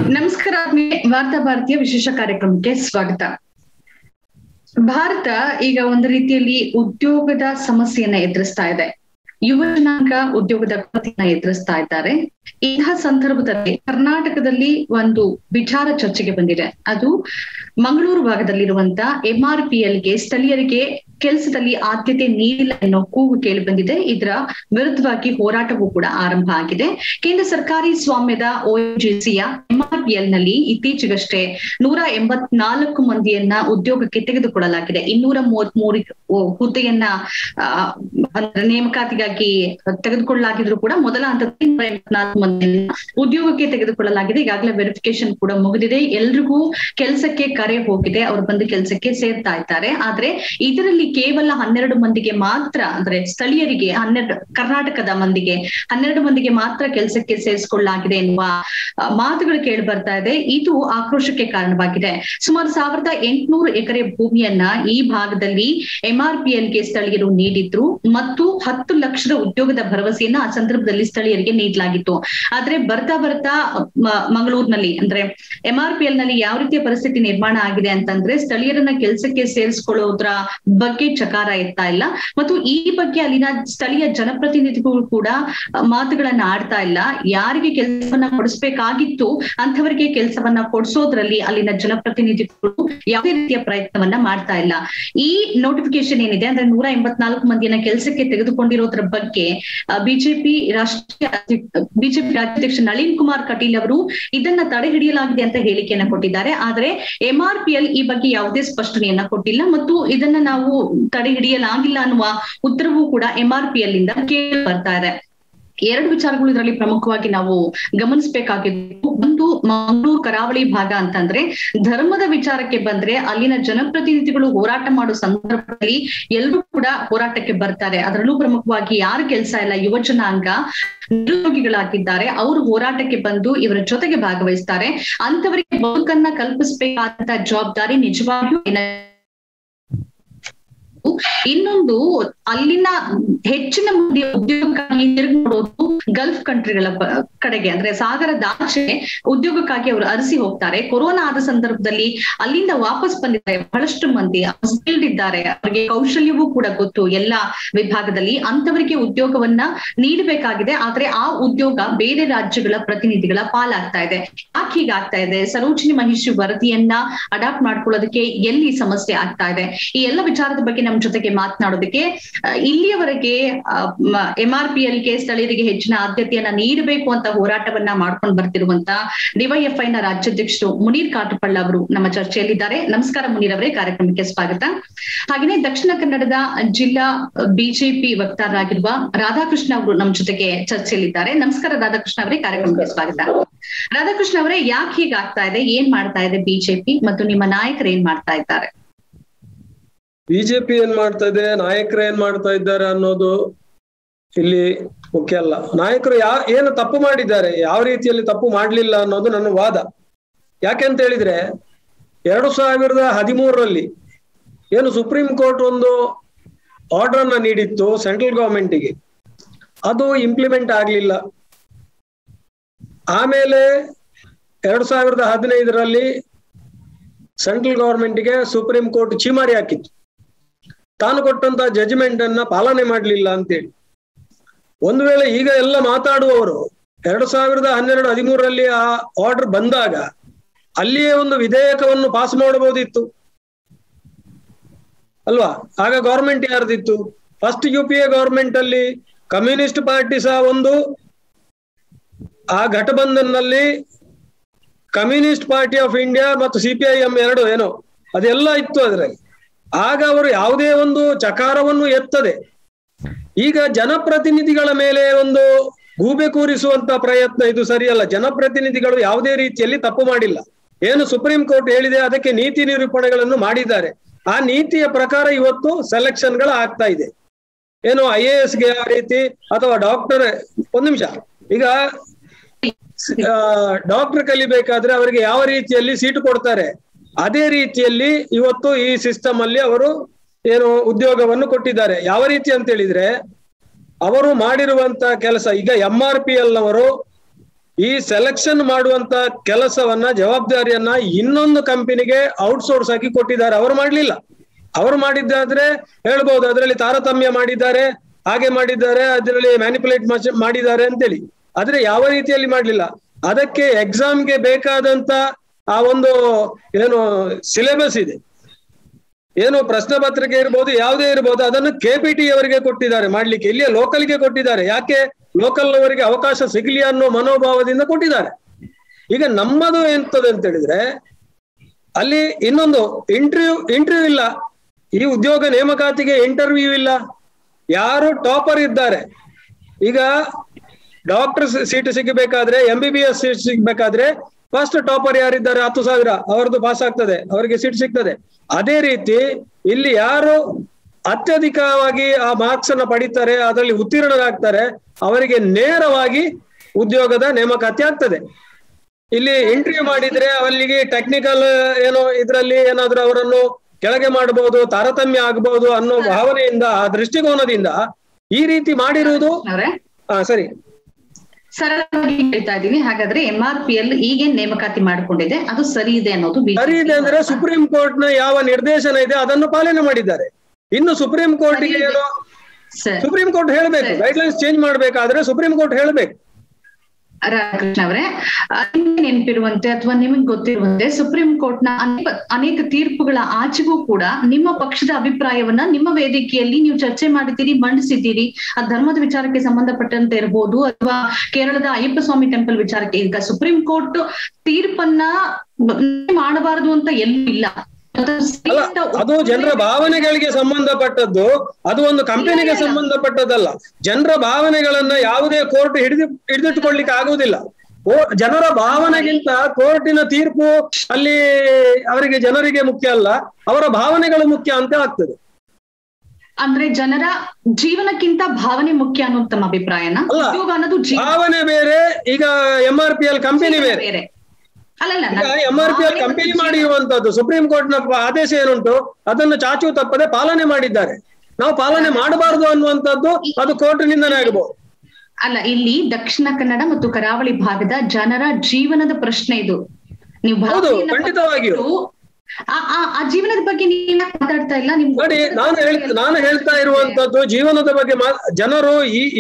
ನಮಸ್ಕಾರ. ವಾರ್ತಾ ಭಾರತೀಯ ವಿಶೇಷ ಕಾರ್ಯಕ್ರಮಕ್ಕೆ ಸ್ವಾಗತ. ಭಾರತ ಈಗ ಒಂದು ರೀತಿಯಲ್ಲಿ ಉದ್ಯೋಗದ ಸಮಸ್ಯೆಯನ್ನ ಎದುರಿಸ್ತಾ ಇದೆ. ಯುವ ಜನಾಂಗ ಉದ್ಯೋಗದ ಕೊರತೆಯನ್ನ ಎದುರಿಸ್ತಾ ಇದ್ದಾರೆ. ಇಂತಹ ಸಂದರ್ಭದಲ್ಲಿ ಕರ್ನಾಟಕದಲ್ಲಿ ಒಂದು ವಿಚಾರ ಚರ್ಚೆಗೆ ಬಂದಿದೆ. ಅದು ಮಂಗಳೂರು ಭಾಗದಲ್ಲಿರುವಂತ MRPLಗೆ ಸ್ಥಳೀಯರಿಗೆ ಕೆಲಸದಲ್ಲಿ ಆದ್ಯತೆ ನೀಡಿಲ್ಲ ಎನ್ನೋ ಕೂಗು ಕೇಳಿ ಬಂದಿದೆ. ಇದರ ವಿರುದ್ಧವಾಗಿ ಹೋರಾಟವೂ ಕೂಡ ಆರಂಭ ಆಗಿದೆ. ಕೇಂದ್ರ ಸರ್ಕಾರಿ ಸ್ವಾಮ್ಯದ ONGCಯ MRPL ನಲ್ಲಿ ಇತ್ತೀಚೆಗಷ್ಟೇ 184 ಮಂದಿಯನ್ನ ಉದ್ಯೋಗಕ್ಕೆ ತೆಗೆದುಕೊಳ್ಳಲಾಗಿದೆ. 233 ಹುದ್ದೆಯನ್ನ ನೇಮಕಾತಿಗಾಗಿ ತೆಗೆದುಕೊಳ್ಳಲಾಗಿದ್ರು ಕೂಡ ಮೊದಲ ಹಂತದಲ್ಲಿ 184 ಮಂದಿಯನ್ನ ಉದ್ಯೋಗಕ್ಕೆ ತೆಗೆದುಕೊಳ್ಳಲಾಗಿದೆ. ಈಗಾಗಲೇ ವೆರಿಫಿಕೇಶನ್ ಕೂಡ ಮುಗಿದಿದೆ. ಎಲ್ರಿಗೂ ಕೆಲಸಕ್ಕೆ ಕರೆ ಹೋಗಿದೆ. ಅವರು ಬಂದು ಕೆಲಸಕ್ಕೆ ಸೇರ್ತಾ ಇದ್ದಾರೆ. ಆದ್ರೆ ಇದರಲ್ಲಿ ಕೇವಲ 12 ಮಂದಿಗೆ ಮಾತ್ರ, ಅಂದ್ರೆ ಸ್ಥಳೀಯರಿಗೆ 12, ಕರ್ನಾಟಕದ ಮಂದಿಗೆ 12 ಮಂದಿಗೆ ಮಾತ್ರ ಕೆಲಸಕ್ಕೆ ಸೇರಿಸಿಕೊಳ್ಳಲಾಗಿದೆ ಎನ್ನುವ ಮಾತುಗಳು ಕೇಳಿ ಬರ್ತಾ ಇದೆ. ಇದು ಆಕ್ರೋಶಕ್ಕೆ ಕಾರಣವಾಗಿದೆ. ಸುಮಾರು 1800 ಎಕರೆ ಭೂಮಿಯನ್ನ ಈ ಭಾಗದಲ್ಲಿ MRPLಗೆ ಸ್ಥಳೀಯರು ನೀಡಿದ್ರು ಮತ್ತು 10 ಲಕ್ಷದ ಉದ್ಯೋಗದ ಭರವಸೆಯನ್ನ ಆ ಸಂದರ್ಭದಲ್ಲಿ ಸ್ಥಳೀಯರಿಗೆ ನೀಡಲಾಗಿತ್ತು. ಆದ್ರೆ ಬರ್ತಾ ಮಂಗಳೂರಿನಲ್ಲಿ ಅಂದ್ರೆ MRPL ನಲ್ಲಿ ಯಾವ ರೀತಿಯ ಪರಿಸ್ಥಿತಿ ನಿರ್ಮಾಣ ಆಗಿದೆ ಅಂತಂದ್ರೆ, ಸ್ಥಳೀಯರನ್ನ ಕೆಲಸಕ್ಕೆ ಸೇರಿಸಿಕೊಳ್ಳೋದ್ರ ಬಗ್ಗೆ ಚಕಾರ ಎತ್ತಾ ಇಲ್ಲ ಮತ್ತು ಈ ಬಗ್ಗೆ ಅಲ್ಲಿನ ಸ್ಥಳೀಯ ಜನಪ್ರತಿನಿಧಿಗಳು ಕೂಡ ಮಾತುಗಳನ್ನ ಆಡ್ತಾ ಇಲ್ಲ. ಯಾರಿಗೆ ಕೆಲಸವನ್ನ ಕೊಡಿಸ್ಬೇಕಾಗಿತ್ತು ಅಂಥವರಿಗೆ ಕೆಲಸವನ್ನ ಕೊಡಿಸೋದ್ರಲ್ಲಿ ಅಲ್ಲಿನ ಜನಪ್ರತಿನಿಧಿಗಳು ಯಾವುದೇ ರೀತಿಯ ಪ್ರಯತ್ನವನ್ನ ಮಾಡ್ತಾ ಇಲ್ಲ. ಈ ನೋಟಿಫಿಕೇಶನ್ ಏನಿದೆ ಅಂದ್ರೆ 184 ಮಂದಿಯನ್ನ ಕೆಲಸಕ್ಕೆ ತೆಗೆದುಕೊಂಡಿರೋದ್ರ ಬಗ್ಗೆ ಬಿಜೆಪಿ ರಾಜ್ಯಾಧ್ಯಕ್ಷ ನಳಿನ್ ಕುಮಾರ್ ಕಟೀಲ್ ಅವರು ಇದನ್ನ ತಡೆ ಹಿಡಿಯಲಾಗಿದೆ ಅಂತ ಹೇಳಿಕೆಯನ್ನ ಕೊಟ್ಟಿದ್ದಾರೆ. ಆದ್ರೆ MRPL ಈ ಬಗ್ಗೆ ಯಾವುದೇ ಸ್ಪಷ್ಟನೆಯನ್ನ ಕೊಟ್ಟಿಲ್ಲ ಮತ್ತು ಇದನ್ನ ನಾವು ತಡೆ ಹಿಡಿಯಲಾಗಿಲ್ಲ ಅನ್ನುವ ಉತ್ತರವೂ ಕೂಡ MRPL ಇಂದ ಕೇಳಿ ಬರ್ತಾ ಇದೆ. 2 ವಿಚಾರಗಳು ಇದರಲ್ಲಿ ಪ್ರಮುಖವಾಗಿ ನಾವು ಗಮನಿಸಬೇಕಾಗಿದ್ದು, ಒಂದು ಮಂಗಳೂರು ಕರಾವಳಿ ಭಾಗ ಅಂತಂದ್ರೆ ಧರ್ಮದ ವಿಚಾರಕ್ಕೆ ಬಂದ್ರೆ ಅಲ್ಲಿನ ಜನಪ್ರತಿನಿಧಿಗಳು ಹೋರಾಟ ಮಾಡೋ ಸಂದರ್ಭದಲ್ಲಿ ಎಲ್ಲರೂ ಕೂಡ ಹೋರಾಟಕ್ಕೆ ಬರ್ತಾರೆ. ಅದರಲ್ಲೂ ಪ್ರಮುಖವಾಗಿ ಯಾರು ಕೆಲಸ ಇಲ್ಲ, ಯುವ ಜನಾಂಗ ನಿರುದ್ಯೋಗಿಗಳಾಗಿದ್ದಾರೆ, ಅವರು ಹೋರಾಟಕ್ಕೆ ಬಂದು ಇವರ ಜೊತೆಗೆ ಭಾಗವಹಿಸ್ತಾರೆ. ಅಂತವರಿಗೆ ಬದುಕನ್ನ ಕಲ್ಪಿಸಬೇಕಾದಂತ ಜವಾಬ್ದಾರಿ ನಿಜವಾಗಿಯೂ ಇನ್ನೊಂದು ಅಲ್ಲಿನ ಹೆಚ್ಚಿನ ಮಂದಿ ಉದ್ಯೋಗಕ್ಕಾಗಿ ತಿರುಗಿ ನೋಡೋದು ಗಲ್ಫ್ ಕಂಟ್ರಿಗಳ ಕಡೆಗೆ, ಅಂದ್ರೆ ಸಾಗರದಾಚೆ ಉದ್ಯೋಗಕ್ಕಾಗಿ ಅವರು ಅರಸಿ ಹೋಗ್ತಾರೆ. ಕೊರೋನಾ ಆದ ಸಂದರ್ಭದಲ್ಲಿ ಅಲ್ಲಿಂದ ವಾಪಸ್ ಬಂದಿದ್ದಾರೆ ಬಹಳಷ್ಟು ಮಂದಿ, ಸ್ಕಿಲ್ಡ್ ಇದ್ದಾರೆ, ಅವರಿಗೆ ಕೌಶಲ್ಯವೂ ಕೂಡ ಗೊತ್ತು ಎಲ್ಲ ವಿಭಾಗದಲ್ಲಿ. ಅಂತವರಿಗೆ ಉದ್ಯೋಗವನ್ನ ನೀಡಬೇಕಾಗಿದೆ. ಆದ್ರೆ ಆ ಉದ್ಯೋಗ ಬೇರೆ ರಾಜ್ಯಗಳ ಪ್ರತಿನಿಧಿಗಳ ಪಾಲಾಗ್ತಾ ಇದೆ. ಯಾಕೆ ಹೀಗಾಗ್ತಾ ಇದೆ? ಸರೋಜಿನಿ ಮಹಿಷಿ ವರದಿಯನ್ನ ಅಡಾಪ್ಟ್ ಮಾಡ್ಕೊಳ್ಳೋದಕ್ಕೆ ಎಲ್ಲಿ ಸಮಸ್ಯೆ ಆಗ್ತಾ ಇದೆ? ಈ ಎಲ್ಲ ವಿಚಾರದ ಬಗ್ಗೆ ನಮ್ಮ ಜೊತೆಗೆ ಮಾತನಾಡೋದಕ್ಕೆ ಇಲ್ಲಿಯವರೆಗೆ MRPLಗೆ ಸ್ಥಳೀಯರಿಗೆ ಹೆಚ್ಚಿನ ಆದ್ಯತೆಯನ್ನ ನೀಡಬೇಕು ಅಂತ ಹೋರಾಟವನ್ನ ಮಾಡ್ಕೊಂಡು ಬರ್ತಿರುವಂತ DYFI ನ ರಾಜ್ಯಾಧ್ಯಕ್ಷರು ಮುನೀರ್ ಕಾಟುಪಳ್ಳ ಅವರು ನಮ್ಮ ಚರ್ಚೆಯಲ್ಲಿದ್ದಾರೆ. ನಮಸ್ಕಾರ ಮುನೀರ್ ಅವರೇ, ಕಾರ್ಯಕ್ರಮಕ್ಕೆ ಸ್ವಾಗತ. ಹಾಗೆಯೇ ದಕ್ಷಿಣ ಕನ್ನಡದ ಜಿಲ್ಲಾ ಬಿಜೆಪಿ ವಕ್ತಾರರಾಗಿರುವ ರಾಧಾಕೃಷ್ಣ ಅವರು ನಮ್ಮ ಜೊತೆಗೆ ಚರ್ಚೆಯಲ್ಲಿದ್ದಾರೆ. ನಮಸ್ಕಾರ ರಾಧಾಕೃಷ್ಣ ಅವರೇ, ಕಾರ್ಯಕ್ರಮಕ್ಕೆ ಸ್ವಾಗತ. ರಾಧಾಕೃಷ್ಣ ಅವರೇ, ಯಾಕೆ ಹೀಗಾಗ್ತಾ ಇದೆ? ಏನ್ ಮಾಡ್ತಾ ಇದೆ ಬಿಜೆಪಿ ಮತ್ತು ನಿಮ್ಮ ನಾಯಕರು ಏನ್ ಮಾಡ್ತಾ ಇದ್ದಾರೆ? ಬಿಜೆಪಿ ಏನ್ ಮಾಡ್ತಾ ಇದೆ, ನಾಯಕರು ಏನ್ ಮಾಡ್ತಾ ಇದ್ದಾರೆ ಅನ್ನೋದು ಇಲ್ಲಿ ಮುಖ್ಯ ಅಲ್ಲ. ನಾಯಕರು ಏನು ತಪ್ಪು ಮಾಡಿದ್ದಾರೆ, ಯಾವ ರೀತಿಯಲ್ಲಿ ತಪ್ಪು ಮಾಡ್ಲಿಲ್ಲ ಅನ್ನೋದು ನನ್ನ ವಾದ. ಯಾಕೆಂತ ಹೇಳಿದ್ರೆ 2013ರಲ್ಲಿ ಏನು ಸುಪ್ರೀಂ ಕೋರ್ಟ್ ಒಂದು ಆರ್ಡರ್ ಅನ್ನ ನೀಡಿತ್ತು ಸೆಂಟ್ರಲ್ ಗವರ್ಮೆಂಟಿಗೆ, ಅದು ಇಂಪ್ಲಿಮೆಂಟ್ ಆಗ್ಲಿಲ್ಲ. ಆಮೇಲೆ 2015ರಲ್ಲಿ ಸೆಂಟ್ರಲ್ ಗವರ್ಮೆಂಟ್ಗೆ ಸುಪ್ರೀಂ ಕೋರ್ಟ್ ಛೀಮಾರಿ ಹಾಕಿತ್ತು, ತಾನು ಕೊಟ್ಟಂತ ಜಡ್ಜ್ಮೆಂಟ್ ಅನ್ನ ಪಾಲನೆ ಮಾಡ್ಲಿಲ್ಲ ಅಂತೇಳಿ. ಒಂದು ವೇಳೆ ಈಗ ಎಲ್ಲ ಮಾತಾಡುವವರು 2012-13ರಲ್ಲಿ ಆ ಆರ್ಡರ್ ಬಂದಾಗ ಅಲ್ಲಿಯೇ ಒಂದು ವಿಧೇಯಕವನ್ನು ಪಾಸ್ ಮಾಡಬಹುದಿತ್ತು ಅಲ್ವಾ? ಆಗ ಗವರ್ಮೆಂಟ್ ಯಾರ್ದಿತ್ತು? ಫಸ್ಟ್ UPA ಗವರ್ಮೆಂಟ್ ಅಲ್ಲಿ ಕಮ್ಯುನಿಸ್ಟ್ ಪಾರ್ಟಿ ಸಹ ಒಂದು, ಆ ಘಟಬಂಧನ್ ನಲ್ಲಿ ಕಮ್ಯುನಿಸ್ಟ್ ಪಾರ್ಟಿ ಆಫ್ ಇಂಡಿಯಾ ಮತ್ತು CPIM 2 ಏನೋ ಅದೆಲ್ಲ ಇತ್ತು ಅದರಲ್ಲಿ. ಆಗ ಅವರು ಯಾವುದೇ ಒಂದು ಚಕಾರವನ್ನು ಎತ್ತದೆ. ಈಗ ಜನಪ್ರತಿನಿಧಿಗಳ ಮೇಲೆ ಒಂದು ಗೂಬೆ ಕೂರಿಸುವಂತ ಪ್ರಯತ್ನ ಇದು ಸರಿಯಲ್ಲ. ಜನಪ್ರತಿನಿಧಿಗಳು ಯಾವುದೇ ರೀತಿಯಲ್ಲಿ ತಪ್ಪು ಮಾಡಿಲ್ಲ. ಏನು ಸುಪ್ರೀಂ ಕೋರ್ಟ್ ಹೇಳಿದೆ ಅದಕ್ಕೆ ನೀತಿ ನಿರೂಪಣೆಗಳನ್ನು ಮಾಡಿದ್ದಾರೆ. ಆ ನೀತಿಯ ಪ್ರಕಾರ ಇವತ್ತು ಸೆಲೆಕ್ಷನ್ಗಳು ಆಗ್ತಾ ಇದೆ. ಏನು IASಗೆ ಯಾವ ರೀತಿ ಅಥವಾ ಡಾಕ್ಟರ್, ಒಂದ್ ನಿಮಿಷ, ಈಗ ಡಾಕ್ಟರ್ ಕಲಿಬೇಕಾದ್ರೆ ಅವರಿಗೆ ಯಾವ ರೀತಿಯಲ್ಲಿ ಸೀಟು ಕೊಡ್ತಾರೆ, ಅದೇ ರೀತಿಯಲ್ಲಿ ಇವತ್ತು ಈ ಸಿಸ್ಟಮ್ ಅಲ್ಲಿ ಅವರು ಏನು ಉದ್ಯೋಗವನ್ನು ಕೊಟ್ಟಿದ್ದಾರೆ. ಯಾವ ರೀತಿ ಅಂತ ಹೇಳಿದ್ರೆ ಅವರು ಮಾಡಿರುವಂತ ಕೆಲಸ, ಈಗ MRPL ನವರು ಈ ಸೆಲೆಕ್ಷನ್ ಮಾಡುವಂತ ಕೆಲಸವನ್ನ ಜವಾಬ್ದಾರಿಯನ್ನ ಇನ್ನೊಂದು ಕಂಪನಿಗೆ ಔಟ್ಸೋರ್ಸ್ ಆಗಿ ಕೊಟ್ಟಿದ್ದಾರೆ. ಅವರು ಮಾಡ್ಲಿಲ್ಲ. ಅವರು ಮಾಡಿದ್ದಾದ್ರೆ ಹೇಳ್ಬಹುದು ಅದರಲ್ಲಿ ತಾರತಮ್ಯ ಮಾಡಿದ್ದಾರೆ, ಹಾಗೆ ಮಾಡಿದ್ದಾರೆ, ಅದರಲ್ಲಿ ಮ್ಯಾನಿಪುಲೇಟ್ ಮಾಡಿದ್ದಾರೆ ಅಂತೇಳಿ. ಆದ್ರೆ ಯಾವ ರೀತಿಯಲ್ಲಿ ಮಾಡ್ಲಿಲ್ಲ. ಅದಕ್ಕೆ ಎಕ್ಸಾಮ್ಗೆ ಬೇಕಾದಂತ ಆ ಒಂದು ಏನು ಸಿಲೆಬಸ್ ಇದೆ, ಏನು ಪ್ರಶ್ನೆ ಪತ್ರಿಕೆ ಇರ್ಬೋದು, ಯಾವುದೇ ಇರ್ಬೋದು, ಅದನ್ನು KPT ಅವರಿಗೆ ಕೊಟ್ಟಿದ್ದಾರೆ ಮಾಡ್ಲಿಕ್ಕೆ. ಇಲ್ಲಿಯ ಲೋಕಲ್ಗೆ ಕೊಟ್ಟಿದ್ದಾರೆ. ಯಾಕೆ ಲೋಕಲ್ ಅವರಿಗೆ ಅವಕಾಶ ಸಿಗಲಿ ಅನ್ನೋ ಮನೋಭಾವದಿಂದ ಕೊಟ್ಟಿದ್ದಾರೆ. ಈಗ ನಮ್ಮದು ಎಂತದೆ ಅಂತ ಹೇಳಿದ್ರೆ ಅಲ್ಲಿ ಇನ್ನೊಂದು ಇಂಟರ್ವ್ಯೂ ಇಲ್ಲ. ಈ ಉದ್ಯೋಗ ನೇಮಕಾತಿಗೆ ಇಂಟರ್ವ್ಯೂ ಇಲ್ಲ. ಯಾರು ಟಾಪರ್ ಇದ್ದಾರೆ, ಈಗ ಡಾಕ್ಟರ್ ಸೀಟ್ ಸಿಗಬೇಕಾದ್ರೆ, MBBS ಸೀಟ್ ಸಿಗ್ಬೇಕಾದ್ರೆ ಫಸ್ಟ್ ಟಾಪರ್ ಯಾರಿದ್ದಾರೆ 10,000 ಅವರದ್ದು ಪಾಸ್ ಆಗ್ತದೆ, ಅವರಿಗೆ ಸೀಟ್ ಸಿಗ್ತದೆ. ಅದೇ ರೀತಿ ಇಲ್ಲಿ ಯಾರು ಅತ್ಯಧಿಕವಾಗಿ ಆ ಮಾರ್ಕ್ಸ್ ಅನ್ನ ಪಡಿತಾರೆ, ಅದರಲ್ಲಿ ಉತ್ತೀರ್ಣರಾಗ್ತಾರೆ, ಅವರಿಗೆ ನೇರವಾಗಿ ಉದ್ಯೋಗದ ನೇಮಕಾತಿ ಆಗ್ತದೆ. ಇಲ್ಲಿ ಇಂಟರ್ವ್ಯೂ ಮಾಡಿದ್ರೆ ಅವರಿಗೆ ಟೆಕ್ನಿಕಲ್ ಏನೋ ಇದ್ರಲ್ಲಿ ಏನಾದ್ರೂ ಅವರನ್ನು ಕೆಳಗೆ ಮಾಡಬಹುದು, ತಾರತಮ್ಯ ಆಗಬಹುದು ಅನ್ನೋ ಭಾವನೆಯಿಂದ, ಆ ದೃಷ್ಟಿಕೋನದಿಂದ ಈ ರೀತಿ ಮಾಡಿರುವುದು. ಸರಿ, ಸರಳವಾಗಿ ಹೇಳ್ತಾ ಇದ್ದೀನಿ. ಹಾಗಾದ್ರೆ MRPL ಈಗ ನೇಮಕಾತಿ ಮಾಡಿಕೊಂಡಿದೆ, ಅದು ಸರಿ ಇದೆ ಅನ್ನೋದು ಸರಿ ಇದೆ ಅಂದ್ರೆ ಸುಪ್ರೀಂ ಕೋರ್ಟ್ ನ ಯಾವ ನಿರ್ದೇಶನ ಇದೆ ಅದನ್ನು ಪಾಲನೆ ಮಾಡಿದ್ದಾರೆ. ಇನ್ನು ಸುಪ್ರೀಂ ಕೋರ್ಟ್ ಗೆ ಏನೋ ಸುಪ್ರೀಂ ಕೋರ್ಟ್ ಹೇಳ್ಬೇಕು, ಗೈಡ್ಲೈನ್ಸ್ ಚೇಂಜ್ ಮಾಡ್ಬೇಕಾದ್ರೆ ಸುಪ್ರೀಂ ಕೋರ್ಟ್ ಹೇಳ್ಬೇಕು. ರಾಧಾಕೃಷ್ಣ ಅವರೇ, ನೆನಪಿರುವಂತೆ ಅಥವಾ ನಿಮಗೆ ಗೊತ್ತಿರುವಂತೆ ಸುಪ್ರೀಂ ಕೋರ್ಟ್ ನ ಅನೇಕ ತೀರ್ಪುಗಳ ಆಚೆಗೂ ಕೂಡ ನಿಮ್ಮ ಪಕ್ಷದ ಅಭಿಪ್ರಾಯವನ್ನ ನಿಮ್ಮ ವೇದಿಕೆಯಲ್ಲಿ ನೀವು ಚರ್ಚೆ ಮಾಡಿದ್ದೀರಿ, ಮಂಡಿಸಿದ್ದೀರಿ. ಆ ಧರ್ಮದ ವಿಚಾರಕ್ಕೆ ಸಂಬಂಧಪಟ್ಟಂತೆ ಇರಬಹುದು ಅಥವಾ ಕೇರಳದ ಅಯ್ಯಪ್ಪ ಸ್ವಾಮಿ ಟೆಂಪಲ್ ವಿಚಾರಕ್ಕೆ. ಈಗ ಸುಪ್ರೀಂ ಕೋರ್ಟ್ ತೀರ್ಪನ್ನ ಮಾಡಬಾರದು ಅಂತ ಎಲ್ಲೂ ಇಲ್ಲ. ಅದು ಜನರ ಭಾವನೆಗಳಿಗೆ ಸಂಬಂಧಪಟ್ಟದ್ದು, ಅದು ಒಂದು ಕಂಪನಿಗೆ ಸಂಬಂಧಪಟ್ಟದ್ದಲ್ಲ. ಜನರ ಭಾವನೆಗಳನ್ನ ಯಾವುದೇ ಕೋರ್ಟ್ ಹಿಡಿದಿಟ್ಟುಕೊಳ್ಳಿಕ್ಕೆ ಆಗುವುದಿಲ್ಲ. ಜನರ ಭಾವನೆಗಿಂತ ಕೋರ್ಟಿನ ತೀರ್ಪು ಅಲ್ಲಿ ಅವರಿಗೆ ಜನರಿಗೆ ಮುಖ್ಯ ಅಲ್ಲ, ಅವರ ಭಾವನೆಗಳು ಮುಖ್ಯ ಅಂತ ಆಗ್ತದೆ. ಅಂದ್ರೆ ಜನರ ಜೀವನಕ್ಕಿಂತ ಭಾವನೆ ಮುಖ್ಯ ಅನ್ನೋ ತಮ್ಮ ಅಭಿಪ್ರಾಯನ? ಭಾವನೆ ಬೇರೆ, ಈಗ MRPL ಕಂಪನಿ ಬೇರೆ. MRPL ಕಂಪನಿ ಮಾಡಿರುವಂತದ್ದು ಸುಪ್ರೀಂ ಕೋರ್ಟ್ ನ ಆದೇಶ ಏನುಂಟು ಅದನ್ನು ಚಾಚು ತಪ್ಪದೆ ಪಾಲನೆ ಮಾಡಿದ್ದಾರೆ. ನಾವು ಪಾಲನೆ ಮಾಡಬಾರದು ಅನ್ನುವಂಥದ್ದು ಅದು ಕೋರ್ಟಿನಿಂದನೇ ಆಗಬಹುದು. ಅಲ್ಲ, ಇಲ್ಲಿ ದಕ್ಷಿಣ ಕನ್ನಡ ಮತ್ತು ಕರಾವಳಿ ಭಾಗದ ಜನರ ಜೀವನದ ಪ್ರಶ್ನೆ ಇದು. ನೀವು ಖಂಡಿತವಾಗಿಯೂ ಆ ಜೀವನದ ಬಗ್ಗೆ ನೀವು ಮಾತಾಡ್ತಾ ಇಲ್ಲ. ನೋಡಿ, ನಾನು ಹೇಳ್ತಾ ಇರುವಂತದ್ದು ಜೀವನದ ಬಗ್ಗೆ. ಜನರು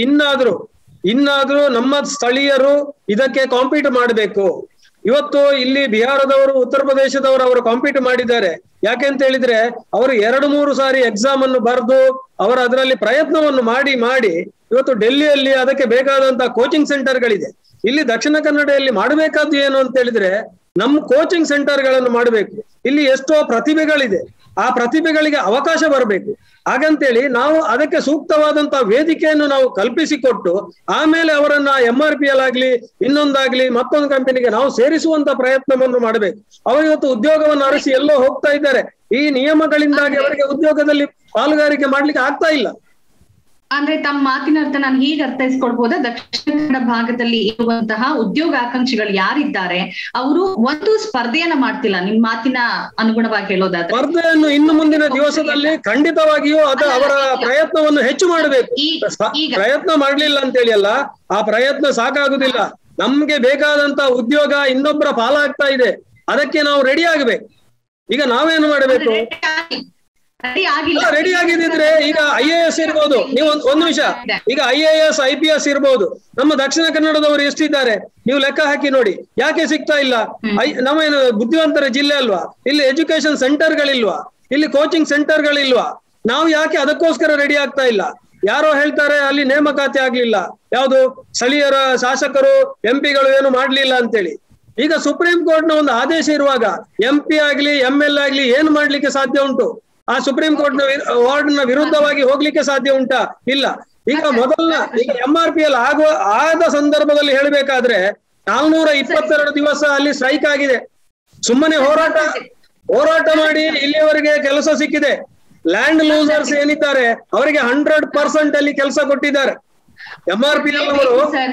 ಇನ್ನಾದ್ರೂ ನಮ್ಮ ಸ್ಥಳೀಯರು ಇದಕ್ಕೆ ಕಾಂಪೀಟ್ ಮಾಡಬೇಕು. ಇವತ್ತು ಇಲ್ಲಿ ಬಿಹಾರದವರು, ಉತ್ತರ ಪ್ರದೇಶದವರು ಅವರು ಕಾಂಪೀಟ್ ಮಾಡಿದ್ದಾರೆ. ಯಾಕೆಂತ ಹೇಳಿದ್ರೆ ಅವರು 2-3 ಸಾರಿ ಎಕ್ಸಾಮ್ ಅನ್ನು ಬರೆದು ಅವರು ಅದರಲ್ಲಿ ಪ್ರಯತ್ನವನ್ನು ಮಾಡಿ ಇವತ್ತು ಡೆಲ್ಲಿಯಲ್ಲಿ ಅದಕ್ಕೆ ಬೇಕಾದಂತಹ ಕೋಚಿಂಗ್ ಸೆಂಟರ್ಗಳಿದೆ. ಇಲ್ಲಿ ದಕ್ಷಿಣ ಕನ್ನಡದಲ್ಲಿ ಮಾಡಬೇಕಾದ್ದು ಏನು ಅಂತ ಹೇಳಿದ್ರೆ ನಮ್ಮ ಕೋಚಿಂಗ್ ಸೆಂಟರ್ಗಳನ್ನು ಮಾಡಬೇಕು. ಇಲ್ಲಿ ಎಷ್ಟೋ ಪ್ರತಿಭೆಗಳಿದೆ, ಆ ಪ್ರತಿಭೆಗಳಿಗೆ ಅವಕಾಶ ಬರಬೇಕು. ಹಾಗಂತೇಳಿ ನಾವು ಅದಕ್ಕೆ ಸೂಕ್ತವಾದಂತಹ ವೇದಿಕೆಯನ್ನು ನಾವು ಕಲ್ಪಿಸಿಕೊಟ್ಟು ಆಮೇಲೆ ಅವರನ್ನ MRPL ಆಗ್ಲಿ ಇನ್ನೊಂದಾಗ್ಲಿ ಮತ್ತೊಂದು ಕಂಪನಿಗೆ ನಾವು ಸೇರಿಸುವಂತ ಪ್ರಯತ್ನವನ್ನು ಮಾಡಬೇಕು. ಅವರು ಇವತ್ತು ಉದ್ಯೋಗವನ್ನು ಅರಸಿ ಎಲ್ಲೋ ಹೋಗ್ತಾ ಇದ್ದಾರೆ. ಈ ನಿಯಮಗಳಿಂದಾಗಿ ಅವರಿಗೆ ಉದ್ಯೋಗದಲ್ಲಿ ಪಾಲುಗಾರಿಕೆ ಮಾಡ್ಲಿಕ್ಕೆ ಆಗ್ತಾ ಇಲ್ಲ. ಅಂದ್ರೆ ತಮ್ಮ ಮಾತಿನ ಅರ್ಥ ನಾನು ಹೀಗೆ ಅರ್ಥೈಸ್ಕೊಳ್ಬಹುದಾ? ದಕ್ಷಿಣ ಕನ್ನಡ ಭಾಗದಲ್ಲಿ ಇರುವಂತಹ ಉದ್ಯೋಗ ಆಕಾಂಕ್ಷಿಗಳು ಯಾರಿದ್ದಾರೆ ಅವರು ಒಂದು ಸ್ಪರ್ಧೆಯನ್ನ ಮಾಡ್ತಿಲ್ಲ. ನಿಮ್ ಮಾತಿನ ಅನುಗುಣವಾಗಿ ಹೇಳೋದಾದ್ರೆ ಸ್ಪರ್ಧೆಯನ್ನು ಇನ್ನು ಮುಂದಿನ ದಿವಸದಲ್ಲಿ ಖಂಡಿತವಾಗಿಯೂ ಅದು ಅವರ ಪ್ರಯತ್ನವನ್ನು ಹೆಚ್ಚು ಮಾಡಬೇಕು. ಪ್ರಯತ್ನ ಮಾಡ್ಲಿಲ್ಲ ಅಂತೇಳಿ ಅಲ್ಲ, ಆ ಪ್ರಯತ್ನ ಸಾಕಾಗುದಿಲ್ಲ. ನಮ್ಗೆ ಬೇಕಾದಂತ ಉದ್ಯೋಗ ಇನ್ನೊಬ್ಬರ ಪಾಲಾಗ್ತಾ ಇದೆ, ಅದಕ್ಕೆ ನಾವು ರೆಡಿ ಆಗ್ಬೇಕು. ಈಗ ನಾವೇನು ಮಾಡಬೇಕು? ರೆಡಿ ಆಗಿದ್ರೆ ಈಗ IAS ಇರ್ಬೋದು, ನೀವು ಒಂದು ನಿಮಿಷ, ಈಗ IAS IPS ಇರ್ಬೋದು. ನಮ್ಮ ದಕ್ಷಿಣ ಕನ್ನಡದವರು ಎಷ್ಟಿದ್ದಾರೆ ನೀವು ಲೆಕ್ಕ ಹಾಕಿ ನೋಡಿ. ಯಾಕೆ ಸಿಗ್ತಾ ಇಲ್ಲ? ನಮ್ಮೇನು ಬುದ್ಧಿವಂತರ ಜಿಲ್ಲೆ ಅಲ್ವಾ? ಇಲ್ಲಿ ಎಜುಕೇಶನ್ ಸೆಂಟರ್ಗಳಿಲ್ವಾ? ಇಲ್ಲಿ ಕೋಚಿಂಗ್ ಸೆಂಟರ್ಗಳಿಲ್ವಾ? ನಾವು ಯಾಕೆ ಅದಕ್ಕೋಸ್ಕರ ರೆಡಿ ಆಗ್ತಾ ಇಲ್ಲ? ಯಾರೋ ಹೇಳ್ತಾರೆ ಅಲ್ಲಿ ನೇಮಕಾತಿ ಆಗ್ಲಿಲ್ಲ, ಯಾವುದು ಸ್ಥಳೀಯರ ಶಾಸಕರು MP ಗಳು ಏನು ಮಾಡ್ಲಿಲ್ಲ ಅಂತೇಳಿ. ಈಗ ಸುಪ್ರೀಂ ಕೋರ್ಟ್ ನ ಒಂದು ಆದೇಶ ಇರುವಾಗ MP ಆಗ್ಲಿ ML ಆಗ್ಲಿ ಏನು ಮಾಡ್ಲಿಕ್ಕೆ ಸಾಧ್ಯ ಉಂಟು? ಆ ಸುಪ್ರೀಂ ಕೋರ್ಟ್ ನ ವಾರ್ಡ್ನ ವಿರುದ್ಧವಾಗಿ ಹೋಗ್ಲಿಕ್ಕೆ ಸಾಧ್ಯ ಉಂಟಾ? ಇಲ್ಲ. ಈಗ ಈಗ MRPL ಆದ ಸಂದರ್ಭದಲ್ಲಿ ಹೇಳಬೇಕಾದ್ರೆ 422 ದಿವಸ ಅಲ್ಲಿ ಸ್ಟ್ರೈಕ್ ಆಗಿದೆ. ಸುಮ್ಮನೆ ಹೋರಾಟ ಮಾಡಿ ಇಲ್ಲಿವರೆಗೆ ಕೆಲಸ ಸಿಕ್ಕಿದೆ. ಲ್ಯಾಂಡ್ ಲೂಸರ್ಸ್ ಏನಿದ್ದಾರೆ ಅವರಿಗೆ 100% ಅಲ್ಲಿ ಕೆಲಸ ಕೊಟ್ಟಿದ್ದಾರೆ. MRPL ಅವರು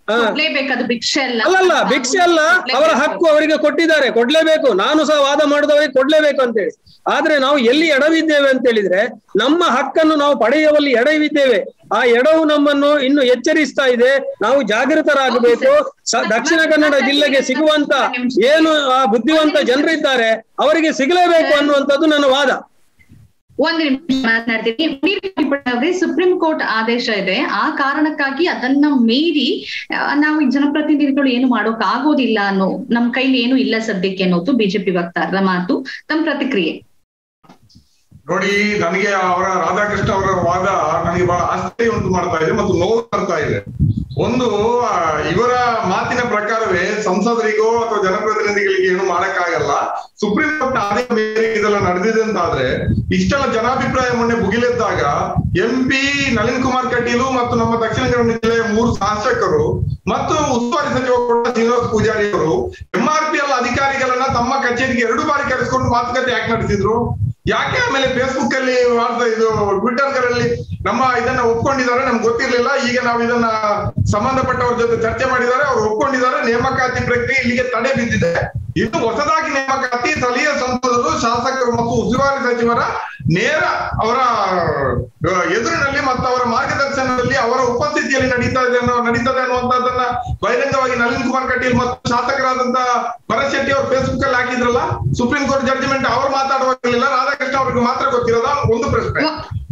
ಕೊಡ್ಲೇಬೇಕದು ಭಿಕ್ಷೆ ಅಲ್ಲ. ಅಲ್ಲಲ್ಲ, ಭಿಕ್ಷೆ ಅಲ್ಲ, ಅವರ ಹಕ್ಕು ಅವರಿಗೆ ಕೊಟ್ಟಿದ್ದಾರೆ, ಕೊಡ್ಲೇಬೇಕು. ನಾನು ಸಹ ವಾದ ಮಾಡಿದವರಿಗೆ ಕೊಡ್ಲೇಬೇಕು ಅಂತೇಳಿ. ಆದ್ರೆ ನಾವು ಎಲ್ಲಿ ಎಡವಿದ್ದೇವೆ ಅಂತ ಹೇಳಿದ್ರೆ, ನಮ್ಮ ಹಕ್ಕನ್ನು ನಾವು ಪಡೆಯುವಲ್ಲಿ ಎಡವಿದ್ದೇವೆ. ಆ ಎಡವು ನಮ್ಮನ್ನು ಇನ್ನು ಎಚ್ಚರಿಸ್ತಾ ಇದೆ. ನಾವು ಜಾಗೃತರಾಗಬೇಕು. ದಕ್ಷಿಣ ಕನ್ನಡ ಜಿಲ್ಲೆಗೆ ಸಿಗುವಂತ ಏನು ಆ ಬುದ್ಧಿವಂತ ಜನರಿದ್ದಾರೆ ಅವರಿಗೆ ಸಿಗಲೇಬೇಕು ಅನ್ನುವಂಥದ್ದು ನನ್ನ ವಾದ. ಒಂದು ನಿಮಿಷ ಮಾತನಾಡ್ತೀನಿ. ಸುಪ್ರೀಂ ಕೋರ್ಟ್ ಆದೇಶ ಇದೆ, ಆ ಕಾರಣಕ್ಕಾಗಿ ಅದನ್ನ ಮೀರಿ ನಾವು ಜನಪ್ರತಿನಿಧಿಗಳು ಏನು ಮಾಡೋಕ್ ಆಗೋದಿಲ್ಲ ಅನ್ನೋ, ನಮ್ ಕೈಲಿ ಏನು ಇಲ್ಲ ಸದ್ಯಕ್ಕೆ ಅನ್ನೋದು ಬಿಜೆಪಿ ವಕ್ತಾರರ ಮಾತು. ತಮ್ಮ ಪ್ರತಿಕ್ರಿಯೆ ನೋಡಿ. ನನಗೆ ಅವರ ರಾಧಾಕೃಷ್ಣ ಅವರ ವಾದ ನನಗೆ ಬಹಳ ಆಶ್ಚರ್ಯ ಉಂಟು ಮಾಡ್ತಾ ಇದೆ ಮತ್ತು ನೋವು ಬರ್ತಾ ಇದೆ. ಒಂದು, ಇವರ ಮಾತಿನ ಪ್ರಕಾರವೇ ಸಂಸದರಿಗೋ ಅಥವಾ ಜನಪ್ರತಿನಿಧಿಗಳಿಗೆ ಏನು ಮಾಡಕ್ಕಾಗಲ್ಲ. ಸುಪ್ರೀಂ ಕೋರ್ಟ್ ಆದೇಶ ಮೇಲೆ ಇದೆಲ್ಲ ನಡೆದಿದೆ ಅಂತಾದ್ರೆ, ಇಷ್ಟೆಲ್ಲ ಜನಾಭಿಪ್ರಾಯ ಮೊನ್ನೆ ಭುಗಿಲೆದ್ದಾಗ MP ನಳಿನ್ ಕುಮಾರ್ ಕಟೀಲು ಮತ್ತು ನಮ್ಮ ದಕ್ಷಿಣ ಕನ್ನಡ ಜಿಲ್ಲೆಯ 3 ಶಾಸಕರು ಮತ್ತು ಉಸ್ತುವಾರಿ ಸಚಿವ ಶ್ರೀನಿವಾಸ ಪೂಜಾರಿ ಅವರು MRPL ಅಧಿಕಾರಿಗಳನ್ನ ತಮ್ಮ ಕಚೇರಿಗೆ 2 ಬಾರಿ ಕರೆಸಿಕೊಂಡು ಮಾತುಕತೆ ಯಾಕೆ ನಡೆಸಿದ್ರು? ಯಾಕೆ ಆಮೇಲೆ ಫೇಸ್ಬುಕ್ ಅಲ್ಲಿ ಇದು ಟ್ವಿಟರ್ಗಳಲ್ಲಿ ನಮ್ಮ ಇದನ್ನ ಒಪ್ಕೊಂಡಿದ್ದಾರೆ, ನಮ್ಗೆ ಗೊತ್ತಿರ್ಲಿಲ್ಲ, ಈಗ ನಾವು ಇದನ್ನ ಸಂಬಂಧಪಟ್ಟವ್ರ ಜೊತೆ ಚರ್ಚೆ ಮಾಡಿದ್ದಾರೆ, ಅವ್ರು ಒಪ್ಕೊಂಡಿದ್ದಾರೆ, ನೇಮಕಾತಿ ಪ್ರಕ್ರಿಯೆ ಇಲ್ಲಿಗೆ ತಡೆ ಬಿದ್ದಿದೆ. ಇನ್ನು ಹೊಸದಾಗಿ ನೇಮಕಾತಿ ಸ್ಥಳೀಯ ಸಂಸದರು, ಶಾಸಕರು ಮತ್ತು ಉಸ್ತುವಾರಿ ಸಚಿವರ ನೇರ ಅವರ ಎದುರಿನಲ್ಲಿ ಮತ್ತು ಅವರ ಮಾರ್ಗದರ್ಶನದಲ್ಲಿ ಅವರ ಉಪಸ್ಥಿತಿಯಲ್ಲಿ ನಡೀತದೆ ಅನ್ನುವಂಥದ್ದನ್ನ ಬಹಿರಂಗವಾಗಿ ನಳಿನ್ ಕುಮಾರ್ ಕಟೀಲ್ ಮತ್ತು ಶಾಸಕರಾದಂತ ಭರತ್ ಶೆಟ್ಟಿ ಅವರು ಫೇಸ್ಬುಕ್ ಅಲ್ಲಿ ಹಾಕಿದ್ರಲ್ಲ. ಸುಪ್ರೀಂ ಕೋರ್ಟ್ ಜಡ್ಜ್ಮೆಂಟ್ ಅವ್ರು ಮಾತಾಡುವಾಗಿಲ್ಲ, ರಾಧಾಕೃಷ್ಣ ಅವ್ರಿಗೆ ಮಾತ್ರ ಗೊತ್ತಿರೋದ ಒಂದು ಪ್ರಶ್ನೆ.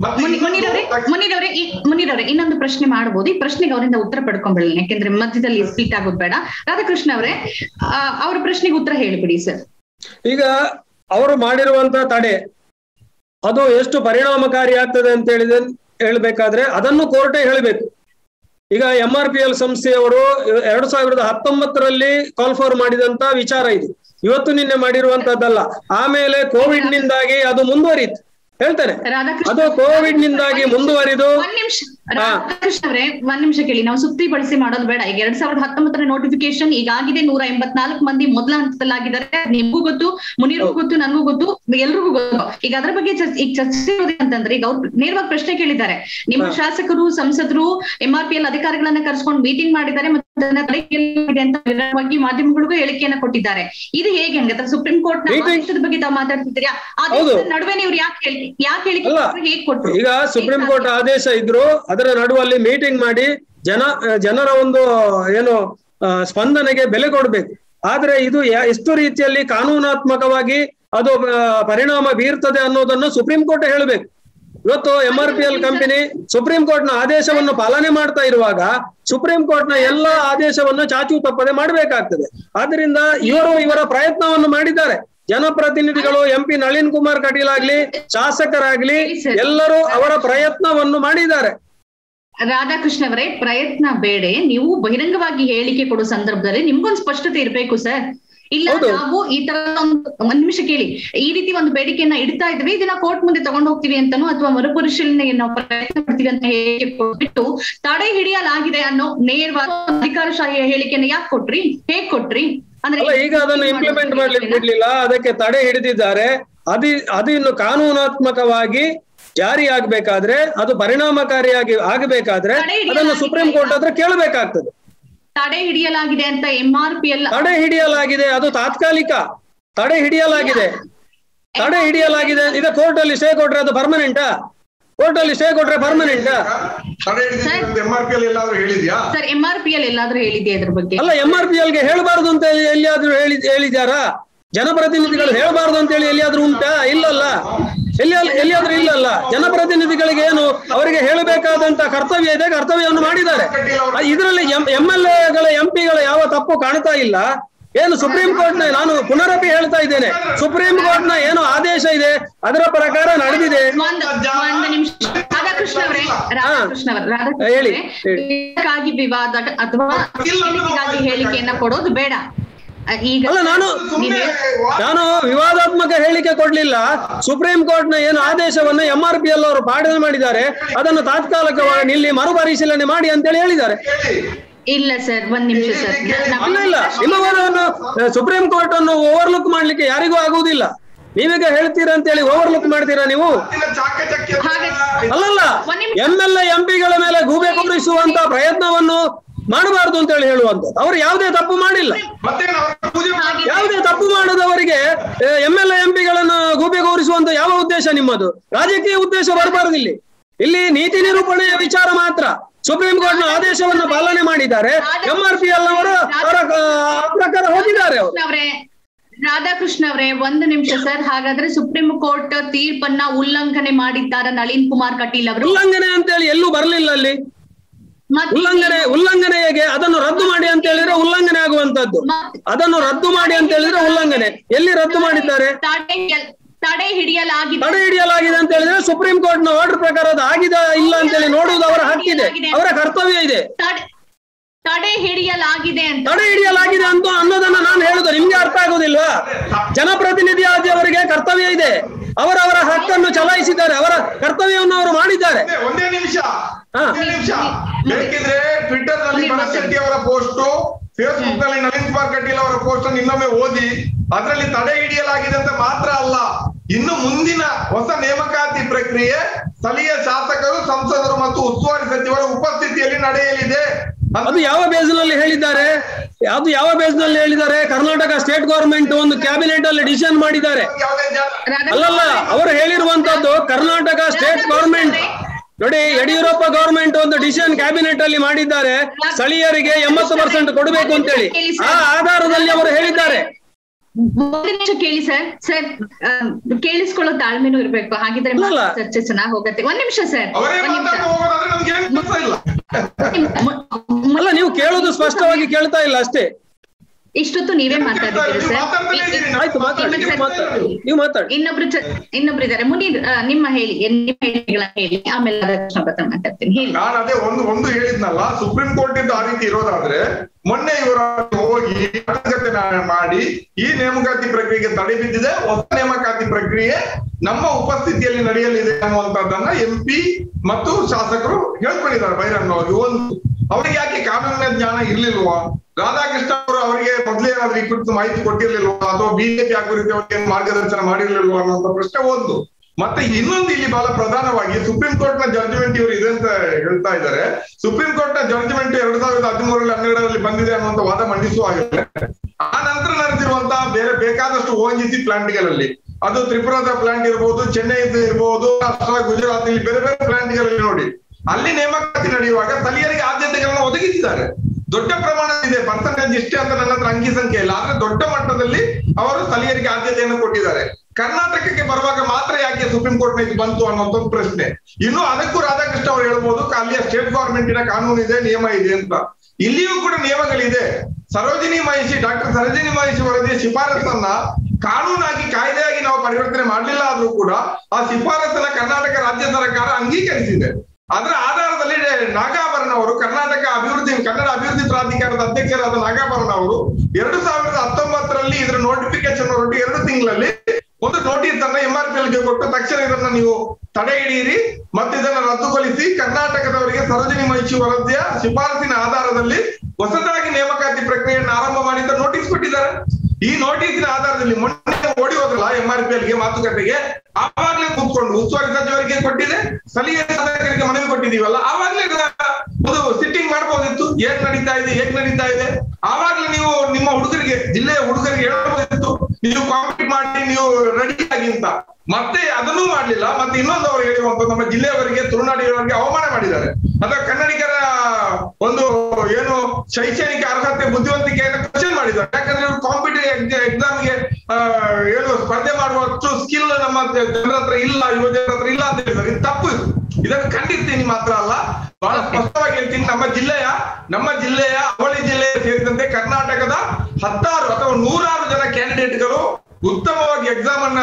ಮುನೀರವ್ರೆ ಇನ್ನೊಂದು ಪ್ರಶ್ನೆ ಮಾಡಬಹುದು. ಈ ಪ್ರಶ್ನೆಗೆ ಅವರಿಂದ ಉತ್ತರ ಪಡ್ಕೊಂಡ್ಬಿಡಲಿ, ಯಾಕೆಂದ್ರೆ ಮಧ್ಯದಲ್ಲಿ ಸ್ಪೀಟ್ ಆಗೋದು ಬೇಡ. ರಾಧಾಕೃಷ್ಣ ಅವರೇ, ಅವ್ರ ಪ್ರಶ್ನೆಗೆ ಉತ್ತರ ಹೇಳಿಬಿಡಿ ಸರ್. ಈಗ ಅವರು ಮಾಡಿರುವಂತ ತಡೆ ಅದು ಎಷ್ಟು ಪರಿಣಾಮಕಾರಿ ಆಗ್ತದೆ ಅಂತ ಹೇಳ್ಬೇಕಾದ್ರೆ ಅದನ್ನು ಕೋರ್ಟೇ ಹೇಳಬೇಕು. ಈಗ MRPL ಸಂಸ್ಥೆಯವರು 2019ರಲ್ಲಿ ಕಾಲ್ ಫಾರ್ ಮಾಡಿದಂತ ವಿಚಾರ ಇದು, ಇವತ್ತು ನಿನ್ನೆ ಮಾಡಿರುವಂತದ್ದಲ್ಲ. ಆಮೇಲೆ ಕೋವಿಡ್ ನಿಂದಾಗಿ ಅದು ಮುಂದುವರಿತು, ಹೇಳ್ತೇನೆ, ಅದು ಕೋವಿಡ್ ನಿಂದಾಗಿ ಮುಂದುವರಿದು. ರಾಧಾಕೃಷ್ಣ ಅವರೇ, ಒಂದ್ ನಿಮಿಷ ಕೇಳಿ. ನಾವು ಸುತ್ತಿ ಬಳಸಿ ಮಾಡೋದು ಬೇಡ. ಈಗ 2019ರ ನೋಟಿಫಿಕೇಶನ್ ಈಗಾಗಿದೆ. 184 ಮಂದಿ ಮೊದಲ ಹಂತದಲ್ಲಾಗಿದ್ದಾರೆ. ನಿಮಗೂ ಗೊತ್ತು, ಮುನೀರ್ಗೂ ಗೊತ್ತು, ನನಗೂ ಗೊತ್ತು, ಎಲ್ರಿಗೂ ಗೊತ್ತು. ಈಗ ಅದ್ರ ಬಗ್ಗೆ ಈಗ ಚರ್ಚೆ ಅಂತಂದ್ರೆ, ಈಗ ಅವ್ರು ನೇರವಾಗಿ ಪ್ರಶ್ನೆ ಕೇಳಿದ್ದಾರೆ. ನಿಮ್ಮ ಶಾಸಕರು, ಸಂಸದರು MRPL ಅಧಿಕಾರಿಗಳನ್ನ ಕರೆಸ್ಕೊಂಡು ಮೀಟಿಂಗ್ ಮಾಡಿದ್ದಾರೆ ಮತ್ತು ಅಂತ ಮಾಧ್ಯಮಗಳಿಗೂ ಹೇಳಿಕೆಯನ್ನ ಕೊಟ್ಟಿದ್ದಾರೆ. ಇದು ಹೇಗೆ ಹಂಗಂತ ಸುಪ್ರೀಂ ಕೋರ್ಟ್ ನ ಆದೇಶದ ಬಗ್ಗೆ ತಾವು ಮಾತಾಡ್ತಿದ್ದೀರಾ? ನಡುವೆ ನೀವು ಯಾಕೆ ಹೇಳಿಕೆ ಹೇಗೆ ಕೊಟ್ಟರು? ಈಗ ಸುಪ್ರೀಂ ಕೋರ್ಟ್ ಆದೇಶ ಇದ್ರು, ಅದರ ನಡುವಲ್ಲಿ ಮೀಟಿಂಗ್ ಮಾಡಿ ಜನರ ಒಂದು ಏನು ಸ್ಪಂದನೆಗೆ ಬೆಲೆ ಕೊಡ್ಬೇಕು. ಆದ್ರೆ ಇದು ಎಷ್ಟು ರೀತಿಯಲ್ಲಿ ಕಾನೂನಾತ್ಮಕವಾಗಿ ಅದು ಪರಿಣಾಮ ಬೀರ್ತದೆ ಅನ್ನೋದನ್ನು ಸುಪ್ರೀಂ ಕೋರ್ಟ್ ಹೇಳಬೇಕು. ಇವತ್ತು MRPL ಕಂಪನಿ ಸುಪ್ರೀಂ ಕೋರ್ಟ್ ನ ಆದೇಶವನ್ನು ಪಾಲನೆ ಮಾಡ್ತಾ ಇರುವಾಗ ಸುಪ್ರೀಂ ಕೋರ್ಟ್ ನ ಎಲ್ಲಾ ಆದೇಶವನ್ನು ಚಾಚು ತಪ್ಪದೆ ಮಾಡಬೇಕಾಗ್ತದೆ. ಆದ್ರಿಂದ ಇವರ ಪ್ರಯತ್ನವನ್ನು ಮಾಡಿದ್ದಾರೆ. ಜನಪ್ರತಿನಿಧಿಗಳು, MP ನಳಿನ್ ಕುಮಾರ್ ಕಟೀಲ್ ಆಗ್ಲಿ, ಶಾಸಕರಾಗ್ಲಿ, ಎಲ್ಲರೂ ಅವರ ಪ್ರಯತ್ನವನ್ನು ಮಾಡಿದ್ದಾರೆ. ರಾಧಾಕೃಷ್ಣ ಅವರೇ, ಪ್ರಯತ್ನ ಬೇಡ, ನೀವು ಬಹಿರಂಗವಾಗಿ ಹೇಳಿಕೆ ಕೊಡೋ ಸಂದರ್ಭದಲ್ಲಿ ನಿಮ್ಗೊಂದು ಸ್ಪಷ್ಟತೆ ಇರ್ಬೇಕು ಸರ್. ಇಲ್ಲ, ನಾವು ಈ ತರ ಒಂದ್ ನಿಮಿಷ ಕೇಳಿ, ಈ ರೀತಿ ಒಂದು ಬೇಡಿಕೆಯನ್ನ ಇಡ್ತಾ ಇದ್ವಿ, ಇದನ್ನ ಕೋರ್ಟ್ ಮುಂದೆ ತಗೊಂಡು ಹೋಗ್ತೀವಿ ಅಂತನೋ ಅಥವಾ ಮರುಪರಿಶೀಲನೆಗೆ ನಾವು ಪ್ರಯತ್ನ ಪಡ್ತೀವಿ ಅಂತ ಹೇಳಿಬಿಟ್ಟು ತಡೆ ಹಿಡಿಯಲಾಗಿದೆ ಅನ್ನೋ ನೇರವಾದ ಅಧಿಕಾರಶಾಹಿಯ ಹೇಳಿಕೆಯನ್ನ ಯಾಕೆ ಕೊಟ್ರಿ, ಹೇಗ್ ಕೊಟ್ರಿ? ಅಂದ್ರೆ ಈಗ ಅದನ್ನು ಇಂಪ್ಲಿಮೆಂಟ್ ಮಾಡ್ಲಿಕ್ಕೆ ಬಿಡ್ಲಿಲ್ಲ, ಅದಕ್ಕೆ ತಡೆ ಹಿಡಿದಿದ್ದಾರೆ. ಅದು ಇನ್ನು ಕಾನೂನಾತ್ಮಕವಾಗಿ ಜಾರಿ ಆಗ್ಬೇಕಾದ್ರೆ, ಅದು ಪರಿಣಾಮಕಾರಿಯಾಗಿ ಆಗಬೇಕಾದ್ರೆ ಅದನ್ನು ಸುಪ್ರೀಂ ಕೋರ್ಟ್ ಹತ್ರ ಕೇಳಬೇಕಾಗ್ತದೆ. ತಡೆ ಹಿಡಿಯಲಾಗಿದೆ ಅಂತ MRPL ತಡೆ ಹಿಡಿಯಲಾಗಿದೆ, ಅದು ತಾತ್ಕಾಲಿಕ ತಡೆ ಹಿಡಿಯಲಾಗಿದೆ. ಇದು ಕೋರ್ಟ್ ಅಲ್ಲಿ ಸ್ಟೇ ಕೊಟ್ರೆ ಅದು ಪರ್ಮನೆಂಟಾ? ಕೋರ್ಟ್ ಅಲ್ಲಿ ಸ್ಟೇ ಕೊಟ್ರೆ ಪರ್ಮನೆಂಟಾ? MRPL ಎಲ್ಲಾದ್ರೂ ಹೇಳಿದ್ಯಾ ಸರ್? MRPL ಎಲ್ಲಾದ್ರೂ ಹೇಳಿದ್ಯಾ ಇದ್ರ ಬಗ್ಗೆ? ಅಲ್ಲ, MRPL ಗೆ ಹೇಳಬಾರ್ದು ಅಂತ ಎಲ್ಲಿಯಾದ್ರೂ ಹೇಳಿದಾರಾ? ಜನಪ್ರತಿನಿಧಿಗಳು ಹೇಳಬಾರ್ದು ಅಂತ ಹೇಳಿ ಎಲ್ಲಿಯಾದ್ರೂ ಉಂಟಾ? ಇಲ್ಲಲ್ಲ, ಎಲ್ಲಿಯಾದ್ರೂ ಇಲ್ಲಲ್ಲ. ಜನಪ್ರತಿನಿಧಿಗಳಿಗೆ ಏನು ಅವರಿಗೆ ಹೇಳಬೇಕಾದಂತ ಕರ್ತವ್ಯ ಇದೆ, ಕರ್ತವ್ಯವನ್ನು ಮಾಡಿದ್ದಾರೆ. ಇದರಲ್ಲಿ MLAಗಳ MP ಗಳ ಯಾವ ತಪ್ಪು ಕಾಣ್ತಾ ಇಲ್ಲ. ಏನು ಸುಪ್ರೀಂ ಕೋರ್ಟ್ ನ, ನಾನು ಪುನರಪಿ ಹೇಳ್ತಾ ಇದ್ದೇನೆ, ಸುಪ್ರೀಂ ಕೋರ್ಟ್ ನ ಏನು ಆದೇಶ ಇದೆ ಅದರ ಪ್ರಕಾರ ನಡೆದಿದೆ. ರಾಧಾಕೃಷ್ಣ ಅವರೇ, ಹೇಳಿ, ವಿವಾದ ಅಥವಾ ಹೇಳಿಕೆಯನ್ನ ಕೊಡೋದು ಬೇಡ. ಅಲ್ಲ, ನಾನು ವಿವಾದಾತ್ಮಕ ಹೇಳಿಕೆ ಕೊಡ್ಲಿಲ್ಲ. ಸುಪ್ರೀಂ ಕೋರ್ಟ್ ನ ಏನು ಆದೇಶವನ್ನು MRPL ಅವರು ಪಾಲನೆ ಮಾಡಿದ್ದಾರೆ, ಅದನ್ನು ತಾತ್ಕಾಲಿಕವಾಗಿ ಇಲ್ಲಿ ಮರುಪರಿಶೀಲನೆ ಮಾಡಿ ಅಂತೇಳಿ ಹೇಳಿದ್ದಾರೆ. ಇಲ್ಲ ಸರ್, ಒಂದ್ ನಿಮಿಷ ಸರ್. ಇಲ್ಲ, ನಿಮ್ಮ ವಾದವನ್ನು ಸುಪ್ರೀಂ ಕೋರ್ಟ್ ಅನ್ನು ಓವರ್ಲುಕ್ ಮಾಡ್ಲಿಕ್ಕೆ ಯಾರಿಗೂ ಆಗುವುದಿಲ್ಲ. ನೀವೀಗ ಹೇಳ್ತೀರಾ ಅಂತ ಹೇಳಿ ಓವರ್ಲುಕ್ ಮಾಡ್ತೀರಾ ನೀವು? ಅಲ್ಲಲ್ಲ, MLA MP ಗಳ ಮೇಲೆ ಗೂಬೆ ಕೂರಿಸುವಂತ ಪ್ರಯತ್ನವನ್ನು ಮಾಡಬಾರದು ಅಂತ ಹೇಳಿ ಹೇಳುವಂಥದ್ದು. ಅವರು ಯಾವುದೇ ತಪ್ಪು ಮಾಡಿಲ್ಲ. ಯಾವುದೇ ತಪ್ಪು ಮಾಡದವರಿಗೆ MLA MP ಗಳನ್ನು ಗೂಬೆಗೌರಿಸುವಂತ ಯಾವ ಉದ್ದೇಶ ನಿಮ್ಮದು? ರಾಜಕೀಯ ಉದ್ದೇಶ ಬರಬಾರದು ಇಲ್ಲಿ. ಇಲ್ಲಿ ನೀತಿ ನಿರೂಪಣೆಯ ವಿಚಾರ ಮಾತ್ರ. ಸುಪ್ರೀಂ ಕೋರ್ಟ್ ನ ಆದೇಶವನ್ನು ಪಾಲನೆ ಮಾಡಿದ್ದಾರೆ. MRPL ಅವರು ಅವರ ಪ್ರಕಾರ ಹೋಗಿದ್ದಾರೆ. ಅವರು ರಾಧಾಕೃಷ್ಣ ಅವರೇ, ಒಂದು ನಿಮಿಷ ಸರ್. ಹಾಗಾದ್ರೆ ಸುಪ್ರೀಂ ಕೋರ್ಟ್ ತೀರ್ಪನ್ನ ಉಲ್ಲಂಘನೆ ಮಾಡಿದ್ದಾರೆ ನಳಿನ್ ಕುಮಾರ್ ಕಟೀಲ್ ಅವರು. ಉಲ್ಲಂಘನೆ ಅಂತ ಹೇಳಿ ಎಲ್ಲೂ ಬರಲಿಲ್ಲ ಅಲ್ಲಿ. ಉಲ್ಲಂಘನೆ ಹೇಗೆ? ಅದನ್ನು ರದ್ದು ಮಾಡಿ ಅಂತ ಹೇಳಿದ್ರೆ ಉಲ್ಲಂಘನೆ ಆಗುವಂತದ್ದು. ಅದನ್ನು ರದ್ದು ಮಾಡಿ ಅಂತ ಹೇಳಿದ್ರೆ ಉಲ್ಲಂಘನೆ. ಎಲ್ಲಿ ರದ್ದು ಮಾಡಿದ್ದಾರೆ? ತಡೆ ಹಿಡಿಯಲಾಗಿದೆ ಅಂತ ಹೇಳಿದ್ರೆ ಸುಪ್ರೀಂ ಕೋರ್ಟ್ ನ ಆರ್ಡರ್ ಪ್ರಕಾರ ಅದು ಆಗಿದೆ ಇಲ್ಲ ಅಂತ ಹೇಳಿ ನೋಡುವುದು ಅವರ ಹಕ್ಕಿದೆ, ಅವರ ಕರ್ತವ್ಯ ಇದೆ. ತಡೆ ಹಿಡಿಯಲಾಗಿದೆ ಅಂತ ಅನ್ನೋದನ್ನ ನಾನು ಹೇಳುದು ನಿಮ್ಗೆ ಅರ್ಥ ಆಗುದಿಲ್ವಾ? ಜನಪ್ರತಿನಿಧಿ ಅವರಿಗೆ ಕರ್ತವ್ಯ ಇದೆ. ಅವರವರ ಹಕ್ಕನ್ನು ಚಲಾಯಿಸಿದ್ದಾರೆ, ಅವರ ಕರ್ತವ್ಯವನ್ನು ಅವರು ಮಾಡಿದ್ದಾರೆ. ಒಂದೇ ನಿಮಿಷ ಬೇಕಿದ್ರೆ ಟ್ವಿಟರ್ ನಲ್ಲಿ ಭರತ್ ಶೆಟ್ಟಿ ಅವರ ಪೋಸ್ಟ್, ಫೇಸ್ಬುಕ್ ನಲ್ಲಿ ನಳಿನ್ ಕುಮಾರ್ ಕಟೀಲ್ ಅವರ ಪೋಸ್ಟ್ ಅನ್ನು ಇನ್ನೊಮ್ಮೆ ಓದಿ. ಅದರಲ್ಲಿ ತಡೆ ಹಿಡಿಯಲಾಗಿದೆ ಅಂತ ಮಾತ್ರ ಅಲ್ಲ, ಇನ್ನು ಮುಂದಿನ ಹೊಸ ನೇಮಕಾತಿ ಪ್ರಕ್ರಿಯೆ ಸ್ಥಳೀಯ ಶಾಸಕರು, ಸಂಸದರು ಮತ್ತು ಉಸ್ತುವಾರಿ ಸಚಿವರ ಉಪಸ್ಥಿತಿಯಲ್ಲಿ ನಡೆಯಲಿದೆ. ಅದು ಯಾವ ಬೇಸ್ನಲ್ಲಿ ಹೇಳಿದ್ದಾರೆ? ಕರ್ನಾಟಕ ಸ್ಟೇಟ್ ಗವರ್ಮೆಂಟ್ ಒಂದು ಕ್ಯಾಬಿನೆಟ್ ಅಲ್ಲಿ ಡಿಸಿಷನ್ ಮಾಡಿದ್ದಾರೆ. ಅಲ್ಲಲ್ಲ, ಅವರು ಹೇಳಿರುವಂತದ್ದು ಕರ್ನಾಟಕ ಸ್ಟೇಟ್ ಗವರ್ಮೆಂಟ್ ನೋಡಿ, ಯಡಿಯೂರಪ್ಪ ಗವರ್ಮೆಂಟ್ ಒಂದು ಡಿಸಿಷನ್ ಕ್ಯಾಬಿನೆಟ್ ಅಲ್ಲಿ ಮಾಡಿದ್ದಾರೆ, ಸ್ಥಳೀಯರಿಗೆ 80% ಕೊಡಬೇಕು ಅಂತ ಹೇಳಿ. ಆ ಆಧಾರದಲ್ಲಿ ಅವರು ಹೇಳಿದ್ದಾರೆ. ಕೇಳಿ ಸರ್, ಕೇಳಿಸ್ಕೊಳ್ಳೋ ತಾಳ್ಮೆನೂ ಇರ್ಬೇಕು. ಹಾಗಿದ್ರೆ ಚರ್ಚೆ ಚೆನ್ನಾಗಿ ಹೋಗುತ್ತೆ. ಒಂದ್ ನಿಮಿಷ ಸರ್, ಅಲ್ಲ ನೀವು ಕೇಳೋದು ಸ್ಪಷ್ಟವಾಗಿ ಕೇಳ್ತಾ ಇಲ್ಲ ಅಷ್ಟೇ. ಇಷ್ಟೊತ್ತು ನೀವೇ ಮಾತಾಡಿದ್ದೀರಿ ಸರ್. ನೀವು ಮಾತಾಡಿ. ಇನ್ನೊಬ್ರು ಇದ್ದಾರೆ. ಮುನೀರ್, ನಿಮ್ಮ ಹೇಳಿಕೆಗಳನ್ನ ಹೇಳಿ, ಆಮೇಲೆ ಮಾತಾಡ್ತೀನಿ. ಹೇಳಿ. ನಾನು ಅದೇ ಒಂದು ಹೇಳಿದ್ನಲ್ಲ, ಸುಪ್ರೀಂ ಕೋರ್ಟ್ ಇಂದ ಆ ರೀತಿ ಇರೋದಾದ್ರೆ ಮೊನ್ನೆ ಇವರು ಹೋಗಿ ಮಾಡಿ ಈ ನೇಮಕಾತಿ ಪ್ರಕ್ರಿಯೆಗೆ ತಡೆ ಬಿದ್ದಿದೆ, ಹೊಸ ನೇಮಕಾತಿ ಪ್ರಕ್ರಿಯೆ ನಮ್ಮ ಉಪಸ್ಥಿತಿಯಲ್ಲಿ ನಡೆಯಲಿದೆ ಅನ್ನುವಂಥದ್ದನ್ನ MP ಮತ್ತು ಶಾಸಕರು ಹೇಳ್ಕೊಂಡಿದ್ದಾರೆ ಬಹಿರಂಗವಾಗಿ. ಅವರಿಗೆ ಯಾಕೆ ಕಾನೂನಿನ ಜ್ಞಾನ ಇರ್ಲಿಲ್ವಾ? ರಾಧಾಕೃಷ್ಣ ಅವರು ಅವರಿಗೆ ಮೊದಲೇ ಏನಾದ್ರೂ ಈ ಕುರಿತು ಮಾಹಿತಿ ಕೊಟ್ಟಿರ್ಲಿಲ್ವಾ? ಅಥವಾ ಬಿಜೆಪಿ ಆ ಕುರಿತು ಅವರಿಗೆ ಮಾರ್ಗದರ್ಶನ ಮಾಡಿರ್ಲಿಲ್ವಾ ಅನ್ನುವಂತ ಪ್ರಶ್ನೆ ಒಂದು. ಮತ್ತೆ ಇನ್ನೊಂದು ಇಲ್ಲಿ ಬಹಳ ಪ್ರಧಾನವಾಗಿ ಸುಪ್ರೀಂ ಕೋರ್ಟ್ ನ ಜಡ್ಜ್ಮೆಂಟ್ ಇವರು ಇದೆ ಅಂತ ಹೇಳ್ತಾ ಇದ್ದಾರೆ. ಸುಪ್ರೀಂ ಕೋರ್ಟ್ ನ ಜಡ್ಜ್ಮೆಂಟ್ 2013-12 ಬಂದಿದೆ ಅನ್ನುವಂತ ವಾದ ಮಂಡಿಸುವಾಗಲೇ ಆ ನಂತರ ನಡೆದಿರುವಂತಹ ಬೇರೆ ಬೇಕಾದಷ್ಟು ONGC ಪ್ಲಾಂಟ್ಗಳಲ್ಲಿ, ಅದು ತ್ರಿಪುರಾದ ಪ್ಲಾಂಟ್ ಇರ್ಬೋದು, ಚೆನ್ನೈ ಇರ್ಬೋದು, ಗುಜರಾತ್, ಇಲ್ಲಿ ಬೇರೆ ಬೇರೆ ಪ್ಲಾಂಟ್ಗಳಲ್ಲಿ ನೋಡಿ, ಅಲ್ಲಿ ನೇಮಕಾತಿ ನಡೆಯುವಾಗ ಸ್ಥಳೀಯರಿಗೆ ಆದ್ಯತೆಗಳನ್ನ ಒದಗಿಸಿದ್ದಾರೆ. ದೊಡ್ಡ ಪ್ರಮಾಣದಿದೆ, ಪರ್ಸೆಂಟೇಜ್ ಇಷ್ಟೇ ಅಂತ ನನ್ನ ಹತ್ರ ಅಂಕಿ ಸಂಖ್ಯೆ ಇಲ್ಲ, ಆದ್ರೆ ದೊಡ್ಡ ಮಟ್ಟದಲ್ಲಿ ಅವರು ಸ್ಥಳೀಯರಿಗೆ ಆದ್ಯತೆಯನ್ನು ಕೊಟ್ಟಿದ್ದಾರೆ. ಕರ್ನಾಟಕಕ್ಕೆ ಬರುವಾಗ ಮಾತ್ರ ಯಾಕೆ ಸುಪ್ರೀಂ ಕೋರ್ಟ್ ನ ಇದು ಬಂತು ಅನ್ನೋಂಥ ಪ್ರಶ್ನೆ. ಇನ್ನು ಅದಕ್ಕೂ ರಾಧಾಕೃಷ್ಣ ಅವರು ಹೇಳ್ಬೋದು, ಅಲ್ಲಿಯ ಸ್ಟೇಟ್ ಗವರ್ಮೆಂಟಿನ ಕಾನೂನು ಇದೆ, ನಿಯಮ ಇದೆ ಅಂತ. ಇಲ್ಲಿಯೂ ಕೂಡ ನಿಯಮಗಳಿದೆ. ಡಾಕ್ಟರ್ ಸರೋಜಿನಿ ಮಹಿಷಿ ವರದಿಯ ಶಿಫಾರಸನ್ನ ಕಾನೂನಾಗಿ, ಕಾಯ್ದೆಯಾಗಿ ನಾವು ಪರಿವರ್ತನೆ ಮಾಡಲಿಲ್ಲ ಆದ್ರೂ ಕೂಡ ಆ ಶಿಫಾರಸನ್ನ ಕರ್ನಾಟಕ ರಾಜ್ಯ ಸರ್ಕಾರ ಅಂಗೀಕರಿಸಿದೆ. ಅದರ ಆಧಾರದಲ್ಲಿ ನಾಗಾಭರಣ ಅವರು ಕನ್ನಡ ಅಭಿವೃದ್ಧಿ ಪ್ರಾಧಿಕಾರದ ಅಧ್ಯಕ್ಷರಾದ ನಾಗಾಭರಣ ಅವರು 2019 ಇದರ ನೋಟಿಫಿಕೇಶನ್ ಹೊರಟು 2 ತಿಂಗಳಲ್ಲಿ ಒಂದು ನೋಟಿಸ್ ಅನ್ನ MRPLಗೆ ಕೊಟ್ಟು ತಕ್ಷಣ ಇದನ್ನ ನೀವು ತಡೆ ಹಿಡಿಯಿರಿ ಮತ್ತು ಇದನ್ನ ರದ್ದುಗೊಳಿಸಿ ಕರ್ನಾಟಕದವರಿಗೆ ಸರೋಜಿನಿ ಮಹಿಷಿ ವರದಿಯ ಶಿಫಾರಸಿನ ಆಧಾರದಲ್ಲಿ ಹೊಸದಾಗಿ ನೇಮಕಾತಿ ಪ್ರಕ್ರಿಯೆಯನ್ನು ಆರಂಭ ಮಾಡಿದ ನೋಟಿಸ್ ಕೊಟ್ಟಿದ್ದಾರೆ. ಈ ನೋಟಿಸಿನ ಆಧಾರದಲ್ಲಿ ಮೊನ್ನೆ ಓಡಿ ಹೋದ್ರಲ್ಲ MRPLಗೆ ಮಾತುಕತೆಗೆ, ಆವಾಗ್ಲೇ ಕೂತ್ಕೊಂಡು ಉಸ್ತುವಾರಿ ಸಚಿವರಿಗೆ ಕೊಟ್ಟಿದೆ, ಸ್ಥಳೀಯ ಶಾಸಕರಿಗೆ ಮನವಿ ಕೊಟ್ಟಿದೀವಲ್ಲ, ಆವಾಗ್ಲೇ ಒಂದು ಸಿಟ್ಟಿಂಗ್ ಮಾಡ್ಬೋದಿತ್ತು. ಹೇಗ್ ನಡೀತಾ ಇದೆ ಆವಾಗ್ಲೇ ನೀವು ನಿಮ್ಮ ಹುಡುಗರಿಗೆ, ಜಿಲ್ಲೆಯ ಹುಡುಗರಿಗೆ ಹೇಳ್ಬೋದಿತ್ತು, ನೀವು ಕಾಂಪೀಟ್ ಮಾಡಿ, ನೀವು ರೆಡಿ ಆಗಿ ಅಂತ. ಮತ್ತೆ ಅದನ್ನೂ ಮಾಡ್ಲಿಲ್ಲ. ಮತ್ತೆ ಇನ್ನೊಂದು ಅವರು ಹೇಳಿರುವಂತ ನಮ್ಮ ಜಿಲ್ಲೆಯವರಿಗೆ, ತುಳುನಾಡಿಯವರಿಗೆ ಅವಮಾನ ಮಾಡಿದ್ದಾರೆ. ಅಥವಾ ಕನ್ನಡಿಗರ ಒಂದು ಏನು ಶೈಕ್ಷಣಿಕ ಅರ್ಹತೆ, ಬುದ್ಧಿವಂತಿಕೆಯನ್ನು ಕ್ವಶನ್ ಮಾಡಿದ್ದಾರೆ. ಯಾಕಂದ್ರೆ ಇವರು ಕಾಂಪಿಟೇಟಿವ್ ಎಕ್ಸಾಮ್ಗೆ ಏನು ಸ್ಪರ್ಧೆ ಮಾಡುವಷ್ಟು ಸ್ಕಿಲ್ ನಮ್ಮ ಜನರ ಹತ್ರ ಇಲ್ಲ, ಯುವ ಜನರ ಹತ್ರ ಇಲ್ಲ ಅಂತ ಹೇಳಿದ್ದಾರೆ. ಇದು ತಪ್ಪು. ಇದನ್ನು ಖಂಡಿಸ್ತೀನಿ ಮಾತ್ರ ಅಲ್ಲ, ಬಹಳ ಸ್ಪಷ್ಟವಾಗಿ ಹೇಳ್ತೀನಿ. ನಮ್ಮ ಜಿಲ್ಲೆಯ ಅವಳಿ ಜಿಲ್ಲೆ ಸೇರಿದಂತೆ ಕರ್ನಾಟಕದ 10 ಅಥವಾ 100 ಜನ ಕ್ಯಾಂಡಿಡೇಟ್ಗಳು ಉತ್ತಮವಾಗಿ ಎಕ್ಸಾಮ್ ಅನ್ನ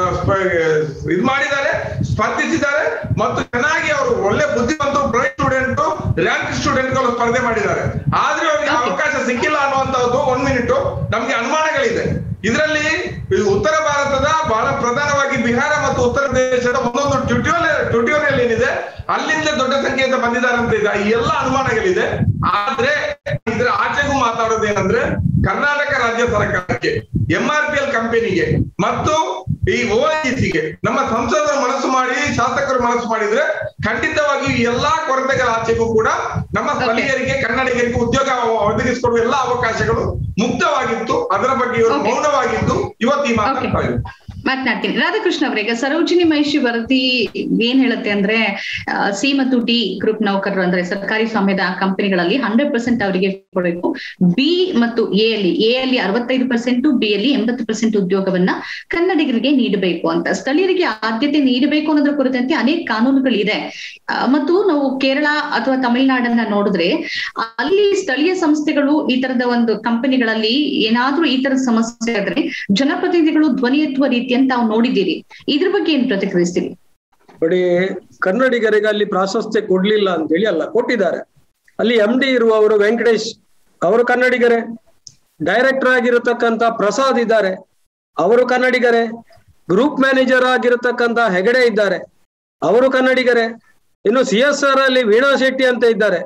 ಇದು ಮಾಡಿದ್ದಾರೆ, ಸ್ಪರ್ಧಿಸಿದ್ದಾರೆ ಮತ್ತು ಚೆನ್ನಾಗಿ ಅವರು ಒಳ್ಳೆ ಬುದ್ಧಿವಂತರು, ಬ್ರೈಟ್ ಸ್ಟೂಡೆಂಟ್, ರ್ಯಾಂಕ್ ಸ್ಟೂಡೆಂಟ್ಗಳು ಸ್ಪರ್ಧೆ ಮಾಡಿದ್ದಾರೆ. ಆದ್ರೆ ಅವರಿಗೆ ಅವಕಾಶ ಸಿಕ್ಕಿಲ್ಲ ಅನ್ನುವಂತಹದ್ದು 1 ಮಿನಿಟ್ ನಮ್ಗೆ ಅನುಮಾನಗಳಿದೆ. ಇದರಲ್ಲಿ ಉತ್ತರ ಭಾರತದ ಬಹಳ ಪ್ರಧಾನವಾಗಿ ಬಿಹಾರ ಮತ್ತು ಉತ್ತರ ಪ್ರದೇಶದ ಒಂದೊಂದು ಟ್ಯುಟೋರಿಯಲ್ ಏನಿದೆ, ಅಲ್ಲಿಂದ ದೊಡ್ಡ ಸಂಖ್ಯೆಯಿಂದ ಬಂದಿದ್ದಾರೆ ಅಂತ ಇದೆ. ಈ ಎಲ್ಲ ಅನುಮಾನಗಳಿದೆ. ಆದ್ರೆ ಇದರ ಆಚೆಗೂ ಮಾತಾಡೋದೇನಂದ್ರೆ, ಕರ್ನಾಟಕ ರಾಜ್ಯ ಸರ್ಕಾರಕ್ಕೆ, MRPL ಕಂಪನಿಗೆ ಮತ್ತು ಈ OICಗೆ ನಮ್ಮ ಸಂಸದರು ಮನಸ್ಸು ಮಾಡಿ, ಶಾಸಕರು ಮನಸ್ಸು ಮಾಡಿದ್ರೆ ಖಂಡಿತವಾಗಿ ಎಲ್ಲಾ ಕೊರತೆಗಳ ಆಚೆಗೂ ಕೂಡ ನಮ್ಮ ಸ್ಥಳೀಯರಿಗೆ, ಕನ್ನಡಿಗರಿಗೆ ಉದ್ಯೋಗ ಒದಗಿಸಿಕೊಡುವ ಎಲ್ಲಾ ಅವಕಾಶಗಳು ಮುಕ್ತವಾಗಿತ್ತು. ಅದರ ಬಗ್ಗೆ ಇವರು ಮೌನವಾಗಿದ್ದು ಇವತ್ತು ಈ ಮಾತನಾಡ್ತೀನಿ. ರಾಧಾಕೃಷ್ಣ ಅವರೇ, ಈಗ ಸರೋಜಿನಿ ಮಹಿಷಿ ವರದಿ ಏನ್ ಹೇಳುತ್ತೆ ಅಂದ್ರೆ ಸಿ ಮತ್ತು ಡಿ ಗ್ರೂಪ್ ನೌಕರರು ಅಂದ್ರೆ ಸರ್ಕಾರಿ ಸ್ವಾಮ್ಯದ ಕಂಪನಿಗಳಲ್ಲಿ 100% ಅವರಿಗೆ ಕೊಡಬೇಕು. ಬಿ ಮತ್ತು ಎ ಅಲ್ಲಿ 65%, ಬಿ ಅಲ್ಲಿ 80% ಉದ್ಯೋಗವನ್ನ ಕನ್ನಡಿಗರಿಗೆ ನೀಡಬೇಕು ಅಂತ, ಸ್ಥಳೀಯರಿಗೆ ಆದ್ಯತೆ ನೀಡಬೇಕು ಅನ್ನೋದ್ರ ಕುರಿತಂತೆ ಅನೇಕ ಕಾನೂನುಗಳಿದೆ. ಮತ್ತು ನಾವು ಕೇರಳ ಅಥವಾ ತಮಿಳುನಾಡನ್ನ ನೋಡಿದ್ರೆ ಅಲ್ಲಿ ಸ್ಥಳೀಯ ಸಂಸ್ಥೆಗಳು ಈ ತರದ ಒಂದು ಕಂಪನಿಗಳಲ್ಲಿ ಏನಾದ್ರೂ ಈ ತರದ ಸಮಸ್ಯೆ ಆದ್ರೆ ಜನಪ್ರತಿನಿಧಿಗಳು ಧ್ವನಿ ಎತ್ತುವ ರೀತಿ ಅಂತ ನಾವು ನೋಡಿದ್ದೀರಿ. ಇದ್ರ ಬಗ್ಗೆ ಏನ್ ಪ್ರತಿಕ್ರಿಯಿಸ್ತೀರಿ? ನೋಡಿ, ಕನ್ನಡಿಗರಿಗೆ ಅಲ್ಲಿ ಪ್ರಾಶಸ್ತ್ಯ ಕೊಡ್ಲಿಲ್ಲ ಅಂತೇಳಿ ಅಲ್ಲ, ಕೊಟ್ಟಿದ್ದಾರೆ. ಅಲ್ಲಿ MD ಇರುವವರು ವೆಂಕಟೇಶ್ ಅವರು ಕನ್ನಡಿಗರೇ, ಡೈರೆಕ್ಟರ್ ಆಗಿರತಕ್ಕಂತ ಪ್ರಸಾದ್ ಇದ್ದಾರೆ, ಅವರು ಕನ್ನಡಿಗರೇ, ಗ್ರೂಪ್ ಮ್ಯಾನೇಜರ್ ಆಗಿರತಕ್ಕಂತ ಹೆಗಡೆ ಇದ್ದಾರೆ, ಅವರು ಕನ್ನಡಿಗರೇ. ಇನ್ನು CSR ಅಲ್ಲಿ ವೀಣಾ ಶೆಟ್ಟಿ ಅಂತ ಇದ್ದಾರೆ,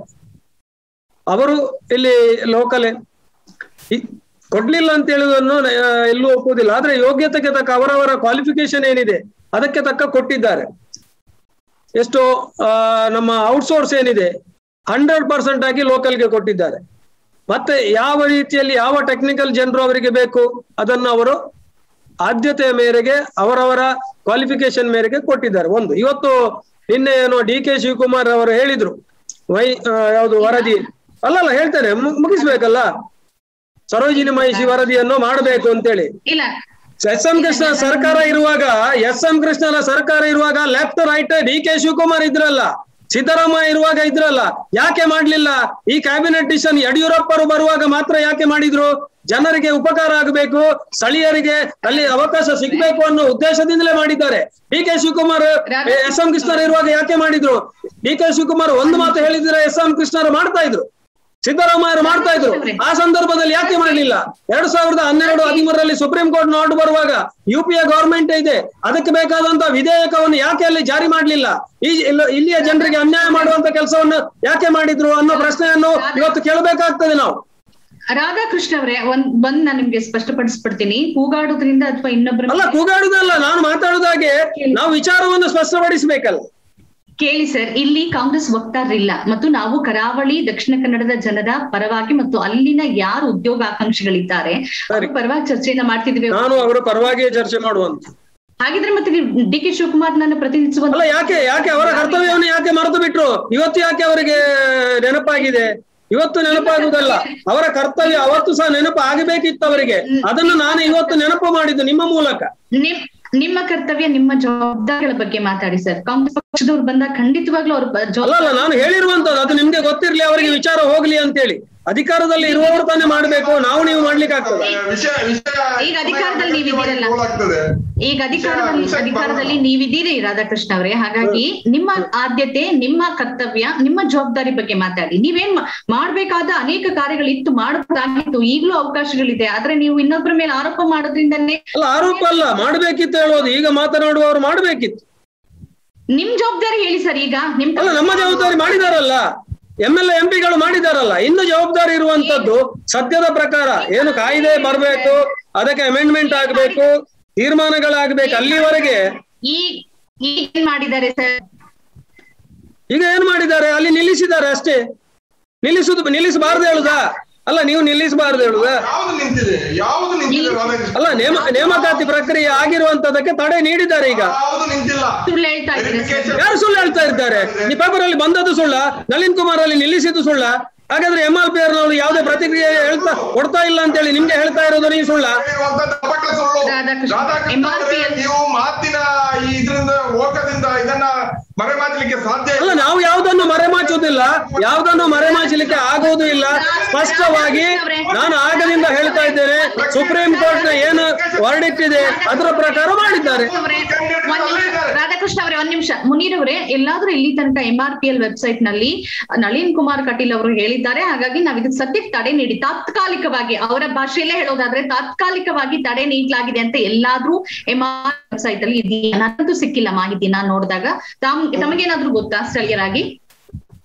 ಅವರು ಇಲ್ಲಿ ಲೋಕಲೇ. ಕೊಡ್ಲಿಲ್ಲ ಅಂತ ಹೇಳುವುದನ್ನು ಎಲ್ಲೂ ಒಪ್ಪುವುದಿಲ್ಲ. ಆದ್ರೆ ಯೋಗ್ಯತೆಗೆ ತಕ್ಕ ಅವರವರ ಕ್ವಾಲಿಫಿಕೇಶನ್ ಏನಿದೆ ಅದಕ್ಕೆ ತಕ್ಕ ಕೊಟ್ಟಿದ್ದಾರೆ. ಎಷ್ಟೋ ನಮ್ಮ ಔಟ್ಸೋರ್ಸ್ ಏನಿದೆ 100% ಆಗಿ ಲೋಕಲ್ಗೆ ಕೊಟ್ಟಿದ್ದಾರೆ. ಮತ್ತೆ ಯಾವ ರೀತಿಯಲ್ಲಿ ಯಾವ ಟೆಕ್ನಿಕಲ್ ಜನರು ಅವರಿಗೆ ಬೇಕು ಅದನ್ನು ಅವರು ಆದ್ಯತೆಯ ಮೇರೆಗೆ ಅವರವರ ಕ್ವಾಲಿಫಿಕೇಶನ್ ಮೇರೆಗೆ ಕೊಟ್ಟಿದ್ದಾರೆ. ಒಂದು ಇವತ್ತು ನಿನ್ನೆ ಏನೋ DK ಶಿವಕುಮಾರ್ ಅವರು ಹೇಳಿದ್ರು, ಯಾವುದು ವರದಿ ಅಲ್ಲಲ್ಲ ಹೇಳ್ತೇನೆ, ಮುಗಿಸ್ಬೇಕಲ್ಲ, ಸರೋಜಿನಿ ಮಹಿಷಿ ವರದಿಯನ್ನು ಮಾಡಬೇಕು ಅಂತೇಳಿ. SM ಕೃಷ್ಣ ಸರ್ಕಾರ ಇರುವಾಗ, SM ಕೃಷ್ಣನ ಸರ್ಕಾರ ಇರುವಾಗ ಲೆಫ್ಟ್ ರೈಟ್ DK ಶಿವಕುಮಾರ್ ಇದ್ರಲ್ಲ, ಸಿದ್ದರಾಮಯ್ಯ ಇರುವಾಗ ಇದ್ರಲ್ಲ, ಯಾಕೆ ಮಾಡ್ಲಿಲ್ಲ? ಈ ಕ್ಯಾಬಿನೆಟ್ ಡಿಸಿಷನ್ ಯಡಿಯೂರಪ್ಪರು ಬರುವಾಗ ಮಾತ್ರ ಯಾಕೆ ಮಾಡಿದ್ರು? ಜನರಿಗೆ ಉಪಕಾರ ಆಗಬೇಕು, ಸ್ಥಳೀಯರಿಗೆ ಅಲ್ಲಿ ಅವಕಾಶ ಸಿಗ್ಬೇಕು ಅನ್ನೋ ಉದ್ದೇಶದಿಂದಲೇ ಮಾಡಿದ್ದಾರೆ. DK ಶಿವಕುಮಾರ್ SM ಕೃಷ್ಣರು ಇರುವಾಗ ಯಾಕೆ ಮಾಡಿದ್ರು? DK ಶಿವಕುಮಾರ್ ಒಂದು ಮಾತು ಹೇಳಿದ್ರೆ SM ಕೃಷ್ಣರು ಮಾಡ್ತಾ ಇದ್ರು, ಸಿದ್ದರಾಮಯ್ಯರು ಮಾಡ್ತಾ ಇದ್ರು. ಆ ಸಂದರ್ಭದಲ್ಲಿ ಯಾಕೆ ಮಾಡಲಿಲ್ಲ? 2012-13 ಸುಪ್ರೀಂ ಕೋರ್ಟ್ ಆರ್ಡರ್ ಬರುವಾಗ UPA ಗವರ್ಮೆಂಟ್ ಇದೆ, ಅದಕ್ಕೆ ಬೇಕಾದಂತ ವಿಧೇಯಕವನ್ನು ಯಾಕೆ ಅಲ್ಲಿ ಜಾರಿ ಮಾಡಲಿಲ್ಲ? ಇಲ್ಲಿಯ ಜನರಿಗೆ ಅನ್ಯಾಯ ಮಾಡುವಂತ ಕೆಲಸವನ್ನು ಯಾಕೆ ಮಾಡಿದ್ರು ಅನ್ನೋ ಪ್ರಶ್ನೆಯನ್ನು ಇವತ್ತು ಕೇಳಬೇಕಾಗ್ತದೆ ನಾವು. ರಾಧಾಕೃಷ್ಣ ಅವರೇ, ಬಂದ್ ನಾನು ನಿಮ್ಗೆ ಸ್ಪಷ್ಟಪಡಿಸ್ಬಿಡ್ತೀನಿ. ಕೂಗಾಡುದ್ರಿಂದ ಅಥವಾ ಇನ್ನೊಬ್ಬರ ಅಲ್ಲ, ಕೂಗಾಡುದಲ್ಲ, ನಾನು ಮಾತಾಡುದಾಗೆ ನಾವು ವಿಚಾರವನ್ನು ಸ್ಪಷ್ಟಪಡಿಸಬೇಕಲ್ಲ. ಕೇಳಿ ಸರ್, ಇಲ್ಲಿ ಕಾಂಗ್ರೆಸ್ ವಕ್ತಾರರಿಲ್ಲ ಮತ್ತು ನಾವು ಕರಾವಳಿ ದಕ್ಷಿಣ ಕನ್ನಡದ ಜನರ ಪರವಾಗಿ ಮತ್ತು ಅಲ್ಲಿನ ಯಾರು ಉದ್ಯೋಗ ಆಕಾಂಕ್ಷಿಗಳಿದ್ದಾರೆ ಪರವಾಗಿ ಚರ್ಚೆಯನ್ನ ಮಾಡ್ತಿದ್ವಿ. ನಾನು ಅವರ ಪರವಾಗಿಯೇ ಚರ್ಚೆ ಮಾಡುವಂತ. ಹಾಗಿದ್ರೆ ಮತ್ತೆ ನೀವು DK ಶಿವಕುಮಾರ್ ನನ್ನ ಪ್ರತಿನಿಧಿಸುವ ಯಾಕೆ ಅವರ ಕರ್ತವ್ಯವನ್ನು ಯಾಕೆ ಮರೆತು ಬಿಟ್ರು? ಇವತ್ತು ಯಾಕೆ ಅವರಿಗೆ ನೆನಪಾಗಿದೆ? ಇವತ್ತು ನೆನಪಾಗುವುದಲ್ಲ, ಅವರ ಕರ್ತವ್ಯ ಅವತ್ತು ಸಹ ನೆನಪು ಆಗಬೇಕಿತ್ತು ಅವರಿಗೆ. ಅದನ್ನು ನಾನು ಇವತ್ತು ನೆನಪು ಮಾಡಿದ್ದು ನಿಮ್ಮ ಮೂಲಕ. ನಿಮ್ಮ ಕರ್ತವ್ಯ, ನಿಮ್ಮ ಜವಾಬ್ದಾರಿಗಳ ಬಗ್ಗೆ ಮಾತಾಡಿ ಸರ್. ಕಾಂಗ್ರೆಸ್ ಪಕ್ಷದವ್ರು ಬಂದಾಗ ಖಂಡಿತವಾಗ್ಲೂ ಅವ್ರು ಅಲ್ಲ, ನಾನು ಹೇಳಿರುವಂತದ್ದು ಅದು ನಿಮ್ಗೆ ಗೊತ್ತಿರ್ಲಿ, ಅವರಿಗೆ ವಿಚಾರ ಹೋಗ್ಲಿ ಅಂತೇಳಿ. ಅಧಿಕಾರದಲ್ಲಿ ಇರುವವರು ತಾನೇ ಮಾಡ್ಬೇಕು, ನಾವು ನೀವು ಮಾಡ್ಲಿಕ್ಕೆ ಆಗ್ತದೆ. ಈಗ ಅಧಿಕಾರದಲ್ಲಿ ನೀವಿದ್ದೀರಲ್ಲ, ಈಗ ಅಧಿಕಾರದಲ್ಲಿ ನೀವಿದ್ದೀರಿ ರಾಧಾಕೃಷ್ಣ ಅವರೇ. ಹಾಗಾಗಿ ನಿಮ್ಮ ಆದ್ಯತೆ, ನಿಮ್ಮ ಕರ್ತವ್ಯ, ನಿಮ್ಮ ಜವಾಬ್ದಾರಿ ಬಗ್ಗೆ ಮಾತಾಡಿ. ನೀವೇನ್ ಮಾಡ್ಬೇಕಾದ ಅನೇಕ ಕಾರ್ಯಗಳಿತ್ತು, ಮಾಡಬೇಕಾಗಿತ್ತು, ಈಗಲೂ ಅವಕಾಶಗಳಿದೆ. ಆದ್ರೆ ನೀವು ಇನ್ನೊಬ್ಬರ ಮೇಲೆ ಆರೋಪ ಮಾಡೋದ್ರಿಂದನೇ. ಅಲ್ಲ, ಆರೋಪ ಅಲ್ಲ, ಮಾಡ್ಬೇಕಿತ್ತು ಹೇಳೋದು. ಈಗ ಮಾತನಾಡುವವರು ಮಾಡ್ಬೇಕಿತ್ತು. ನಿಮ್ ಜವಾಬ್ದಾರಿ ಹೇಳಿ ಸರ್. ಈಗ ನಮ್ಮ ಜವಾಬ್ದಾರಿ ಮಾಡಿದಾರಲ್ಲ, MLA MP ಗಳು ಮಾಡಿದಾರಲ್ಲ. ಇನ್ನು ಜವಾಬ್ದಾರಿ ಇರುವಂತದ್ದು ಸದ್ಯದ ಪ್ರಕಾರ ಏನು ಕಾಯ್ದೆ ಬರ್ಬೇಕು, ಅದಕ್ಕೆ ಅಮೆಂಡ್ಮೆಂಟ್ ಆಗ್ಬೇಕು, ತೀರ್ಮಾನಗಳಾಗ್ಬೇಕು. ಅಲ್ಲಿವರೆಗೆ ಏನ್ ಮಾಡಿದ್ದಾರೆ ಸರ್? ಈಗ ಏನ್ ಮಾಡಿದ್ದಾರೆ? ಅಲ್ಲಿ ನಿಲ್ಲಿಸಿದ್ದಾರೆ ಅಷ್ಟೇ. ನಿಲ್ಲಿಸಬಾರ್ದು ಹೇಳುದಾ? ಅಲ್ಲ, ನೀವು ನಿಲ್ಲಿಸಬಾರ್ದು ಹೇಳುದಾ? ಅಲ್ಲ, ನೇಮಕಾತಿ ಪ್ರಕ್ರಿಯೆ ಆಗಿರುವಂತದಕ್ಕೆ ತಡೆ ನೀಡಿದ್ದಾರೆ. ಈಗ ಯಾರು ಸುಳ್ಳು ಹೇಳ್ತಾ ಇದ್ದಾರೆ? ಈ ಪೇಪರ್ ಅಲ್ಲಿ ಬಂದದ್ದು ಸುಳ್ಳ? ನಳಿನ್ ಕುಮಾರ್ ಅಲ್ಲಿ ನಿಲ್ಲಿಸಿದ್ದು ಸುಳ್ಳ? ಹಾಗಾದ್ರೆ MLPR ನವರು ಯಾವುದೇ ಪ್ರತಿಕ್ರಿಯೆ ಕೊಡ್ತಾ ಇಲ್ಲ ಅಂತ ಹೇಳಿ ನಿಮ್ಗೆ ಹೇಳ್ತಾ ಇರೋದು ನೀವು ಸುಳ್ಳ? ನೀವು ಮಾತಿನ ಇದರಿಂದ ಹೋಗದಿಂದ ಇದನ್ನ ಮರೆಮಾಚಲಿಕ್ಕೆ ಸಾಧ್ಯ ಅಲ್ಲ. ನಾವು ಯಾವುದನ್ನು ಮರೆಮಾಚುವುದಿಲ್ಲ, ಯಾವುದನ್ನು ಮರೆಮಾಚಲಿಕ್ಕೆ ಆಗುವುದೂ ಇಲ್ಲ. ಸ್ಪಷ್ಟವಾಗಿ ನಾನು ಆಗದಿಂದ ಹೇಳ್ತಾ ಇದ್ದೇನೆ, ಸುಪ್ರೀಂ ಕೋರ್ಟ್ ನ ಏನು ವರ್ಡಿಕ್ಟ್ ಇದೆ ಅದರ ಪ್ರಕಾರ ಮಾಡಿದ್ದಾರೆ. ರಾಧಾಕೃಷ್ಣ ಅವರೇ, ಒಂದ್ ನಿಮಿಷ. ಮುನೀರ್ ಅವರೇ, ಎಲ್ಲಾದ್ರೂ ಇಲ್ಲಿ ತನಕ MRPL ವೆಬ್ಸೈಟ್ ನಲ್ಲಿ ನಳಿನ್ ಕುಮಾರ್ ಕಟೀಲ್ ಅವರು ಹೇಳಿದ್ದಾರೆ, ಹಾಗಾಗಿ ನಾವ್ ಇದಕ್ಕೆ ಸದ್ಯಕ್ಕೆ ತಡೆ ನೀಡಿ ತಾತ್ಕಾಲಿಕವಾಗಿ, ಅವರ ಭಾಷೆಯಲ್ಲೇ ಹೇಳೋದಾದ್ರೆ ತಾತ್ಕಾಲಿಕವಾಗಿ ತಡೆ ನೀಡಲಾಗಿದೆ ಅಂತ ಎಲ್ಲಾದ್ರೂ MR ವೆಬ್ಸೈಟ್ ಅಲ್ಲಿ ಇದೆಯಾ? ನನಗಂತೂ ಸಿಕ್ಕಿಲ್ಲ ಮಾಹಿತಿ. ನಾನ್ ನೋಡಿದಾಗ ತಮಗೇನಾದ್ರೂ ಗೊತ್ತಾ ಸ್ಥಳೀಯರಾಗಿ?